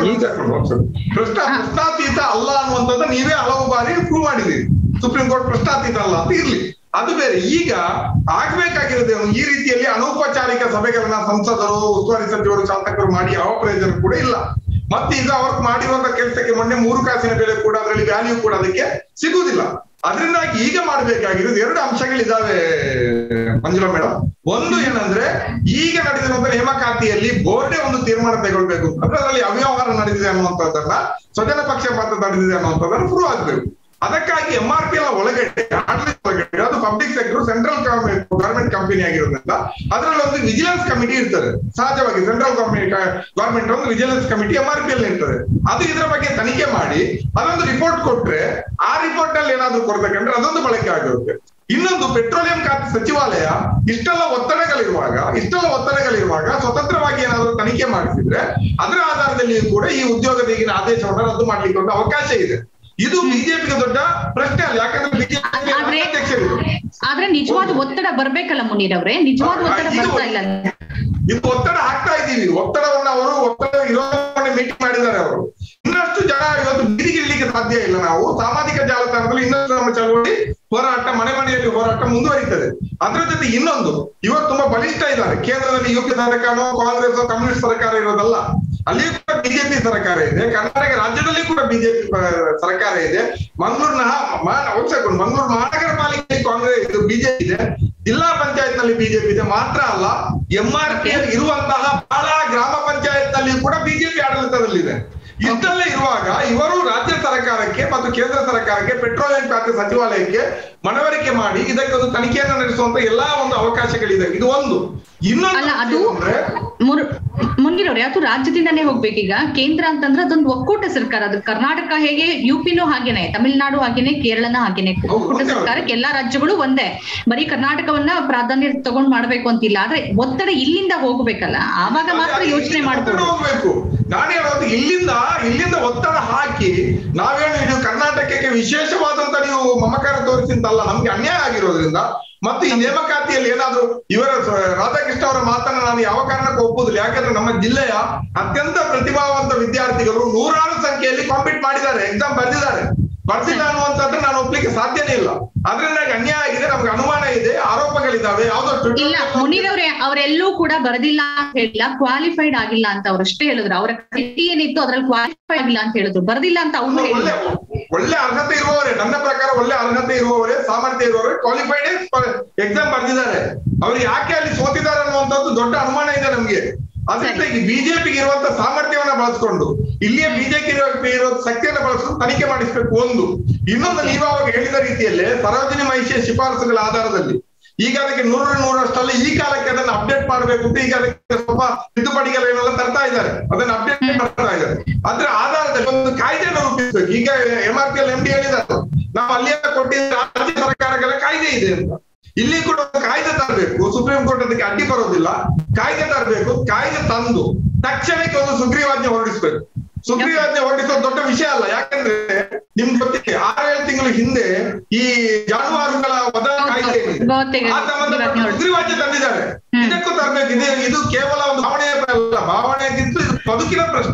ಪ್ರಶ್ನಾತೀತ ಅಲ್ಲ ಅನ್ನುವಂಥದ್ದು ನೀವೇ ಹಲವು ಬಾರಿ ಪ್ರೂವ್ ಮಾಡಿದೀರಿ. ಸುಪ್ರೀಂ ಕೋರ್ಟ್ ಪ್ರಶ್ನಾತೀತ ಅಲ್ಲ ಅಂತ ಇರ್ಲಿ, ಅದು ಬೇರೆ. ಈಗ ಆಗ್ಬೇಕಾಗಿರೋದು ಈ ರೀತಿಯಲ್ಲಿ ಅನೌಪಚಾರಿಕ ಸಭೆಗಳನ್ನ ಸಂಸದರು, ಉಸ್ತುವಾರಿ ಸಚಿವರು, ಶಾಸಕರು ಮಾಡಿ ಯಾವ ಪ್ರಯೋಜನ ಕೂಡ ಇಲ್ಲ. ಮತ್ತೆ ಈಗ ಅವ್ರು ಮಾಡಿರುವಂತ ಕೆಲಸಕ್ಕೆ ಮೊನ್ನೆ 3 ಕಾಸಿನ ಬೆಲೆ ಕೂಡ, ಅದರಲ್ಲಿ ವ್ಯಾಲ್ಯೂ ಕೂಡ ಅದಕ್ಕೆ ಸಿಗುವುದಿಲ್ಲ. ಅದರಿಂದಾಗಿ ಈಗ ಮಾಡ್ಬೇಕಾಗಿರೋದು 2 ಅಂಶಗಳಿದಾವೆ ಮಂಜುಳಾ ಮೇಡಮ್. ಒಂದು ಏನಂದ್ರೆ, ಈಗ ನಡೆದಿರುವಂತ ನೇಮಕಾತಿಯಲ್ಲಿ ಬೋರ್ಡೇ ಒಂದು ತೀರ್ಮಾನ ತಗೊಳ್ಬೇಕು, ಅದರಲ್ಲಿ ಅವ್ಯವಹಾರ ನಡೆದಿದೆ ಅನ್ನುವಂಥದ್ದನ್ನ, ಸ್ವಜನ ಪಕ್ಷಪಾತ ನಡೆದಿದೆ ಅನ್ನುವಂಥದ್ದನ್ನ ಪ್ರೂವ್ ಆಗ್ಬೇಕು. ಅದಕ್ಕಾಗಿ MRPL ಒಳಗಡೆ, ಆಡಳಿತ ಒಳಗಡೆ, ಅದು public sector central government company ಆಗಿರೋದ್ರಿಂದ ಅದರಲ್ಲಿ ಒಂದು ವಿಜಿಲೆನ್ಸ್ ಕಮಿಟಿ ಇರ್ತದೆ. ಸಹಜವಾಗಿ ಸೆಂಟ್ರಲ್ ಗವರ್ಮೆಂಟ್ ಒಂದು ವಿಜಿಲೆನ್ಸ್ ಕಮಿಟಿ MRPL ಇರ್ತದೆ. ಅದು ಇದರ ಬಗ್ಗೆ ತನಿಖೆ ಮಾಡಿ ಅದೊಂದು ರಿಪೋರ್ಟ್ ಕೊಟ್ರೆ, ಆ ರಿಪೋರ್ಟ್ ನಲ್ಲಿ ಏನಾದ್ರು ಕೊಡ್ಬೇಕಂದ್ರೆ ಅದೊಂದು ಬಳಕೆ ಆಗಿರುತ್ತೆ. ಇನ್ನೊಂದು, ಪೆಟ್ರೋಲಿಯಂ ಖಾತೆ ಸಚಿವಾಲಯ ಇಷ್ಟೆಲ್ಲ ಒತ್ತಡಗಳಿರುವಾಗ ಸ್ವತಂತ್ರವಾಗಿ ಏನಾದ್ರು ತನಿಖೆ ಮಾಡಿಸಿದ್ರೆ ಅದರ ಆಧಾರದಲ್ಲಿ ಕೂಡ ಈ ಉದ್ಯೋಗದ ಈಗಿನ ಆದೇಶವನ್ನು ರದ್ದು ಮಾಡ್ಲಿಕ್ಕೆ ಒಂದು ಅವಕಾಶ ಇದೆ. ಇದು ಬಿಜೆಪಿಗೆ ದೊಡ್ಡ ಪ್ರಶ್ನೆ ಅಲ್ಲ, ಯಾಕಂದ್ರೆ ಬಿಜೆಪಿ ಅಧ್ಯಕ್ಷರು. ಆದ್ರೆ ನಿಜವಾದ ಒತ್ತಡ ಬರ್ಬೇಕಲ್ಲ ಮುನೀರ್ ಅವರೇ, ನಿಜವಾದ ಒತ್ತಡ ಬರ್ತಾ ಇಲ್ಲ. ಇದು ಒತ್ತಡ ಹಾಕ್ತಾ ಇದ್ದೀವಿ. ಒತ್ತಡವನ್ನ ಅವರು ಮೀಟಿಂಗ್ ಮಾಡಿದ್ದಾರೆ. ಅವರು ಇನ್ನಷ್ಟು ಜನ ಇವತ್ತು ಬೀದಿಗಿಳಿಲಿಕ್ಕೆ ಸಾಧ್ಯ ಇಲ್ಲ. ನಾವು ಸಾಮಾಜಿಕ ಜಾಲತಾಣದಲ್ಲಿ ಇನ್ನಷ್ಟು ನಮ್ಮ ಚಳವಳಿ ಹೋರಾಟ, ಮನೆ ಮನೆಯಲ್ಲಿ ಹೋರಾಟ ಮುಂದುವರಿತದೆ. ಅದರ ಜೊತೆ ಇನ್ನೊಂದು, ಇವತ್ತು ತುಂಬಾ ಬಲಿಷ್ಠ ಇದ್ದಾರೆ. ಕೇಂದ್ರದಲ್ಲಿ UP ಸರ್ಕಾರ, ಕಾಂಗ್ರೆಸ್, ಕಮ್ಯುನಿಸ್ಟ್ ಸರ್ಕಾರ ಇರೋದಲ್ಲ, ಅಲ್ಲಿಯೂ ಕೂಡ ಬಿಜೆಪಿ ಸರ್ಕಾರ ಇದೆ. ಕರ್ನಾಟಕ ರಾಜ್ಯದಲ್ಲಿ ಕೂಡ ಬಿಜೆಪಿ ಸರ್ಕಾರ ಇದೆ. ಮಂಗಳೂರು ಮಹಾನಗರ ಪಾಲಿಕೆಯಲ್ಲಿ ಕಾಂಗ್ರೆಸ್ ಇದು ಬಿಜೆಪಿ ಇದೆ. ಜಿಲ್ಲಾ ಪಂಚಾಯತ್ ನಲ್ಲಿ ಬಿಜೆಪಿ ಇದೆ. ಮಾತ್ರ ಅಲ್ಲ, MRPL ಇರುವಂತಹ ಬಹಳ ಗ್ರಾಮ ಪಂಚಾಯತ್ ನಲ್ಲಿ ಕೂಡ ಬಿಜೆಪಿ ಆಡಳಿತದಲ್ಲಿದೆ. ಇಷ್ಟೆಲ್ಲ ಇರುವಾಗ ಇವರು ರಾಜ್ಯ ಸರ್ಕಾರಕ್ಕೆ ಮತ್ತು ಕೇಂದ್ರ ಸರ್ಕಾರಕ್ಕೆ, ಪೆಟ್ರೋಲಿಯಂ ಖಾತೆ ಸಚಿವಾಲಯಕ್ಕೆ ಮನವರಿಕೆ ಮಾಡಿ ಇದಕ್ಕೆ ಒಂದು ತನಿಖೆಯನ್ನು ನಡೆಸುವಂತ ಎಲ್ಲಾ ಒಂದು ಅವಕಾಶಗಳಿದೆ. ಇದು ಒಂದು. ಅದು ಮುನ್ಗಿರೋರೆ, ಅದು ರಾಜ್ಯದಿಂದಾನೇ ಹೋಗ್ಬೇಕೀಗ. ಕೇಂದ್ರ ಅಂತಂದ್ರೆ ಅದೊಂದು ಒಕ್ಕೂಟ ಸರ್ಕಾರ. ಅದು ಕರ್ನಾಟಕ ಹೇಗೆ, UPನೂ ಹಾಗೇನೆ, ತಮಿಳುನಾಡು ಹಾಗೇನೆ, ಕೇರಳನ ಹಾಗೇನೆ, ಒಕ್ಕೂಟ ಸರ್ಕಾರಕ್ಕೆ ಎಲ್ಲಾ ರಾಜ್ಯಗಳು ಒಂದೇ. ಬರೀ ಕರ್ನಾಟಕವನ್ನ ಪ್ರಾಧಾನ್ಯ ತಗೊಂಡ್ ಮಾಡ್ಬೇಕು ಅಂತಿಲ್ಲ. ಆದ್ರೆ ಒತ್ತಡ ಇಲ್ಲಿಂದ ಹೋಗ್ಬೇಕಲ್ಲ, ಆವಾಗ ಮಾತ್ರ ಯೋಚನೆ ಮಾಡ್ಬೇಕು. ನಾನು ಹೇಳೋದು, ಇಲ್ಲಿಂದ ಒತ್ತಡ ಹಾಕಿ ನಾವೇನು ಇದು ಕರ್ನಾಟಕಕ್ಕೆ ವಿಶೇಷವಾದಂತ ನೀವು ಮಮಕಾರ ತೋರಿಸಿಂತಲ್ಲ, ನಮ್ಗೆ ಅನ್ಯಾಯ ಆಗಿರೋದ್ರಿಂದ. ಮತ್ತು ಈ ನೇಮಕಾತಿಯಲ್ಲಿ ಏನಾದ್ರು ಇವರ ರಾಧಾಕೃಷ್ಣ ಅವರ ಮಾತನ್ನ ನಾನು ಯಾವ ಕಾರಣಕ್ಕೂ ಒಪ್ಪುದಿಲ್ಲ. ಯಾಕಂದ್ರೆ ನಮ್ಮ ಜಿಲ್ಲೆಯ ಅತ್ಯಂತ ಪ್ರತಿಭಾವಂತ ವಿದ್ಯಾರ್ಥಿಗಳು 100 ಸಂಖ್ಯೆಯಲ್ಲಿ ಕಾಂಪೀಟ್ ಮಾಡಿದ್ದಾರೆ, ಎಕ್ಸಾಮ್ ಬರ್ದಿಲ್ಲ ಅನ್ನುವಂಥದ್ದು ನಾನು ಒಪ್ಲಿಕ್ಕೆ ಸಾಧ್ಯನೇ ಇಲ್ಲ. ಅದ್ರಿಂದಾಗಿ ಅನ್ಯಾಯ ಆಗಿದೆ, ನಮ್ಗೆ ಅನುಮಾನ ಇದೆ, ಆರೋಪಗಳಿದಾವೆ. ಯಾವ್ದೋ ಇಲ್ಲ ಮುನೀರ್ ಅವರೇ, ಅವರೆಲ್ಲೂ ಕೂಡ ಬರೆದಿಲ್ಲ ಅಂತ ಹೇಳಿಲ್ಲ, ಕ್ವಾಲಿಫೈಡ್ ಆಗಿಲ್ಲ ಅಂತ ಅವರಷ್ಟೇ ಹೇಳಿದ್ರು. ಅವರ ಕ್ವಾಲಿಟಿ ಏನಿತ್ತು ಅದ್ರಲ್ಲಿ ಕ್ವಾಲಿಫೈಡ್ ಆಗಿಲ್ಲ ಅಂತ ಹೇಳಿದ್ರು, ಬರೆದಿಲ್ಲ ಅಂತ ಅವ್ರು ಹೇಳಿದ್ರು. ಒಳ್ಳೆ ಅರ್ಹತೆ ಇರುವವರೇ, ನನ್ನ ಪ್ರಕಾರ ಒಳ್ಳೆ ಅರ್ಹತೆ ಇರುವವರೇ, ಸಾಮರ್ಥ್ಯ ಇರುವವರೇ ಕ್ವಾಲಿಫೈಡ್ ಎಕ್ಸಾಮ್ ಬರ್ದಿದ್ದಾರೆ. ಅವ್ರು ಯಾಕೆ ಅಲ್ಲಿ ಸೋತಿದ್ದಾರೆ ಅನ್ನುವಂಥದ್ದು ದೊಡ್ಡ ಅನುಮಾನ ಇದೆ ನಮ್ಗೆ. ಅದರಿಂದ ಈ ಬಿಜೆಪಿಗೆ ಇರುವಂತ ಸಾಮರ್ಥ್ಯವನ್ನ ಬಳಸ್ಕೊಂಡು, ಇಲ್ಲಿಯ ಬಿಜೆಪಿ ಇರೋ ಶಕ್ತಿಯನ್ನು ಬಳಸ್ಕೊಂಡು ತನಿಖೆ ಮಾಡಿಸ್ಬೇಕು ಒಂದು. ಇನ್ನೊಂದು, ನೀವು ಅವಾಗ ಹೇಳಿದ ರೀತಿಯಲ್ಲೇ ಸರೋಜಿನಿ ಮಹಿಷಿಯ ಶಿಫಾರಸುಗಳ ಆಧಾರದಲ್ಲಿ ಈಗ ಅದಕ್ಕೆ 100% ಈ ಕಾಲಕ್ಕೆ ಅದನ್ನ ಅಪ್ಡೇಟ್ ಮಾಡ್ಬೇಕು ಅಂತ ಈಗ ಅದಕ್ಕೆ ಸ್ವಲ್ಪ ತಿದ್ದುಪಡಿಗಳನ್ನೆಲ್ಲ ತರ್ತಾ ಇದ್ದಾರೆ, ಅದನ್ನ ಅಪ್ಡೇಟ್ ಮಾಡ್ತಾ ಇದ್ದಾರೆ. ಅದ್ರ ಆಧಾರದಲ್ಲಿ ಒಂದು ಕಾಯ್ದೆಯನ್ನು ರೂಪಿಸ್ಬೇಕು. ಈಗ MRPL MD ಹೇಳಿದ್ದಾರೆ, ನಾವು ಅಲ್ಲಿಯೇ ಕೊಟ್ಟಿದ್ದ ರಾಜ್ಯ ಸರ್ಕಾರಗಳ ಕಾಯ್ದೆ ಇದೆ ಅಂತ. ಇಲ್ಲಿ ಕೂಡ ಒಂದು ಕಾಯ್ದೆ ತರಬೇಕು. ಸುಪ್ರೀಂ ಕೋರ್ಟ್ ಅದಕ್ಕೆ ಅಡ್ಡಿ ಬರೋದಿಲ್ಲ. ಕಾಯ್ದೆ ತರಬೇಕು. ಕಾಯ್ದೆ ತಂದು ತಕ್ಷಣಕ್ಕೆ ಒಂದು ಸುಗ್ರೀವಾಜ್ಞೆ ಹೊರಡಿಸ್ಬೇಕು. ಸುಗ್ರೀವಾಜ್ಞೆ ಹೊರಡಿಸೋದು ದೊಡ್ಡ ವಿಷಯ ಅಲ್ಲ. ಯಾಕಂದ್ರೆ ನಿಮ್ಗೆ ಗೊತ್ತಿದೆ, 6-7 ತಿಂಗಳ ಹಿಂದೆ ಈ ಜಾನುವಾರುಗಳ ವಧ ಕಾಯ್ದೆ ಆ ಸಂಬಂಧಪಟ್ಟ ಸುಗ್ರೀವಾಜ್ಞೆ ತಂದಿದ್ದಾರೆ. ಇದಕ್ಕೂ ತರಬೇಕು. ಇದು ಕೇವಲ ಒಂದು ಭಾವನೆಯ ಅಲ್ಲ, ಭಾವನೆಗಿಂತ ಇದು ಬದುಕಿನ ಪ್ರಶ್ನೆ.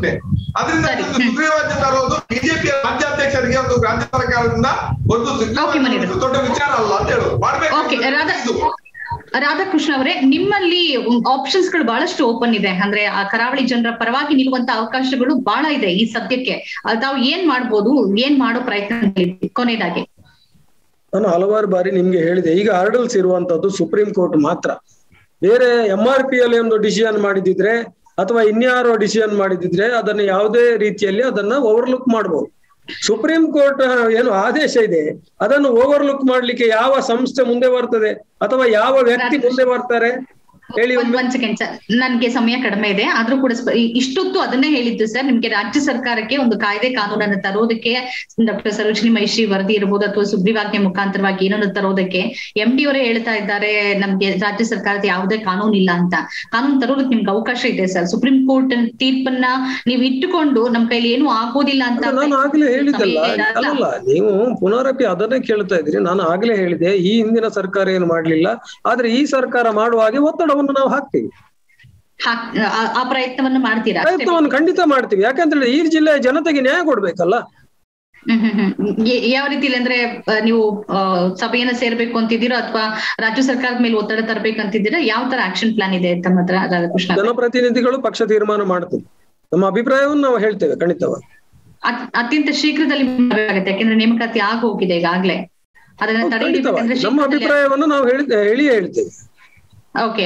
ಅದರಿಂದ ಸುಗ್ರೀವಾಜ್ಞೆ ತರೋದು ಬಿಜೆಪಿ ರಾಜ್ಯಾಧ್ಯಕ್ಷರಿಗೆ ಒಂದು ರಾಜ್ಯ ಸರ್ಕಾರದಿಂದ ಒಂದು ದೊಡ್ಡ ವಿಚಾರ ಅಲ್ಲ ಅಂತ ಹೇಳೋದು ಮಾಡ್ಬೇಕು. ರಾಧಾಕೃಷ್ಣ ಅವರೇ, ನಿಮ್ಮಲ್ಲಿ ಆಪ್ಷನ್ಸ್ ಗಳು ಬಹಳಷ್ಟು ಓಪನ್ ಇದೆ, ಅಂದ್ರೆ ಆ ಕರಾವಳಿ ಜನರ ಪರವಾಗಿ ನಿಲ್ಲುವಂತ ಅವಕಾಶಗಳು ಬಹಳ ಇದೆ ಈ ಸದ್ಯಕ್ಕೆ. ತಾವು ಏನ್ ಮಾಡ್ಬೋದು, ಏನ್ ಮಾಡೋ ಪ್ರಯತ್ನ ಕೊನೆಯದಾಗಿ? ನಾನು ಹಲವಾರು ಬಾರಿ ನಿಮ್ಗೆ ಹೇಳಿದೆ, ಈಗ ಹರ್ಡಲ್ಸ್ ಇರುವಂತದ್ದು ಸುಪ್ರೀಂ ಕೋರ್ಟ್ ಮಾತ್ರ. ಬೇರೆ MRP ಅಲ್ಲಿ ಒಂದು ಡಿಸಿಷನ್ ಮಾಡಿದಿದ್ರೆ ಅಥವಾ ಇನ್ಯಾರೋ ಡಿಸಿಷನ್ ಮಾಡಿದಿದ್ರೆ ಅದನ್ನ ಯಾವುದೇ ರೀತಿಯಲ್ಲಿ ಅದನ್ನ ಓವರ್ಲುಕ್ ಮಾಡ್ಬೋದು. ಸುಪ್ರೀಂ ಕೋರ್ಟ್ ಏನು ಆದೇಶ ಇದೆ ಅದನ್ನು ಓವರ್ಲುಕ್ ಮಾಡ್ಲಿಕ್ಕೆ ಯಾವ ಸಂಸ್ಥೆ ಮುಂದೆ ಬರ್ತದೆ ಅಥವಾ ಯಾವ ವ್ಯಕ್ತಿ ಮುಂದೆ ಬರ್ತಾರೆ ಹೇಳಿ? ಒಂದ್ ಸೆಕೆಂಡ್ ಸರ್, ನನ್ಗೆ ಸಮಯ ಕಡಿಮೆ ಇದೆ, ಆದ್ರೂ ಕೂಡ ಇಷ್ಟೊತ್ತು ಅದನ್ನೇ ಹೇಳಿದ್ದು ಸರ್. ನಿಮ್ಗೆ ರಾಜ್ಯ ಸರ್ಕಾರಕ್ಕೆ ಒಂದು ಕಾಯ್ದೆ ಕಾನೂನನ್ನು ತರೋದಕ್ಕೆ ಡಾಕ್ಟರ್ ಸರೋಜಿನಿ ಮಹಿಷಿ ವರದಿ ಇರ್ಬೋದು ಅಥವಾ ಸುಗ್ರೀವಾಜ್ಞೆ ಮುಖಾಂತರವಾಗಿ ಏನನ್ನು ತರೋದಕ್ಕೆ MD ಅವರೇ ಹೇಳ್ತಾ ಇದ್ದಾರೆ ನಮ್ಗೆ ರಾಜ್ಯ ಸರ್ಕಾರದ ಯಾವುದೇ ಕಾನೂನು ಇಲ್ಲ ಅಂತ. ಕಾನೂನು ತರೋದಕ್ಕೆ ನಿಮ್ಗೆ ಅವಕಾಶ ಇದೆ ಸರ್. ಸುಪ್ರೀಂ ಕೋರ್ಟ್ ತೀರ್ಪನ್ನ ನೀವು ಇಟ್ಟುಕೊಂಡು ನಮ್ ಕೈಲಿ ಏನು ಆಗೋದಿಲ್ಲ ಅಂತ ನಾನು ಆಗ್ಲೇ ಹೇಳಿದ್ದಲ್ಲ. ಅಲ್ಲಲ್ಲ, ನೀವು ಪುನರಪಿ ಅದನ್ನೇ ಕೇಳ್ತಾ ಇದ್ರಿ. ನಾನು ಆಗ್ಲೇ ಹೇಳಿದೆ ಈ ಹಿಂದಿನ ಸರ್ಕಾರ ಏನು ಮಾಡ್ಲಿಲ್ಲ, ಆದ್ರೆ ಈ ಸರ್ಕಾರ ಮಾಡುವ ಹಾಗೆ ಒತ್ತಡವನ್ನು ನಾವು ಹಾಕ್ತೀವಿ. ಆ ಪ್ರಯತ್ನವನ್ನು ಮಾಡ್ತೀರಾ? ಪ್ರಯತ್ನವನ್ನು ಖಂಡಿತ ಮಾಡ್ತೀವಿ. ಯಾಕಂದ್ರೆ ಈ ಜಿಲ್ಲೆಯ ಜನತೆಗೆ ನ್ಯಾಯ ಕೊಡ್ಬೇಕಲ್ಲ. ಯಾವ ರೀತಿಲಿ ಅಂದ್ರೆ ನೀವು ಸಭೆಯನ್ನ ಸೇರ್ಬೇಕು ಅಂತಿದ್ದೀರಾ ಅಥವಾ ರಾಜ್ಯ ಸರ್ಕಾರದ ಮೇಲೆ ಒತ್ತಡ ತರಬೇಕಂತಿದ್ದೀರಾ? ಯಾವ ತರ ಆಕ್ಷನ್ ಪ್ಲಾನ್ ಇದೆ ತಮ್ಮ ಹತ್ರ ರಾಧಾಕೃಷ್ಣ? ಜನಪ್ರತಿನಿಧಿಗಳು ಪಕ್ಷ ತೀರ್ಮಾನ ಮಾಡ್ತೀವಿ, ನಮ್ಮ ಅಭಿಪ್ರಾಯವನ್ನು ನಾವು ಹೇಳ್ತೇವೆ ಖಂಡಿತವಾಗಿ. ಅತ್ಯಂತ ಶೀಘ್ರದಲ್ಲಿ ಆಗುತ್ತೆ, ಯಾಕಂದ್ರೆ ನೇಮಕಾತಿ ಆಗೋಗಿದೆ ಈಗಾಗ್ಲೇ. ಅದನ್ನ ತಡೆಹಿಡಿಬೇಕಂದ್ರೆ ನಮ್ಮ ಅಭಿಪ್ರಾಯವನ್ನು ನಾವು ಹೇಳ್ತೇವೆ. ಓಕೆ,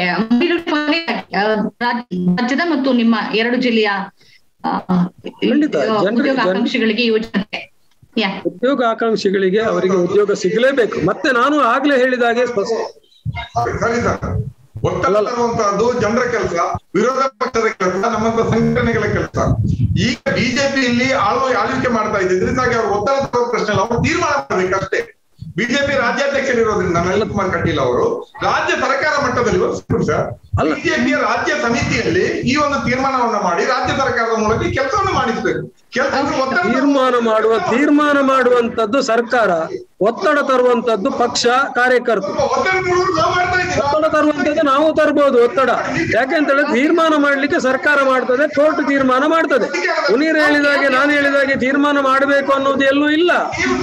ರಾಜ್ಯದ ಮತ್ತು ನಿಮ್ಮ 2 ಜಿಲ್ಲೆಯ ಉದ್ಯೋಗಾಕಾಂಕ್ಷಿಗಳಿಗೆ ಯೋಜನೆ, ಉದ್ಯೋಗ ಆಕಾಂಕ್ಷಿಗಳಿಗೆ ಅವರಿಗೆ ಉದ್ಯೋಗ ಸಿಗಲೇಬೇಕು. ಮತ್ತೆ ನಾನು ಆಗ್ಲೇ ಹೇಳಿದಾಗೆ ಒತ್ತಡ ತರುವಂತಹದ್ದು ಜನರ ಕೆಲಸ, ವಿರೋಧ ಪಕ್ಷದ ಕೆಲಸ, ನಮ್ಮಂತ ಸಂಘಟನೆಗಳ ಕೆಲಸ. ಈಗ ಬಿಜೆಪಿಯಲ್ಲಿ ಆಳ್ವಿಕೆ ಮಾಡ್ತಾ ಇದ್ದಿದ್ರಿಂದಾಗಿ ಅವ್ರು ಒತ್ತಡ ತರುವ ಪ್ರಶ್ನೆ ಇಲ್ಲ, ಅವ್ರು ತೀರ್ಮಾನ ಮಾಡ್ಬೇಕಷ್ಟೇ. ಬಿಜೆಪಿ ರಾಜ್ಯಾಧ್ಯಕ್ಷರಿರೋದ್ರಿಂದ ನಳಿನ್ ಕುಮಾರ್ ಕಟೀಲ್ ಅವರು ರಾಜ್ಯ ಸರ್ಕಾರ ಮಟ್ಟದಲ್ಲಿ ಬಿಜೆಪಿಯ ರಾಜ್ಯ ಸಮಿತಿಯಲ್ಲಿ ಈ ಒಂದು ತೀರ್ಮಾನವನ್ನ ಮಾಡಿ ರಾಜ್ಯ ಸರ್ಕಾರದ ಮೂಲಕ ಕೆಲಸವನ್ನು ಮಾಡಿಸ್ಬೇಕು. ತೀರ್ಮಾನ ಮಾಡುವಂತದ್ದು ಸರ್ಕಾರ, ಒತ್ತಡ ತರುವಂತದ್ದು ಪಕ್ಷ ಕಾರ್ಯಕರ್ತರು. ಒತ್ತಡ ತರುವಂತದ್ದು ನಾವು ತರಬಹುದು ಒತ್ತಡ. ಯಾಕೆಂತ ಹೇಳಿದ್ರೆ ತೀರ್ಮಾನ ಮಾಡ್ಲಿಕ್ಕೆ ಸರ್ಕಾರ ಮಾಡ್ತದೆ, ಕೋರ್ಟ್ ತೀರ್ಮಾನ ಮಾಡ್ತದೆ. ಮುನೀರ್ ಹೇಳಿದಾಗೆ ನಾನು ಹೇಳಿದಾಗೆ ತೀರ್ಮಾನ ಮಾಡಬೇಕು ಅನ್ನೋದು ಎಲ್ಲೂ ಇಲ್ಲ.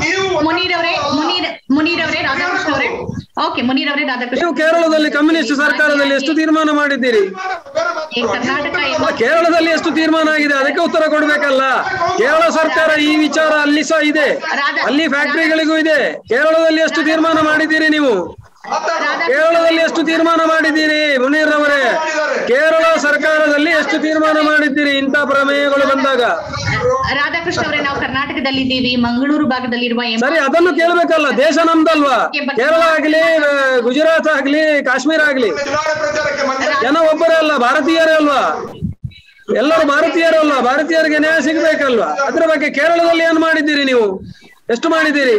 ನೀವು ಕೇರಳದಲ್ಲಿ ಕಮ್ಯುನಿಸ್ಟ್ ಸರ್ಕಾರದಲ್ಲಿ ಎಷ್ಟು ತೀರ್ಮಾನ ಮಾಡಿದ್ದೀರಿ? ಕೇರಳದಲ್ಲಿ ಎಷ್ಟು ತೀರ್ಮಾನ ಆಗಿದೆ ಅದಕ್ಕೆ ಉತ್ತರ ಕೊಡ್ಬೇಕಲ್ಲ. ಕೇರಳ ಸರ್ಕಾರ ಈ ವಿಚಾರ ಅಲ್ಲಿ ಸಹ ಇದೆ, ಅಲ್ಲಿ ಫ್ಯಾಕ್ಟರಿಗಳಿಗೂ ಇದೆ. ಕೇರಳದಲ್ಲಿ ಎಷ್ಟು ತೀರ್ಮಾನ ಮಾಡಿದ್ದೀರಿ ನೀವು? ಕೇರಳದಲ್ಲಿ ಎಷ್ಟು ತೀರ್ಮಾನ ಮಾಡಿದ್ದೀರಿ ಮುನೀರ್ ಅವರೇ? ಕೇರಳ ಸರ್ಕಾರದಲ್ಲಿ ಎಷ್ಟು ತೀರ್ಮಾನ ಮಾಡಿದ್ದೀರಿ ಇಂಥ ಪ್ರಮೇಯಗಳು ಬಂದಾಗ? ರಾಧಾಕೃಷ್ಣ ಅವರೇ, ನಾವು ಕರ್ನಾಟಕದಲ್ಲಿ ಇದ್ದೀವಿ, ಮಂಗಳೂರು ಭಾಗದಲ್ಲಿರುವ ಸರಿ, ಅದನ್ನು ಕೇಳ್ಬೇಕಲ್ಲ. ದೇಶ ನಮ್ದಲ್ವಾ? ಕೇರಳ ಆಗ್ಲಿ, ಗುಜರಾತ್ ಆಗ್ಲಿ, ಕಾಶ್ಮೀರ ಆಗ್ಲಿ, ಜನ ಒಬ್ಬರೇ ಅಲ್ಲ, ಭಾರತೀಯರೇ ಅಲ್ವಾ? ಎಲ್ಲರೂ ಭಾರತೀಯರು ಅಲ್ವಾ? ಭಾರತೀಯರಿಗೆ ನ್ಯಾಯ ಸಿಗ್ಬೇಕಲ್ವಾ? ಅದ್ರ ಬಗ್ಗೆ ಕೇರಳದಲ್ಲಿ ಏನ್ ಮಾಡಿದ್ದೀರಿ ನೀವು? ಎಷ್ಟು ಮಾಡಿದ್ದೀರಿ?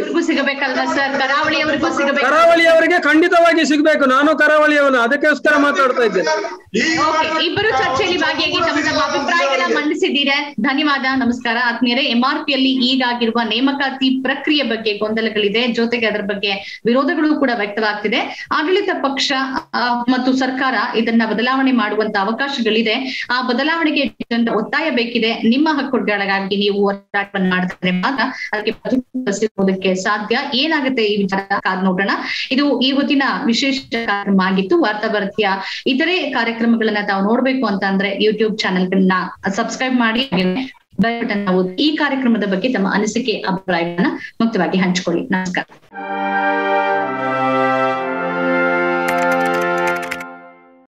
ಕರಾವಳಿಯವರಿಗೆ ಖಂಡಿತವಾಗಿ ಸಿಗ್ಬೇಕು. ನಾನು ಕರಾವಳಿಯವನು, ಅದಕ್ಕೋಸ್ಕರ ಮಾತಾಡ್ತಾ ಇದ್ದೇನೆ. ಇಬ್ಬರು ಚರ್ಚೆಯಲ್ಲಿ ಭಾಗಿಯಾಗಿ ತಮ್ಮ ತಮ್ಮ ಅಭಿಪ್ರಾಯಗಳ ಮಂಡಿಸಿದ್ದೀರಾ. ಧನ್ಯವಾದ, ನಮಸ್ಕಾರ ಆತ್ಮೀಯರೇ. MRP ಯಲ್ಲಿ ಈಗಾಗಿರುವ ನೇಮಕಾತಿ ಪ್ರಕ್ರಿಯೆ ಬಗ್ಗೆ ಗೊಂದಲಗಳಿದೆ, ಜೊತೆಗೆ ಅದರ ಬಗ್ಗೆ ವಿರೋಧಗಳು ಕೂಡ ವ್ಯಕ್ತವಾಗ್ತಿದೆ. ಆಡಳಿತ ಪಕ್ಷ ಮತ್ತು ಸರ್ಕಾರ ಇದನ್ನ ಬದಲಾವಣೆ ಮಾಡುವಂತ ಅವಕಾಶಗಳಿದೆ. ಆ ಬದಲಾವಣೆಗೆ ಜನರ ಒತ್ತಾಯ ಬೇಕಿದೆ. ನಿಮ್ಮ ಹಕ್ಕುಗಳಿಗಾಗಿ ನೀವು ಹೋರಾಟವನ್ನು ಮಾಡಿದ್ರೆ ಮಾತ್ರ ಅದಕ್ಕೆ ಸಿಗೋದಕ್ಕೆ ಸಾಧ್ಯ. ಏನಾಗುತ್ತೆ ಈ ವಿಚಾರ ಕಾದ್ ನೋಡೋಣ. ಇದು ಈ ಹೊತ್ತಿನ ವಿಶೇಷ ಕಾರ್ಯಕ್ರಮ ಆಗಿತ್ತು. ವಾರ್ತಾಭಾರತಿಯ ಇತರೆ ಕಾರ್ಯಕ್ರಮಗಳನ್ನ ತಾವು ನೋಡ್ಬೇಕು ಅಂತ ಅಂದ್ರೆ ಯೂಟ್ಯೂಬ್ ಚಾನೆಲ್ಗಳನ್ನ ಸಬ್ಸ್ಕ್ರೈಬ್ ಮಾಡಿ. ಈ ಕಾರ್ಯಕ್ರಮದ ಬಗ್ಗೆ ತಮ್ಮ ಅನಿಸಿಕೆ ಅಭಿಪ್ರಾಯಗಳನ್ನ ಮುಕ್ತವಾಗಿ ಹಂಚಿಕೊಳ್ಳಿ. ನಮಸ್ಕಾರ.